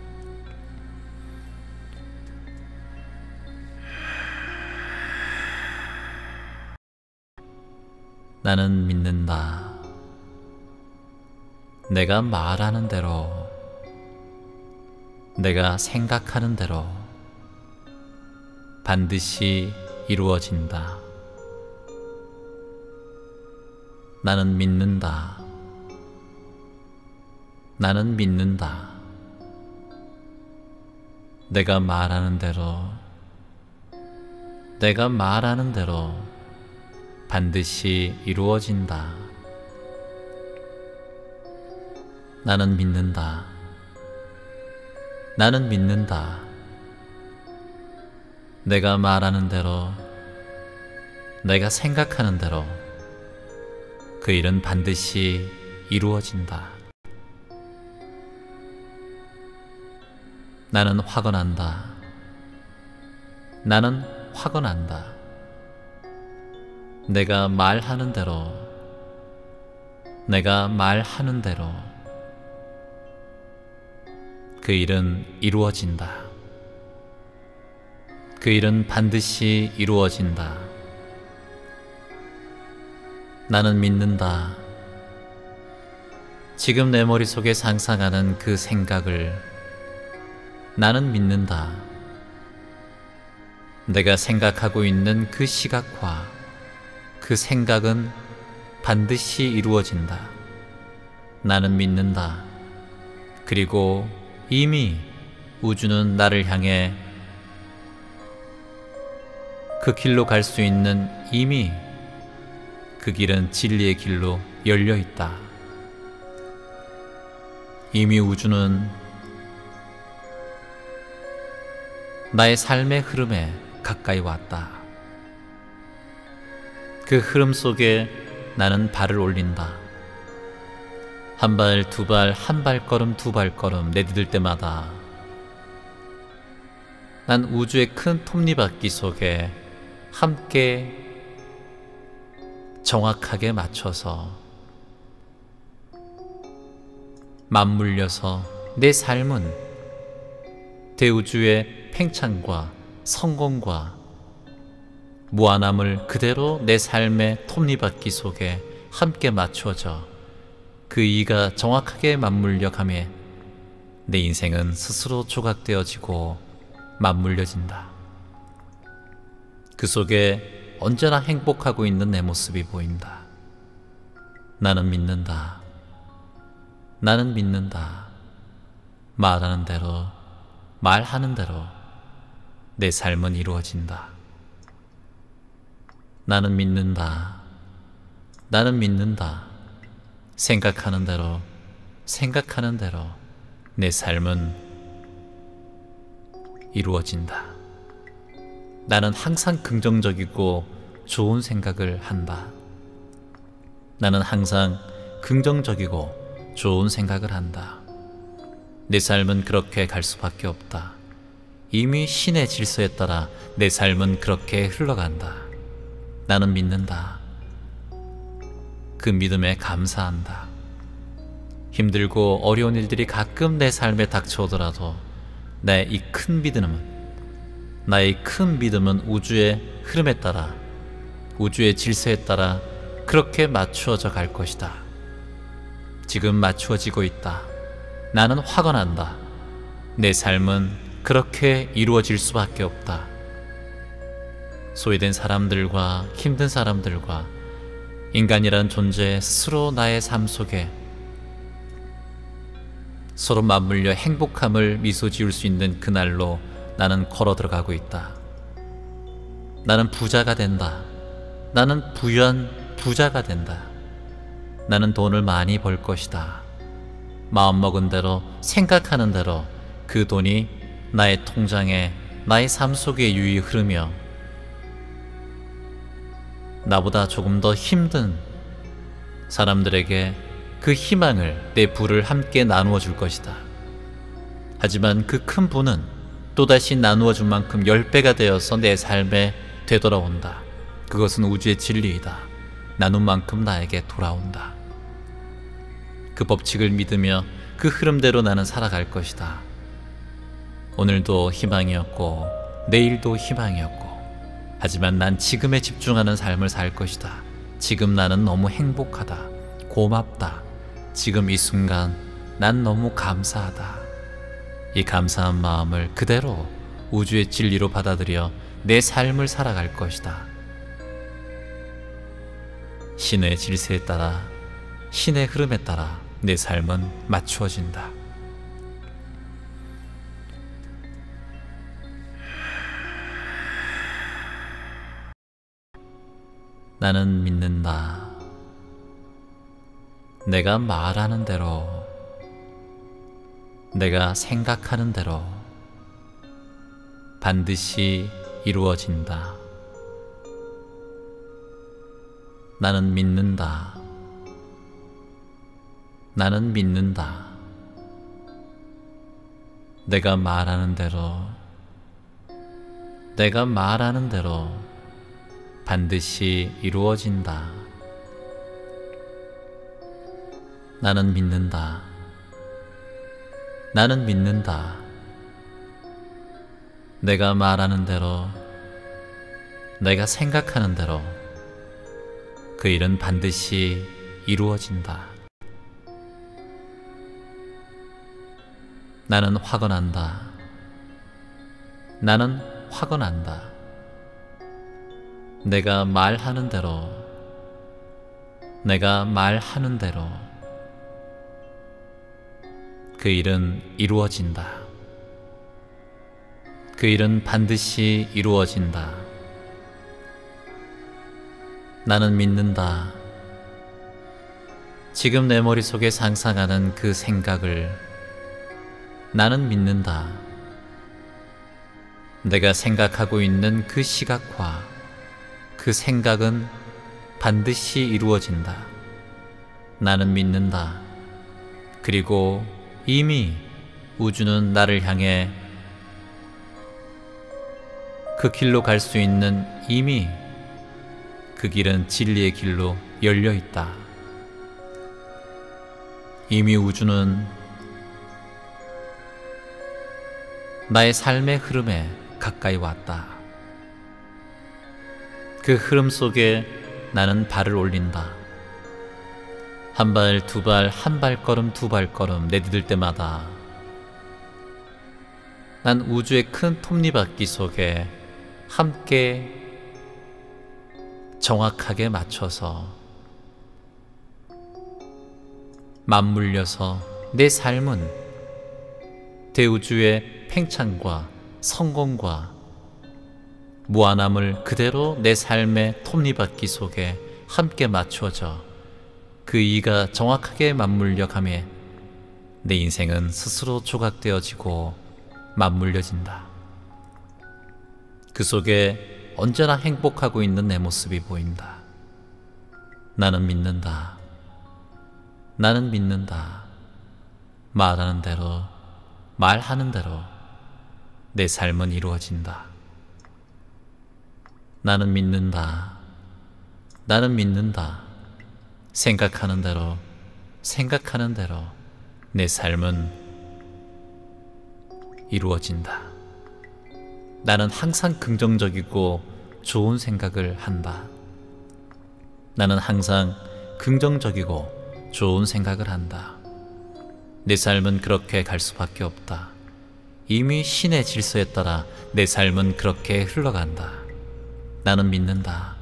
Speaker 1: 나는 믿는다. 내가 말하는 대로, 내가 생각하는 대로 반드시 이루어진다. 나는 믿는다. 나는 믿는다. 내가 말하는 대로, 내가 말하는 대로 반드시 이루어진다. 나는 믿는다. 나는 믿는다. 내가 말하는 대로, 내가 생각하는 대로 그 일은 반드시 이루어진다. 나는 확언한다. 나는 확언한다. 내가 말하는 대로, 내가 말하는 대로 그 일은 이루어진다. 그 일은 반드시 이루어진다. 나는 믿는다. 지금 내 머릿속에 상상하는 그 생각을 나는 믿는다. 내가 생각하고 있는 그 시각과 그 생각은 반드시 이루어진다. 나는 믿는다. 그리고 이미 우주는 나를 향해 그 길로 갈 수 있는, 이미 그 길은 진리의 길로 열려 있다. 이미 우주는 나의 삶의 흐름에 가까이 왔다. 그 흐름 속에 나는 발을 올린다. 한 발, 두 발, 한 발걸음, 두 발걸음 내디딜 때마다 난 우주의 큰 톱니바퀴 속에 함께 정확하게 맞춰서 맞물려서 내 삶은 대우주의 팽창과 성공과 무한함을 그대로 내 삶의 톱니바퀴 속에 함께 맞추어져 그 이가 정확하게 맞물려 가며 내 인생은 스스로 조각되어지고 맞물려진다. 그 속에 언제나 행복하고 있는 내 모습이 보인다. 나는 믿는다. 나는 믿는다. 말하는 대로, 말하는 대로 내 삶은 이루어진다. 나는 믿는다. 나는 믿는다. 생각하는 대로, 생각하는 대로 내 삶은 이루어진다. 나는 항상 긍정적이고 좋은 생각을 한다. 나는 항상 긍정적이고 좋은 생각을 한다. 내 삶은 그렇게 갈 수밖에 없다. 이미 신의 질서에 따라 내 삶은 그렇게 흘러간다. 나는 믿는다. 그 믿음에 감사한다. 힘들고 어려운 일들이 가끔 내 삶에 닥쳐오더라도 나의 이 큰 믿음은 우주의 흐름에 따라, 우주의 질서에 따라 그렇게 맞추어져 갈 것이다. 지금 맞추어지고 있다. 나는 화가 난다. 내 삶은 그렇게 이루어질 수밖에 없다. 소외된 사람들과 힘든 사람들과 인간이란 존재 스스로 나의 삶 속에 서로 맞물려 행복함을 미소 지을 수 있는 그날로 나는 걸어 들어가고 있다. 나는 부자가 된다. 나는 부유한 부자가 된다. 나는 돈을 많이 벌 것이다. 마음먹은 대로, 생각하는 대로 그 돈이 나의 통장에, 나의 삶 속에 유유히 흐르며 나보다 조금 더 힘든 사람들에게 그 희망을, 내 부를 함께 나누어 줄 것이다. 하지만 그 큰 부는 또다시 나누어 준 만큼 10배가 되어서 내 삶에 되돌아온다. 그것은 우주의 진리이다. 나눈 만큼 나에게 돌아온다. 그 법칙을 믿으며 그 흐름대로 나는 살아갈 것이다. 오늘도 희망이었고 내일도 희망이었고, 하지만 난 지금에 집중하는 삶을 살 것이다. 지금 나는 너무 행복하다. 고맙다. 지금 이 순간 난 너무 감사하다. 이 감사한 마음을 그대로 우주의 진리로 받아들여 내 삶을 살아갈 것이다. 신의 질서에 따라, 신의 흐름에 따라 내 삶은 맞추어진다. 나는 믿는다. 내가 말하는 대로, 내가 생각하는 대로 반드시 이루어진다. 나는 믿는다. 나는 믿는다. 내가 말하는 대로, 내가 말하는 대로 반드시 이루어진다. 나는 믿는다. 나는 믿는다. 내가 말하는 대로, 내가 생각하는 대로 그 일은 반드시 이루어진다. 나는 화가 난다. 나는 화가 난다. 내가 말하는 대로, 내가 말하는 대로 그 일은 이루어진다. 그 일은 반드시 이루어진다. 나는 믿는다. 지금 내 머릿속에 상상하는 그 생각을 나는 믿는다. 내가 생각하고 있는 그 시각화, 그 생각은 반드시 이루어진다. 나는 믿는다. 그리고 이미 우주는 나를 향해 그 길로 갈 수 있는, 이미 그 길은 진리의 길로 열려 있다. 이미 우주는 나의 삶의 흐름에 가까이 왔다. 그 흐름 속에 나는 발을 올린다. 한 발, 두 발, 한 발걸음, 두 발걸음 내디딜 때마다 난 우주의 큰 톱니바퀴 속에 함께 정확하게 맞춰서 맞물려서 내 삶은 대우주의 팽창과 성공과 무한함을 그대로 내 삶의 톱니바퀴 속에 함께 맞추어져 그 이가 정확하게 맞물려 가며 내 인생은 스스로 조각되어지고 맞물려진다. 그 속에 언제나 행복하고 있는 내 모습이 보인다. 나는 믿는다. 나는 믿는다. 말하는 대로, 말하는 대로 내 삶은 이루어진다. 나는 믿는다. 나는 믿는다. 생각하는 대로, 생각하는 대로 내 삶은 이루어진다. 나는 항상 긍정적이고 좋은 생각을 한다. 나는 항상 긍정적이고 좋은 생각을 한다. 내 삶은 그렇게 갈 수밖에 없다. 이미 신의 질서에 따라 내 삶은 그렇게 흘러간다. 나는 믿는다.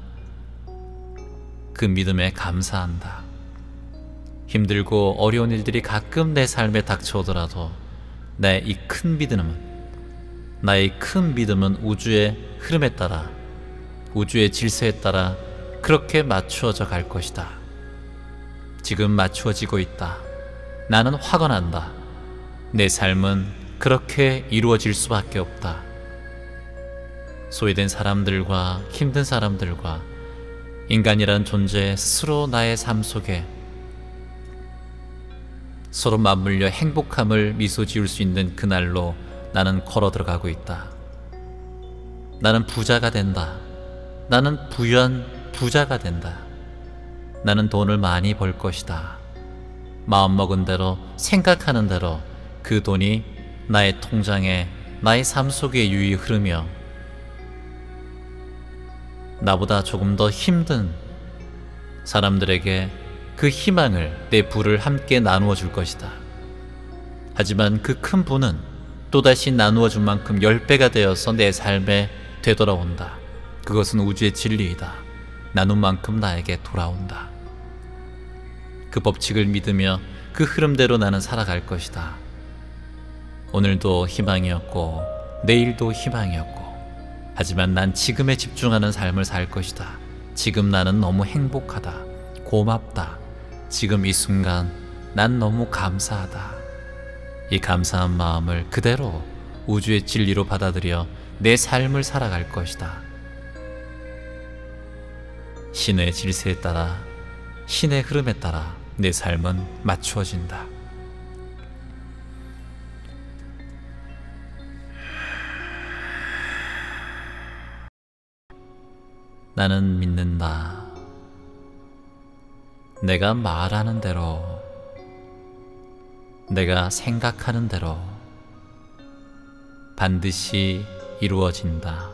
Speaker 1: 그 믿음에 감사한다. 힘들고 어려운 일들이 가끔 내 삶에 닥쳐오더라도 나의 이 큰 믿음은 우주의 흐름에 따라, 우주의 질서에 따라 그렇게 맞추어져 갈 것이다. 지금 맞추어지고 있다. 나는 화가 난다. 내 삶은 그렇게 이루어질 수밖에 없다. 소외된 사람들과 힘든 사람들과 인간이란 존재 스스로 나의 삶 속에 서로 맞물려 행복함을 미소 지을 수 있는 그날로 나는 걸어 들어가고 있다. 나는 부자가 된다. 나는 부유한 부자가 된다. 나는 돈을 많이 벌 것이다. 마음먹은 대로, 생각하는 대로 그 돈이 나의 통장에, 나의 삶 속에 유유히 흐르며 나보다 조금 더 힘든 사람들에게 그 희망을, 내 부를 함께 나누어 줄 것이다. 하지만 그 큰 부는 또다시 나누어 준 만큼 10배가 되어서 내 삶에 되돌아온다. 그것은 우주의 진리이다. 나눈 만큼 나에게 돌아온다. 그 법칙을 믿으며 그 흐름대로 나는 살아갈 것이다. 오늘도 희망이었고 내일도 희망이었고, 하지만 난 지금에 집중하는 삶을 살 것이다. 지금 나는 너무 행복하다. 고맙다. 지금 이 순간 난 너무 감사하다. 이 감사한 마음을 그대로 우주의 진리로 받아들여 내 삶을 살아갈 것이다. 신의 질서에 따라, 신의 흐름에 따라 내 삶은 맞추어진다. 나는 믿는다. 내가 말하는 대로, 내가 생각하는 대로 반드시 이루어진다.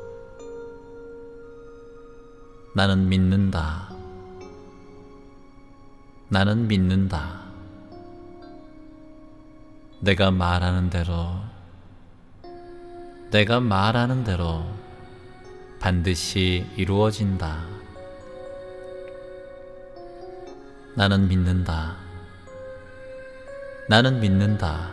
Speaker 1: 나는 믿는다. 나는 믿는다. 내가 말하는 대로, 내가 말하는 대로 반드시 이루어진다. 나는 믿는다. 나는 믿는다.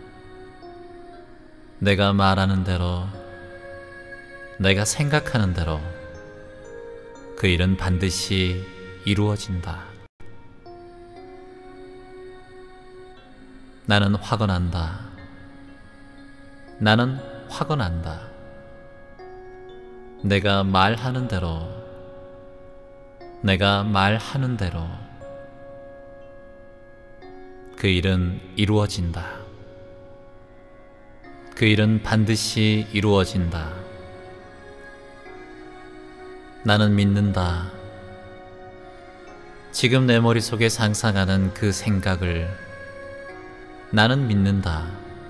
Speaker 1: 내가 말하는 대로, 내가 생각하는 대로 그 일은 반드시 이루어진다. 나는 화가 난다. 나는 화가 난다. 내가 말하는 대로, 내가 말하는 대로 그 일은 이루어진다. 그 일은 반드시 이루어진다. 나는 믿는다. 지금 내 머릿속에 상상하는 그 생각을 나는 믿는다.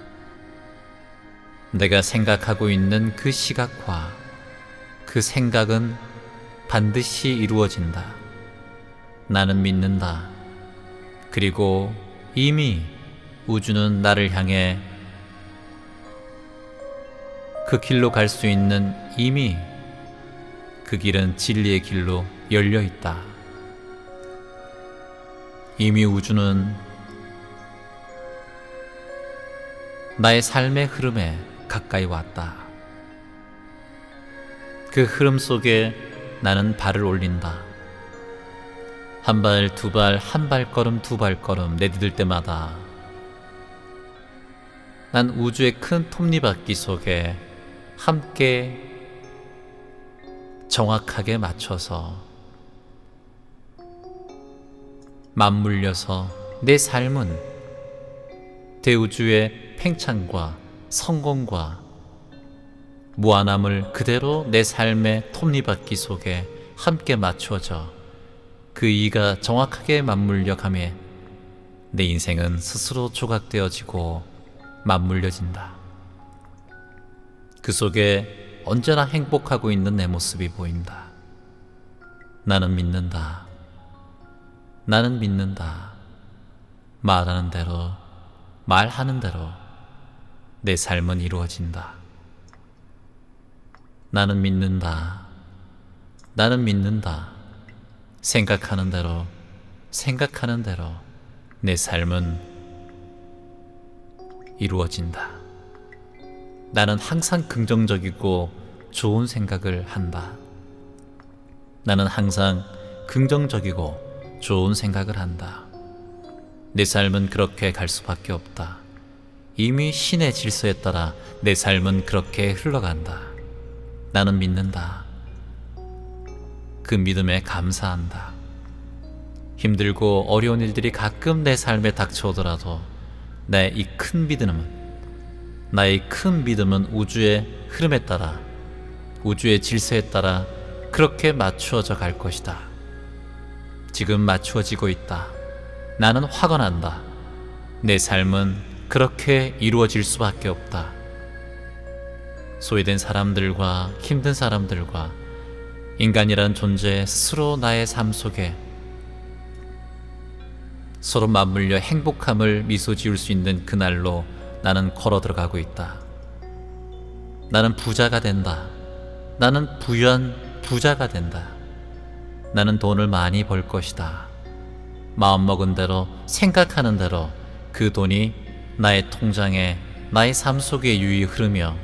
Speaker 1: 내가 생각하고 있는 그 시각화, 그 생각은 반드시 이루어진다. 나는 믿는다. 그리고 이미 우주는 나를 향해 그 길로 갈 수 있는 이미 그 길은 진리의 길로 열려 있다. 이미 우주는 나의 삶의 흐름에 가까이 왔다. 그 흐름 속에 나는 발을 올린다. 한 발, 두 발, 한 발걸음, 두 발걸음 내디딜 때마다 난 우주의 큰 톱니바퀴 속에 함께 정확하게 맞춰서 맞물려서 내 삶은 대우주의 팽창과 성공과 무한함을 그대로 내 삶의 톱니바퀴 속에 함께 맞추어져 그 이가 정확하게 맞물려 가며 내 인생은 스스로 조각되어지고 맞물려진다. 그 속에 언제나 행복하고 있는 내 모습이 보인다. 나는 믿는다. 나는 믿는다. 말하는 대로, 말하는 대로 내 삶은 이루어진다. 나는 믿는다. 나는 믿는다. 생각하는 대로, 생각하는 대로 내 삶은 이루어진다. 나는 항상 긍정적이고 좋은 생각을 한다. 나는 항상 긍정적이고 좋은 생각을 한다. 내 삶은 그렇게 갈 수밖에 없다. 이미 신의 질서에 따라 내 삶은 그렇게 흘러간다. 나는 믿는다. 그 믿음에 감사한다. 힘들고 어려운 일들이 가끔 내 삶에 닥쳐오더라도 나의 이 큰 믿음은 우주의 흐름에 따라, 우주의 질서에 따라 그렇게 맞추어져 갈 것이다. 지금 맞추어지고 있다. 나는 화가 난다. 내 삶은 그렇게 이루어질 수밖에 없다. 소외된 사람들과 힘든 사람들과 인간이란 존재 스스로 나의 삶 속에 서로 맞물려 행복함을 미소 지을 수 있는 그날로 나는 걸어 들어가고 있다. 나는 부자가 된다. 나는 부유한 부자가 된다. 나는 돈을 많이 벌 것이다. 마음먹은 대로, 생각하는 대로 그 돈이 나의 통장에, 나의 삶 속에 유유히 흐르며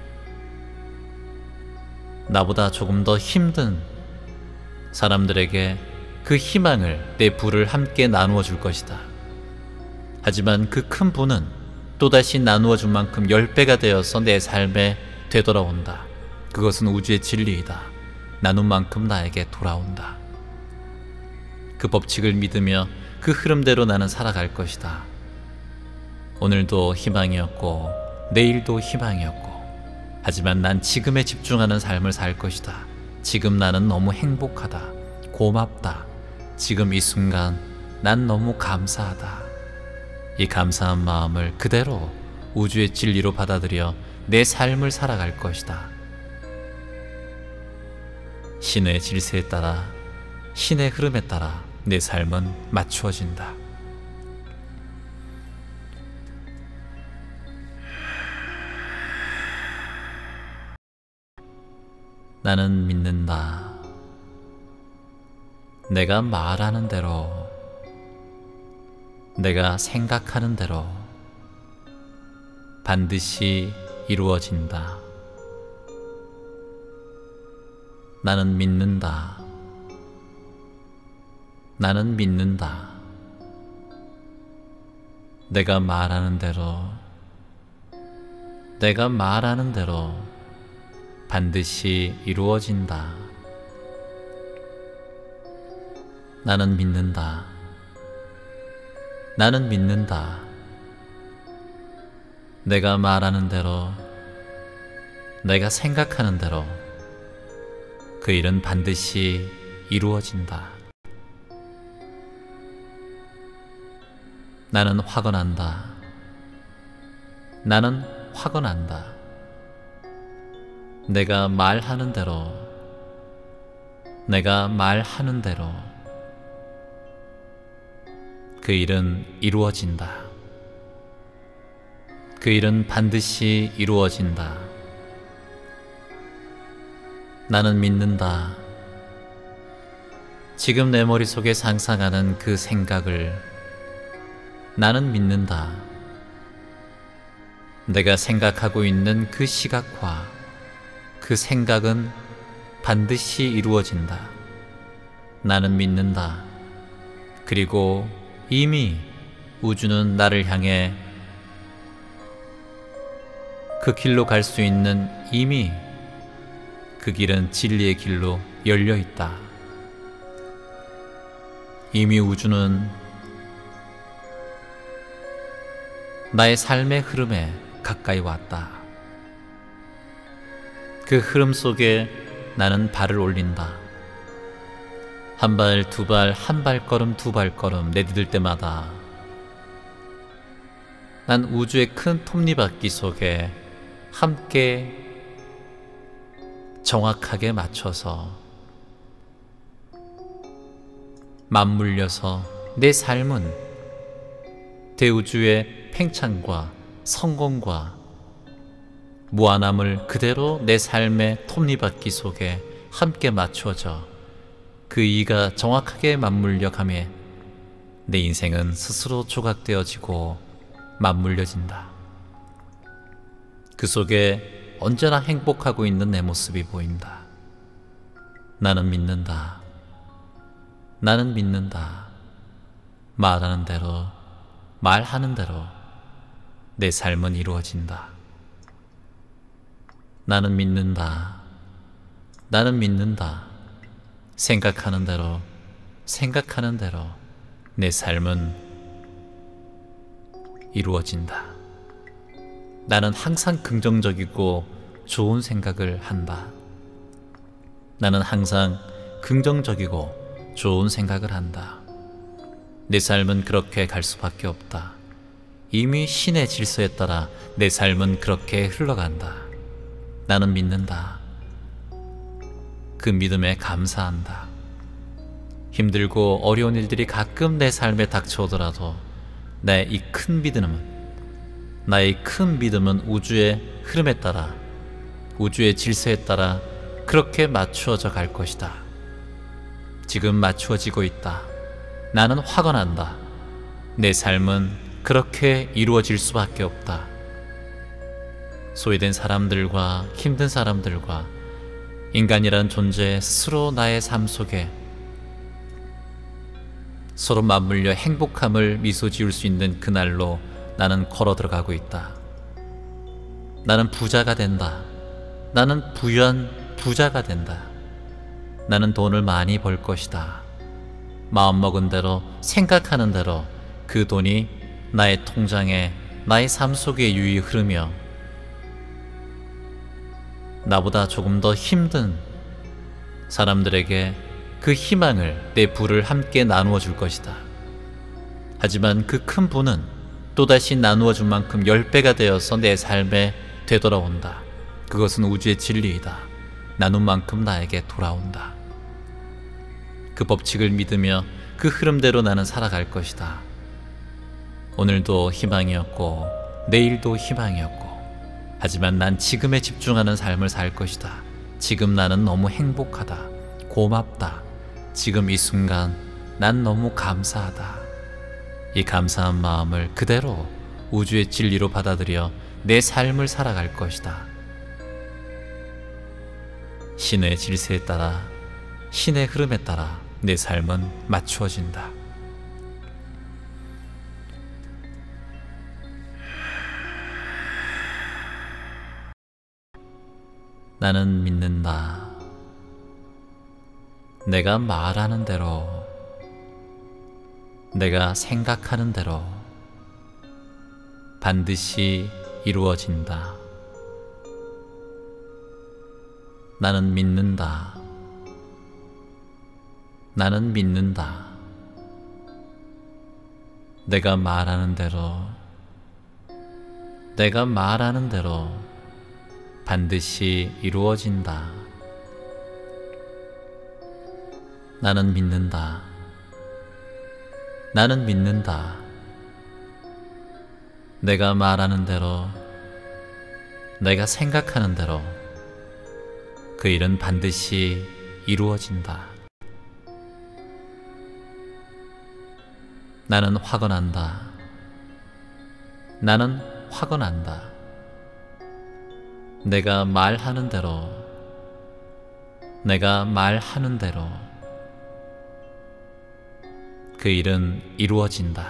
Speaker 1: 나보다 조금 더 힘든 사람들에게 그 희망을, 내 부를 함께 나누어 줄 것이다. 하지만 그 큰 부는 또다시 나누어 준 만큼 10배가 되어서 내 삶에 되돌아온다. 그것은 우주의 진리이다. 나눈 만큼 나에게 돌아온다. 그 법칙을 믿으며 그 흐름대로 나는 살아갈 것이다. 오늘도 희망이었고 내일도 희망이었고, 하지만 난 지금에 집중하는 삶을 살 것이다. 지금 나는 너무 행복하다. 고맙다. 지금 이 순간 난 너무 감사하다. 이 감사한 마음을 그대로 우주의 진리로 받아들여 내 삶을 살아갈 것이다. 신의 질서에 따라, 신의 흐름에 따라 내 삶은 맞추어진다. 나는 믿는다. 내가 말하는 대로, 내가 생각하는 대로 반드시 이루어진다. 나는 믿는다. 나는 믿는다. 내가 말하는 대로, 내가 말하는 대로 반드시 이루어진다. 나는 믿는다. 나는 믿는다. 내가 말하는 대로, 내가 생각하는 대로 그 일은 반드시 이루어진다. 나는 화가 난다. 나는 화가 난다. 내가 말하는 대로, 내가 말하는 대로 그 일은 이루어진다. 그 일은 반드시 이루어진다. 나는 믿는다. 지금 내 머릿속에 상상하는 그 생각을 나는 믿는다. 내가 생각하고 있는 그 시각과 그 생각은 반드시 이루어진다. 나는 믿는다. 그리고 이미 우주는 나를 향해 그 길로 갈 수 있는 이미 그 길은 진리의 길로 열려 있다. 이미 우주는 나의 삶의 흐름에 가까이 왔다. 그 흐름 속에 나는 발을 올린다. 한 발, 두 발, 한 발걸음, 두 발걸음 내디딜 때마다 난 우주의 큰 톱니바퀴 속에 함께 정확하게 맞춰서 맞물려서 내 삶은 대우주의 팽창과 성공과 무한함을 그대로 내 삶의 톱니바퀴 속에 함께 맞추어져 그 이가 정확하게 맞물려 가며 내 인생은 스스로 조각되어지고 맞물려진다. 그 속에 언제나 행복하고 있는 내 모습이 보인다. 나는 믿는다. 나는 믿는다. 말하는 대로, 말하는 대로 내 삶은 이루어진다. 나는 믿는다. 나는 믿는다. 생각하는 대로, 생각하는 대로 내 삶은 이루어진다. 나는 항상 긍정적이고 좋은 생각을 한다. 나는 항상 긍정적이고 좋은 생각을 한다. 내 삶은 그렇게 갈 수밖에 없다. 이미 신의 질서에 따라 내 삶은 그렇게 흘러간다. 나는 믿는다. 그 믿음에 감사한다. 힘들고 어려운 일들이 가끔 내 삶에 닥쳐오더라도 나의 이 큰 믿음은 우주의 흐름에 따라, 우주의 질서에 따라 그렇게 맞추어져 갈 것이다. 지금 맞추어지고 있다. 나는 화가 난다. 내 삶은 그렇게 이루어질 수밖에 없다. 소외된 사람들과 힘든 사람들과 인간이란 존재 스스로 나의 삶 속에 서로 맞물려 행복함을 미소 지을 수 있는 그날로 나는 걸어 들어가고 있다. 나는 부자가 된다. 나는 부유한 부자가 된다. 나는 돈을 많이 벌 것이다. 마음먹은 대로, 생각하는 대로 그 돈이 나의 통장에, 나의 삶 속에 유유히 흐르며 나보다 조금 더 힘든 사람들에게 그 희망을, 내 부를 함께 나누어 줄 것이다. 하지만 그 큰 부는 또다시 나누어 준 만큼 10배가 되어서 내 삶에 되돌아온다. 그것은 우주의 진리이다. 나눈 만큼 나에게 돌아온다. 그 법칙을 믿으며 그 흐름대로 나는 살아갈 것이다. 오늘도 희망이었고 내일도 희망이었고, 하지만 난 지금에 집중하는 삶을 살 것이다. 지금 나는 너무 행복하다. 고맙다. 지금 이 순간 난 너무 감사하다. 이 감사한 마음을 그대로 우주의 진리로 받아들여 내 삶을 살아갈 것이다. 신의 질서에 따라, 신의 흐름에 따라 내 삶은 맞추어진다. 나는 믿는다. 내가 말하는 대로, 내가 생각하는 대로 반드시 이루어진다. 나는 믿는다. 나는 믿는다. 내가 말하는 대로, 내가 말하는 대로 반드시 이루어진다. 나는 믿는다. 나는 믿는다. 내가 말하는 대로, 내가 생각하는 대로 그 일은 반드시 이루어진다. 나는 확언한다. 나는 확언한다. 내가 말하는 대로, 내가 말하는 대로 그 일은 이루어진다.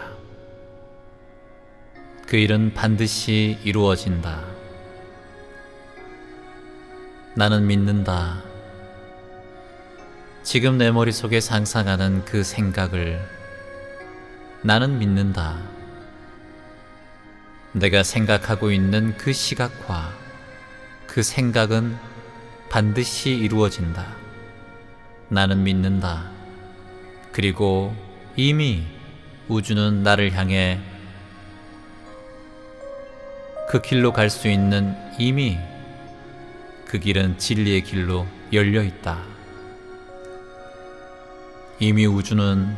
Speaker 1: 그 일은 반드시 이루어진다. 나는 믿는다. 지금 내 머릿속에 상상하는 그 생각을 나는 믿는다. 내가 생각하고 있는 그 시각화, 그 생각은 반드시 이루어진다. 나는 믿는다. 그리고 이미 우주는 나를 향해 그 길로 갈 수 있는 이미 그 길은 진리의 길로 열려 있다. 이미 우주는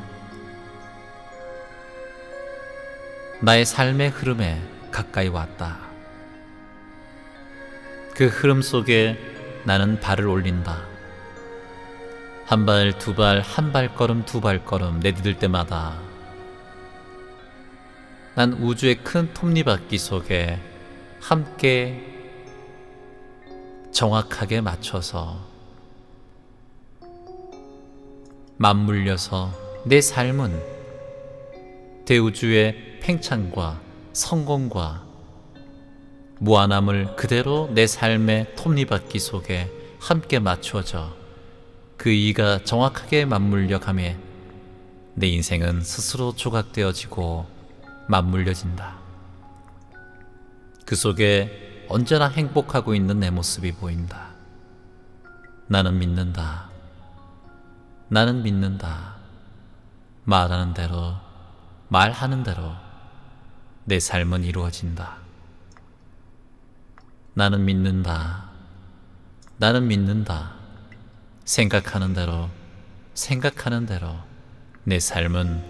Speaker 1: 나의 삶의 흐름에 가까이 왔다. 그 흐름 속에 나는 발을 올린다. 한 발, 두 발, 한 발걸음, 두 발걸음 내디딜 때마다 난 우주의 큰 톱니바퀴 속에 함께 정확하게 맞춰서 맞물려서 내 삶은 대우주의 팽창과 성공과 무한함을 그대로 내 삶의 톱니바퀴 속에 함께 맞추어져 그 이가 정확하게 맞물려 가며 내 인생은 스스로 조각되어지고 맞물려진다. 그 속에 언제나 행복하고 있는 내 모습이 보인다. 나는 믿는다. 나는 믿는다. 말하는 대로, 말하는 대로 내 삶은 이루어진다. 나는 믿는다. 나는 믿는다. 생각하는 대로, 생각하는 대로 내 삶은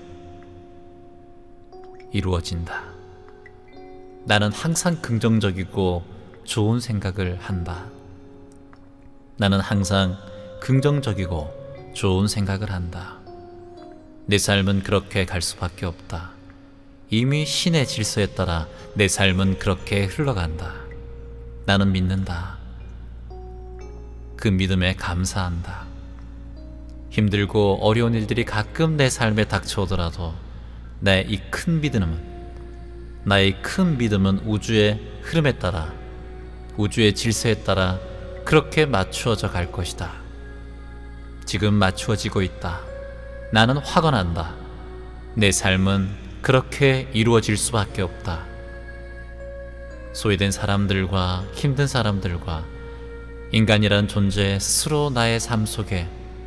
Speaker 1: 이루어진다. 나는 항상 긍정적이고 좋은 생각을 한다. 나는 항상 긍정적이고 좋은 생각을 한다. 내 삶은 그렇게 갈 수밖에 없다. 이미 신의 질서에 따라 내 삶은 그렇게 흘러간다. 나는 믿는다. 그 믿음에 감사한다. 힘들고 어려운 일들이 가끔 내 삶에 닥쳐오더라도 나의 이 큰 믿음은, 나의 큰 믿음은 우주의 흐름에 따라, 우주의 질서에 따라 그렇게 맞추어져 갈 것이다. 지금 맞추어지고 있다. 나는 확언한다. 내 삶은 그렇게 이루어질 수밖에 없다. 소외된 사람들과 힘든 사람들과 인간이란 존재 스스로 나의 삶 속에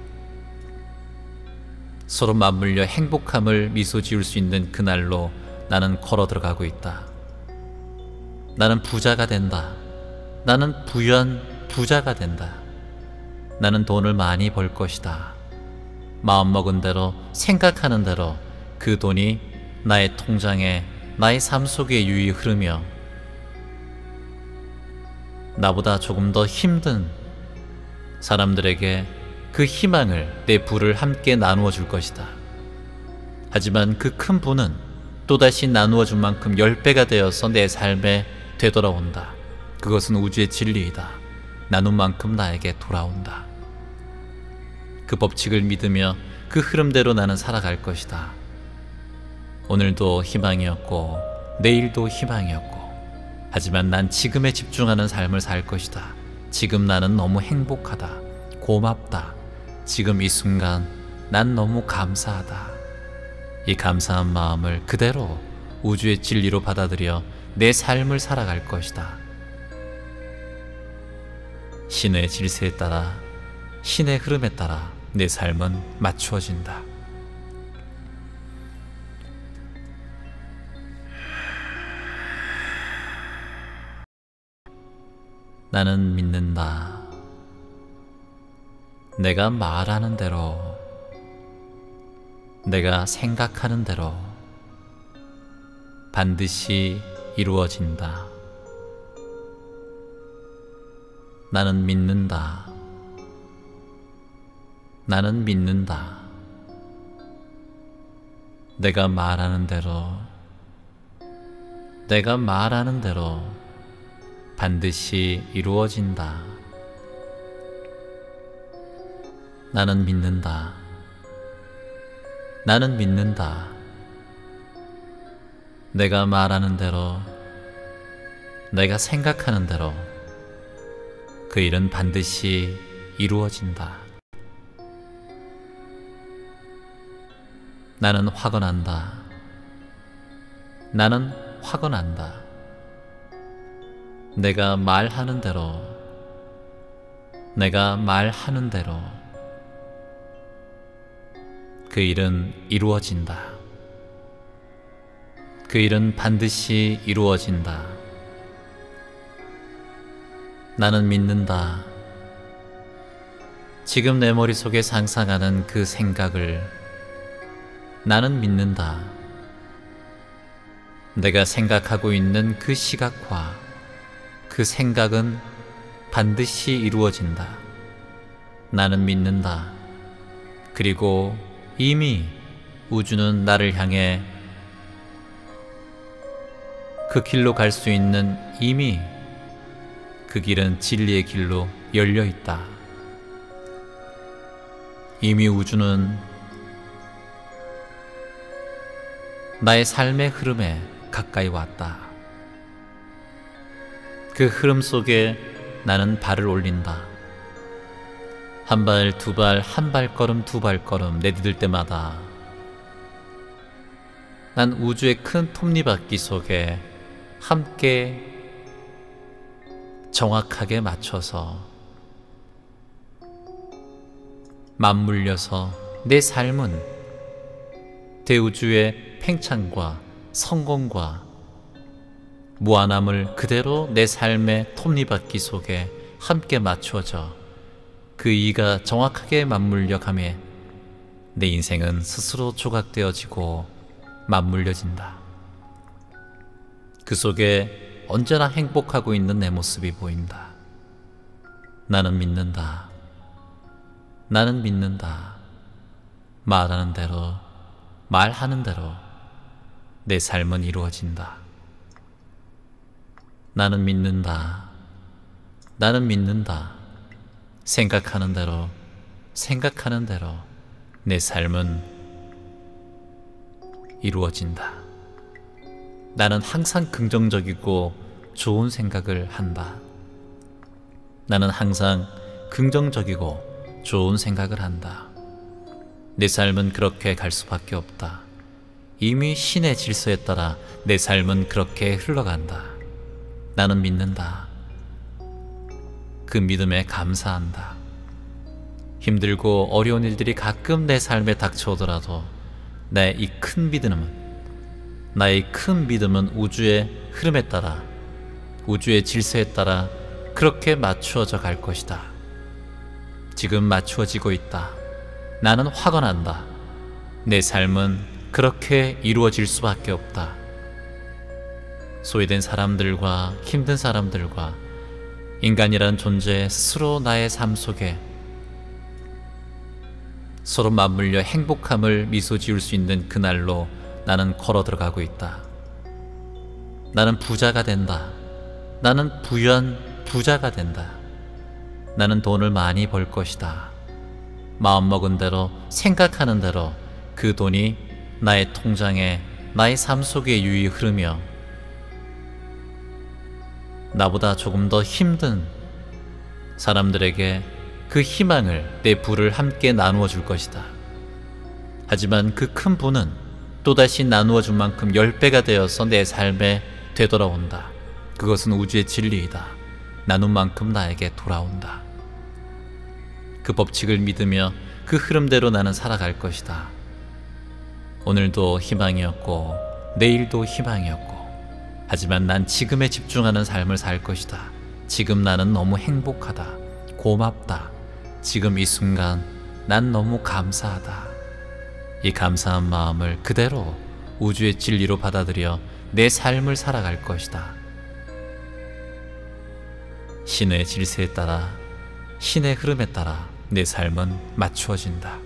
Speaker 1: 서로 맞물려 행복함을 미소 지을 수 있는 그날로 나는 걸어 들어가고 있다. 나는 부자가 된다. 나는 부유한 부자가 된다. 나는 돈을 많이 벌 것이다. 마음먹은 대로, 생각하는 대로 그 돈이 나의 통장에, 나의 삶 속에 유유히 흐르며 나보다 조금 더 힘든 사람들에게 그 희망을, 내 부를 함께 나누어 줄 것이다. 하지만 그 큰 부는 또다시 나누어 준 만큼 10배가 되어서 내 삶에 되돌아온다. 그것은 우주의 진리이다. 나눈 만큼 나에게 돌아온다. 그 법칙을 믿으며 그 흐름대로 나는 살아갈 것이다. 오늘도 희망이었고 내일도 희망이었고, 하지만 난 지금에 집중하는 삶을 살 것이다. 지금 나는 너무 행복하다. 고맙다. 지금 이 순간 난 너무 감사하다. 이 감사한 마음을 그대로 우주의 진리로 받아들여 내 삶을 살아갈 것이다. 신의 질서에 따라, 신의 흐름에 따라 내 삶은 맞추어진다. 나는 믿는다. 내가 말하는 대로, 내가 생각하는 대로 반드시 이루어진다. 나는 믿는다. 나는 믿는다. 내가 말하는 대로 반드시 이루어진다. 나는 믿는다. 나는 믿는다. 내가 말하는 대로, 내가 생각하는 대로 그 일은 반드시 이루어진다. 나는 확언한다. 나는 확언한다. 내가 말하는 대로, 내가 말하는 대로 그 일은 이루어진다. 그 일은 반드시 이루어진다. 나는 믿는다. 지금 내 머릿속에 상상하는 그 생각을 나는 믿는다. 내가 생각하고 있는 그 시각과 그 생각은 반드시 이루어진다. 나는 믿는다. 그리고 이미 우주는 나를 향해 그 길로 갈 수 있는, 이미 그 길은 진리의 길로 열려 있다. 이미 우주는 나의 삶의 흐름에 가까이 왔다. 그 흐름 속에 나는 발을 올린다. 한 발, 두 발, 한 발걸음, 두 발걸음 내디딜 때마다 난 우주의 큰 톱니바퀴 속에 함께 정확하게 맞춰서 맞물려서 내 삶은 대우주의 팽창과 성공과 무한함을 그대로 내 삶의 톱니바퀴 속에 함께 맞추어져 그 이가 정확하게 맞물려 가며 내 인생은 스스로 조각되어지고 맞물려진다. 그 속에 언제나 행복하고 있는 내 모습이 보인다. 나는 믿는다. 나는 믿는다. 말하는 대로, 말하는 대로 내 삶은 이루어진다. 나는 믿는다. 나는 믿는다. 생각하는 대로, 생각하는 대로 내 삶은 이루어진다. 나는 항상 긍정적이고 좋은 생각을 한다. 나는 항상 긍정적이고 좋은 생각을 한다. 내 삶은 그렇게 갈 수밖에 없다. 이미 신의 질서에 따라 내 삶은 그렇게 흘러간다. 나는 믿는다. 그 믿음에 감사한다. 힘들고 어려운 일들이 가끔 내 삶에 닥쳐오더라도 나의 이 큰 믿음은 우주의 흐름에 따라, 우주의 질서에 따라 그렇게 맞추어져 갈 것이다. 지금 맞추어지고 있다. 나는 확언한다. 내 삶은 그렇게 이루어질 수밖에 없다. 소외된 사람들과 힘든 사람들과 인간이란 존재 스스로 나의 삶 속에 서로 맞물려 행복함을 미소 지을 수 있는 그날로 나는 걸어 들어가고 있다. 나는 부자가 된다. 나는 부유한 부자가 된다. 나는 돈을 많이 벌 것이다. 마음먹은 대로, 생각하는 대로 그 돈이 나의 통장에, 나의 삶 속에 유유히 흐르며 나보다 조금 더 힘든 사람들에게 그 희망을, 내 부를 함께 나누어 줄 것이다. 하지만 그 큰 부는 또다시 나누어 준 만큼 10배가 되어서 내 삶에 되돌아온다. 그것은 우주의 진리이다. 나눈 만큼 나에게 돌아온다. 그 법칙을 믿으며 그 흐름대로 나는 살아갈 것이다. 오늘도 희망이었고 내일도 희망이었고, 하지만 난 지금에 집중하는 삶을 살 것이다. 지금 나는 너무 행복하다. 고맙다. 지금 이 순간 난 너무 감사하다. 이 감사한 마음을 그대로 우주의 진리로 받아들여 내 삶을 살아갈 것이다. 신의 질서에 따라, 신의 흐름에 따라 내 삶은 맞추어진다.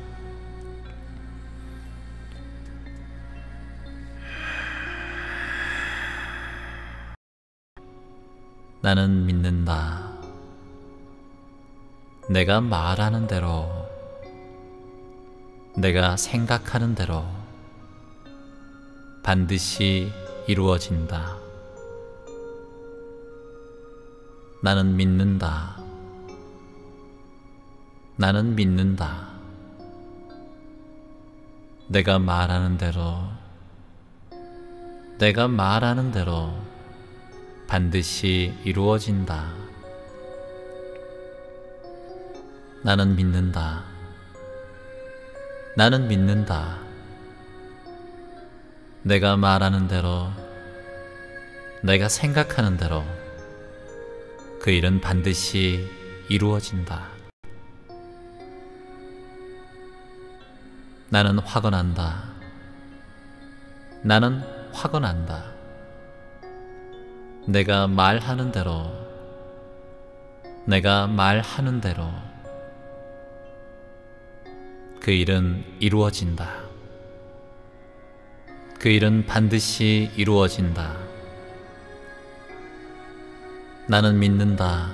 Speaker 1: 나는 믿는다. 내가 말하는 대로, 내가 생각하는 대로 반드시 이루어진다. 나는 믿는다. 나는 믿는다. 내가 말하는 대로, 내가 말하는 대로 반드시 이루어진다. 나는 믿는다. 나는 믿는다. 내가 말하는 대로, 내가 생각하는 대로 그 일은 반드시 이루어진다. 나는 화가 난다. 나는 화가 난다. 내가 말하는 대로, 내가 말하는 대로 그 일은 이루어진다. 그 일은 반드시 이루어진다. 나는 믿는다.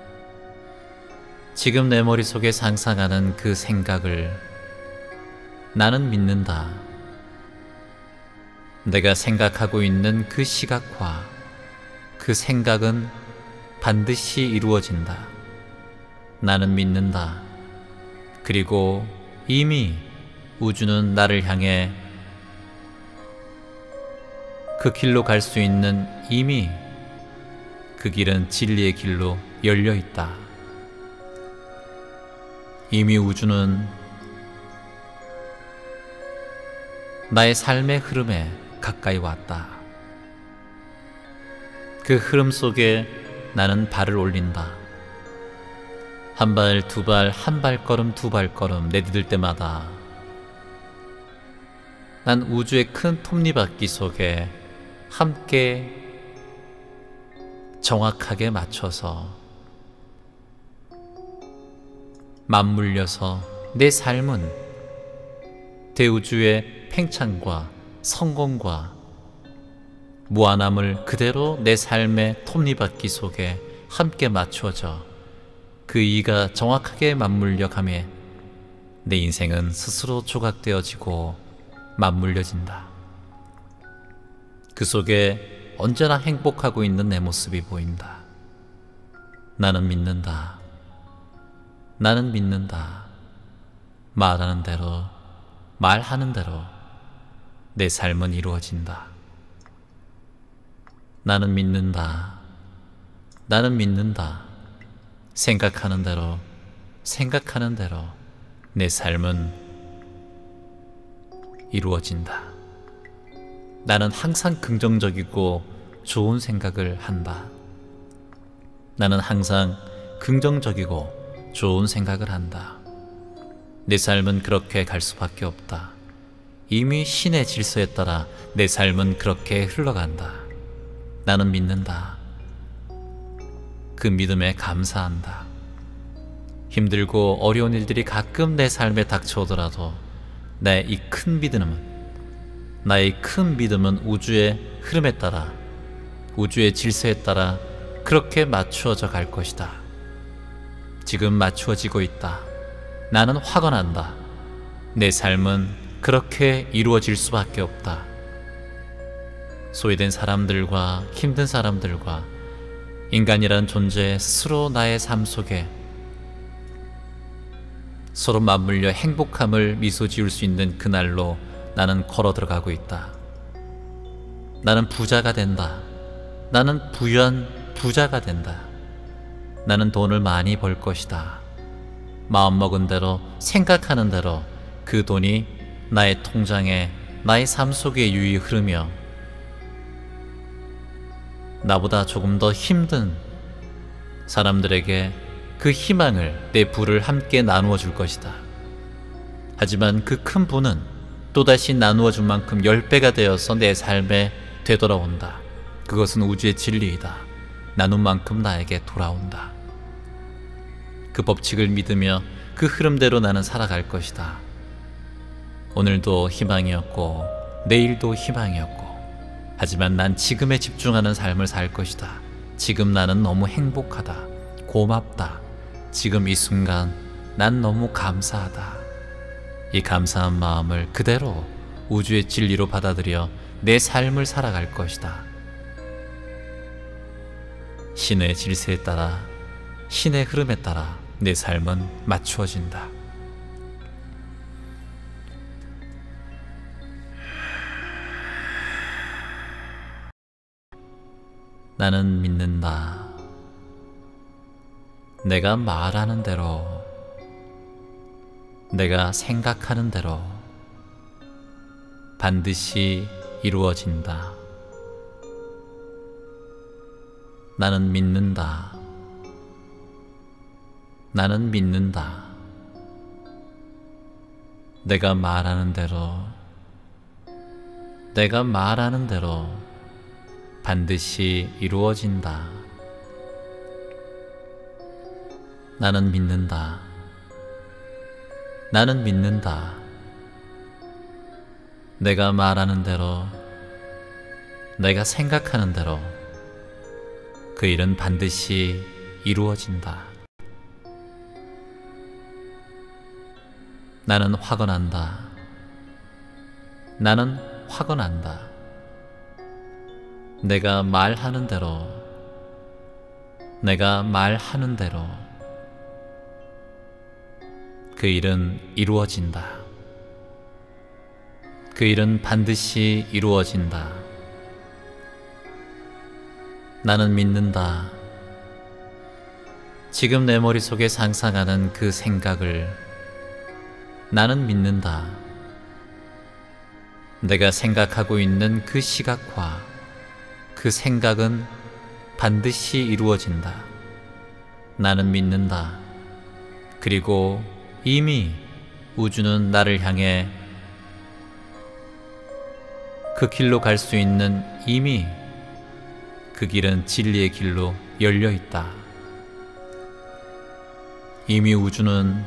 Speaker 1: 지금 내 머릿속에 상상하는 그 생각을 나는 믿는다. 내가 생각하고 있는 그 시각과 그 생각은 반드시 이루어진다. 나는 믿는다. 그리고 이미 우주는 나를 향해 그 길로 갈 수 있는, 이미 그 길은 진리의 길로 열려 있다. 이미 우주는 나의 삶의 흐름에 가까이 왔다. 그 흐름 속에 나는 발을 올린다. 한 발, 두 발, 한 발걸음, 두 발걸음 내디딜 때마다 난 우주의 큰 톱니바퀴 속에 함께 정확하게 맞춰서 맞물려서 내 삶은 대우주의 팽창과 성공과 무한함을 그대로 내 삶의 톱니바퀴 속에 함께 맞추어져 그 이가 정확하게 맞물려 가며 내 인생은 스스로 조각되어지고 맞물려진다. 그 속에 언제나 행복하고 있는 내 모습이 보인다. 나는 믿는다. 나는 믿는다. 말하는 대로, 말하는 대로 내 삶은 이루어진다. 나는 믿는다. 나는 믿는다. 생각하는 대로, 생각하는 대로 내 삶은 이루어진다. 나는 항상 긍정적이고 좋은 생각을 한다. 나는 항상 긍정적이고 좋은 생각을 한다. 내 삶은 그렇게 갈 수밖에 없다. 이미 신의 질서에 따라 내 삶은 그렇게 흘러간다. 나는 믿는다. 그 믿음에 감사한다. 힘들고 어려운 일들이 가끔 내 삶에 닥쳐오더라도 나의 이 큰 믿음은, 나의 큰 믿음은 우주의 흐름에 따라, 우주의 질서에 따라 그렇게 맞추어져 갈 것이다. 지금 맞추어지고 있다. 나는 화가 난다. 내 삶은 그렇게 이루어질 수밖에 없다. 소외된 사람들과 힘든 사람들과 인간이란 존재 스스로 나의 삶 속에 서로 맞물려 행복함을 미소 지을 수 있는 그날로 나는 걸어 들어가고 있다. 나는 부자가 된다. 나는 부유한 부자가 된다. 나는 돈을 많이 벌 것이다. 마음먹은 대로, 생각하는 대로 그 돈이 나의 통장에, 나의 삶 속에 유유히 흐르며 나보다 조금 더 힘든 사람들에게 그 희망을, 내 부를 함께 나누어 줄 것이다. 하지만 그 큰 부는 또다시 나누어 준 만큼 10배가 되어서 내 삶에 되돌아온다. 그것은 우주의 진리이다. 나눈 만큼 나에게 돌아온다. 그 법칙을 믿으며 그 흐름대로 나는 살아갈 것이다. 오늘도 희망이었고 내일도 희망이었고, 하지만 난 지금에 집중하는 삶을 살 것이다. 지금 나는 너무 행복하다. 고맙다. 지금 이 순간 난 너무 감사하다. 이 감사한 마음을 그대로 우주의 진리로 받아들여 내 삶을 살아갈 것이다. 신의 질서에 따라, 신의 흐름에 따라 내 삶은 맞추어진다. 나는 믿는다. 내가 말하는 대로, 내가 생각하는 대로 반드시 이루어진다. 나는 믿는다. 나는 믿는다. 내가 말하는 대로, 내가 말하는 대로 반드시 이루어진다. 나는 믿는다. 나는 믿는다. 내가 말하는 대로, 내가 생각하는 대로 그 일은 반드시 이루어진다. 나는 확언한다. 나는 확언한다. 내가 말하는 대로, 내가 말하는 대로 그 일은 이루어진다. 그 일은 반드시 이루어진다. 나는 믿는다. 지금 내 머릿속에 상상하는 그 생각을 나는 믿는다. 내가 생각하고 있는 그 시각과 그 생각은 반드시 이루어진다. 나는 믿는다. 그리고 이미 우주는 나를 향해 그 길로 갈 수 있는, 이미 그 길은 진리의 길로 열려 있다. 이미 우주는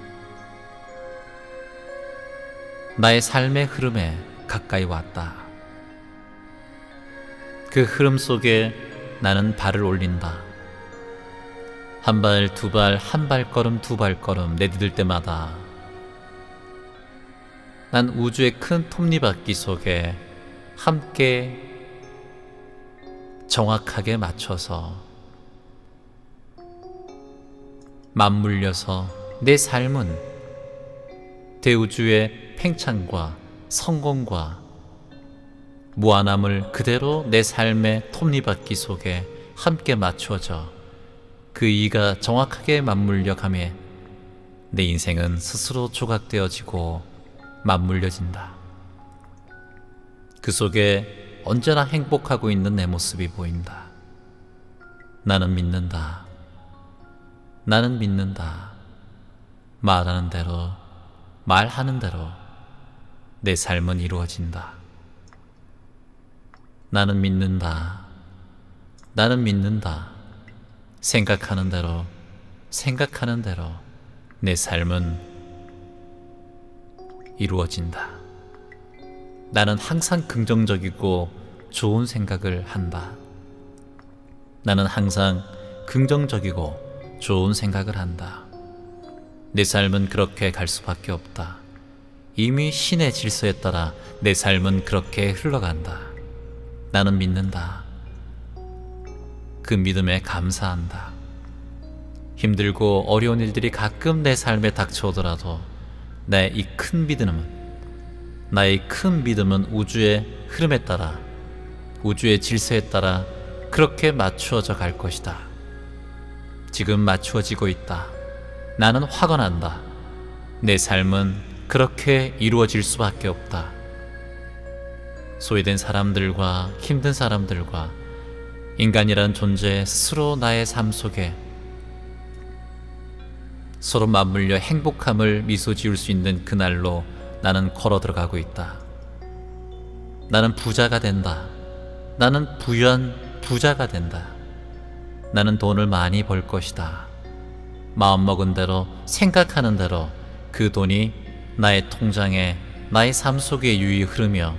Speaker 1: 나의 삶의 흐름에 가까이 왔다. 그 흐름 속에 나는 발을 올린다. 한 발, 두 발, 한 발걸음, 두 발걸음 내디딜 때마다 난 우주의 큰 톱니바퀴 속에 함께 정확하게 맞춰서 맞물려서 내 삶은 대우주의 팽창과 성공과 무한함을 그대로 내 삶의 톱니바퀴 속에 함께 맞추어져 그 이가 정확하게 맞물려 가며 내 인생은 스스로 조각되어지고 맞물려진다. 그 속에 언제나 행복하고 있는 내 모습이 보인다. 나는 믿는다. 나는 믿는다. 말하는 대로, 말하는 대로 내 삶은 이루어진다. 나는 믿는다. 나는 믿는다. 생각하는 대로, 생각하는 대로 내 삶은 이루어진다. 나는 항상 긍정적이고 좋은 생각을 한다. 나는 항상 긍정적이고 좋은 생각을 한다. 내 삶은 그렇게 갈 수밖에 없다. 이미 신의 질서에 따라 내 삶은 그렇게 흘러간다. 나는 믿는다. 그 믿음에 감사한다. 힘들고 어려운 일들이 가끔 내 삶에 닥쳐오더라도 나의 이 큰 믿음은, 나의 큰 믿음은 우주의 흐름에 따라, 우주의 질서에 따라 그렇게 맞추어져 갈 것이다. 지금 맞추어지고 있다. 나는 확언한다. 내 삶은 그렇게 이루어질 수밖에 없다. 소외된 사람들과 힘든 사람들과 인간이란 존재 스스로 나의 삶 속에 서로 맞물려 행복함을 미소 지을 수 있는 그날로 나는 걸어 들어가고 있다. 나는 부자가 된다. 나는 부유한 부자가 된다. 나는 돈을 많이 벌 것이다. 마음먹은 대로 생각하는 대로 그 돈이 나의 통장에 나의 삶 속에 유유히 흐르며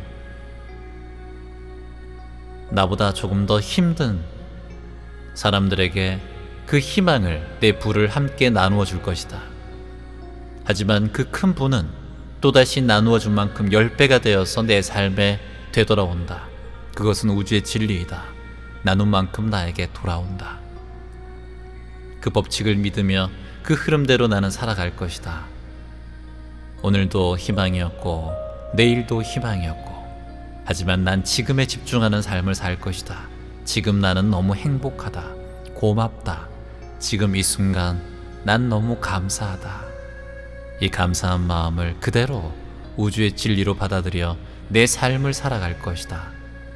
Speaker 1: 나보다 조금 더 힘든 사람들에게 그 희망을, 내 부를 함께 나누어 줄 것이다. 하지만 그 큰 부는 또다시 나누어 준 만큼 10배가 되어서 내 삶에 되돌아온다. 그것은 우주의 진리이다. 나눈 만큼 나에게 돌아온다. 그 법칙을 믿으며 그 흐름대로 나는 살아갈 것이다. 오늘도 희망이었고 내일도 희망이었고, 하지만 난 지금에 집중하는 삶을 살 것이다. 지금 나는 너무 행복하다. 고맙다. 지금 이 순간 난 너무 감사하다. 이 감사한 마음을 그대로 우주의 진리로 받아들여 내 삶을 살아갈 것이다.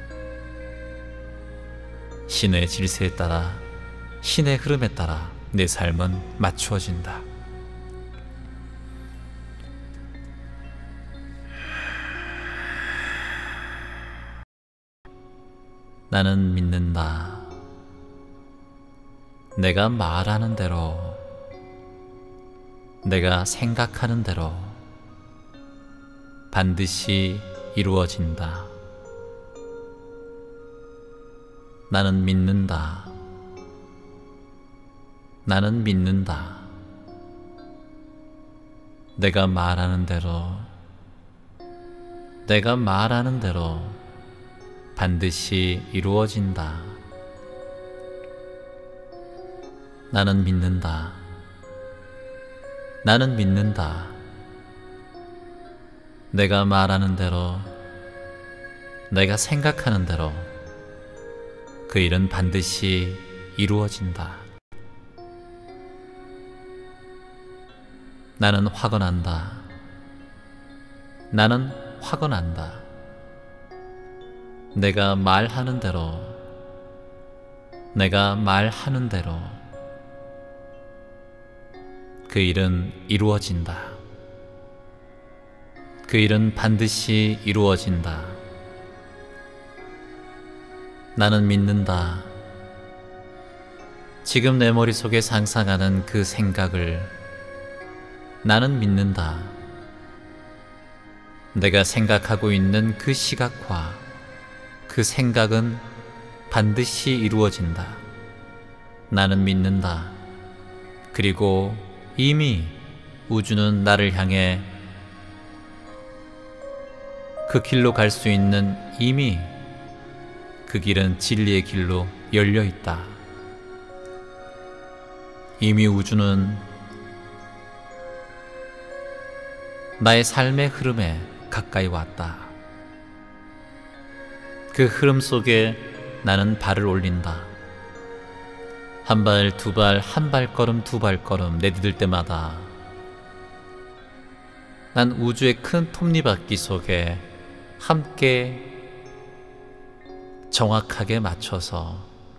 Speaker 1: 신의 질서에 따라, 신의 흐름에 따라 내 삶은 맞추어진다. 나는 믿는다. 내가 말하는 대로, 내가 생각하는 대로 반드시 이루어진다. 나는 믿는다. 나는 믿는다. 내가 말하는 대로, 내가 말하는 대로 반드시 이루어진다. 나는 믿는다. 나는 믿는다. 내가 말하는 대로, 내가 생각하는 대로 그 일은 반드시 이루어진다. 나는 확언한다. 나는 확언한다. 내가 말하는 대로, 내가 말하는 대로 그 일은 이루어진다. 그 일은 반드시 이루어진다. 나는 믿는다. 지금 내 머릿속에 상상하는 그 생각을 나는 믿는다. 내가 생각하고 있는 그 시각화, 그 생각은 반드시 이루어진다. 나는 믿는다. 그리고 이미 우주는 나를 향해 그 길로 갈 수 있는, 이미 그 길은 진리의 길로 열려 있다. 이미 우주는 나의 삶의 흐름에 가까이 왔다. 그 흐름 속에 나는 발을 올린다. 한 발, 두 발, 한 발걸음, 두 발걸음 내디딜 때마다 난 우주의 큰 톱니바퀴 속에 함께 정확하게 맞춰서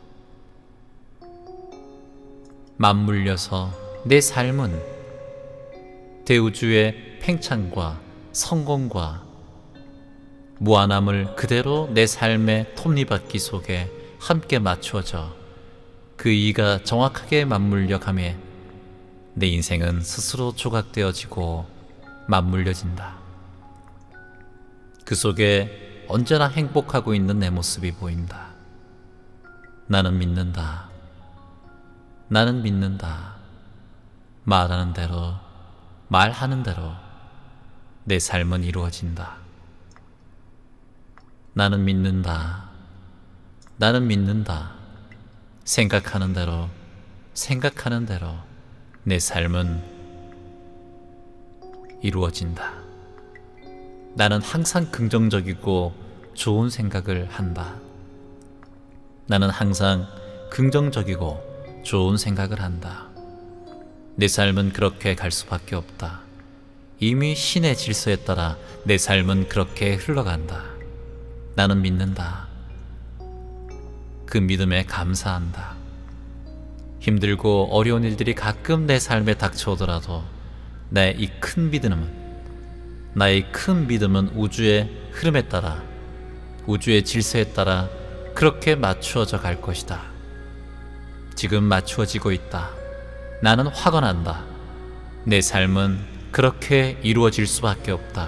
Speaker 1: 맞물려서 내 삶은 대우주의 팽창과 성공과 무한함을 그대로 내 삶의 톱니바퀴 속에 함께 맞추어져 그 이가 정확하게 맞물려 가며 내 인생은 스스로 조각되어지고 맞물려진다. 그 속에 언제나 행복하고 있는 내 모습이 보인다. 나는 믿는다. 나는 믿는다. 말하는 대로, 말하는 대로 내 삶은 이루어진다. 나는 믿는다. 나는 믿는다. 생각하는 대로, 생각하는 대로 내 삶은 이루어진다. 나는 항상 긍정적이고 좋은 생각을 한다. 나는 항상 긍정적이고 좋은 생각을 한다. 내 삶은 그렇게 갈 수밖에 없다. 이미 신의 질서에 따라 내 삶은 그렇게 흘러간다. 나는 믿는다. 그 믿음에 감사한다. 힘들고 어려운 일들이 가끔 내 삶에 닥쳐오더라도 나의 이 큰 믿음은, 나의 큰 믿음은 우주의 흐름에 따라, 우주의 질서에 따라 그렇게 맞추어져 갈 것이다. 지금 맞추어지고 있다. 나는 화가 난다. 내 삶은 그렇게 이루어질 수밖에 없다.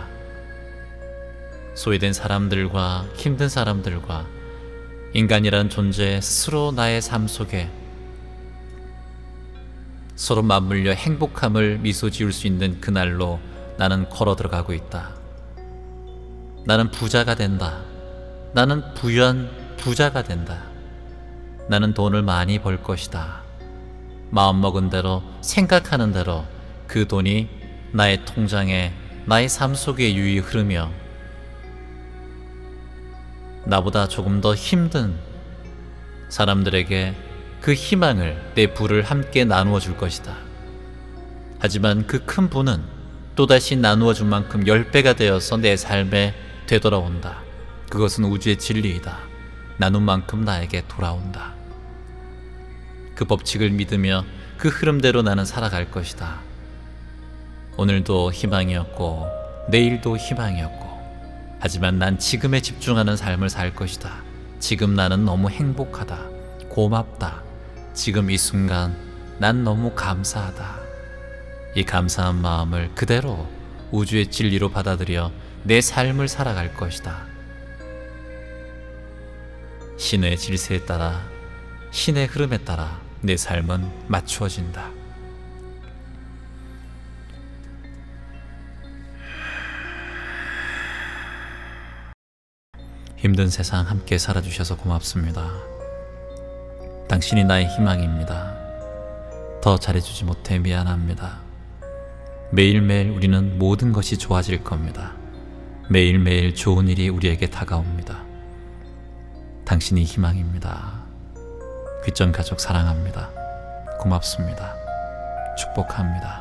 Speaker 1: 소외된 사람들과 힘든 사람들과 인간이란 존재 스스로 나의 삶 속에 서로 맞물려 행복함을 미소 지을 수 있는 그날로 나는 걸어 들어가고 있다. 나는 부자가 된다. 나는 부유한 부자가 된다. 나는 돈을 많이 벌 것이다. 마음먹은 대로, 생각하는 대로 그 돈이 나의 통장에, 나의 삶 속에 유유히 흐르며 나보다 조금 더 힘든 사람들에게 그 희망을, 내 부를 함께 나누어 줄 것이다. 하지만 그 큰 부는 또다시 나누어 준 만큼 10배가 되어서 내 삶에 되돌아온다. 그것은 우주의 진리이다. 나눈 만큼 나에게 돌아온다. 그 법칙을 믿으며 그 흐름대로 나는 살아갈 것이다. 오늘도 희망이었고 내일도 희망이었고, 하지만 난 지금에 집중하는 삶을 살 것이다. 지금 나는 너무 행복하다. 고맙다. 지금 이 순간 난 너무 감사하다. 이 감사한 마음을 그대로 우주의 진리로 받아들여 내 삶을 살아갈 것이다. 신의 질서에 따라, 신의 흐름에 따라 내 삶은 맞추어진다. 힘든 세상 함께 살아주셔서 고맙습니다. 당신이 나의 희망입니다. 더 잘해주지 못해 미안합니다. 매일매일 우리는 모든 것이 좋아질 겁니다. 매일매일 좋은 일이 우리에게 다가옵니다. 당신이 희망입니다. 귀전 가족 사랑합니다. 고맙습니다. 축복합니다.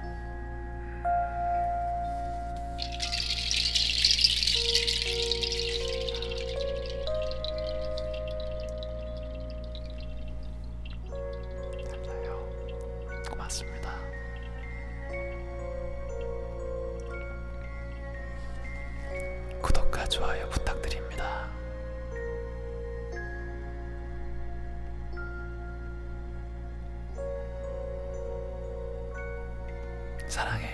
Speaker 1: 고맙습니다. 구독과 좋아요 부탁드립니다. 사랑해.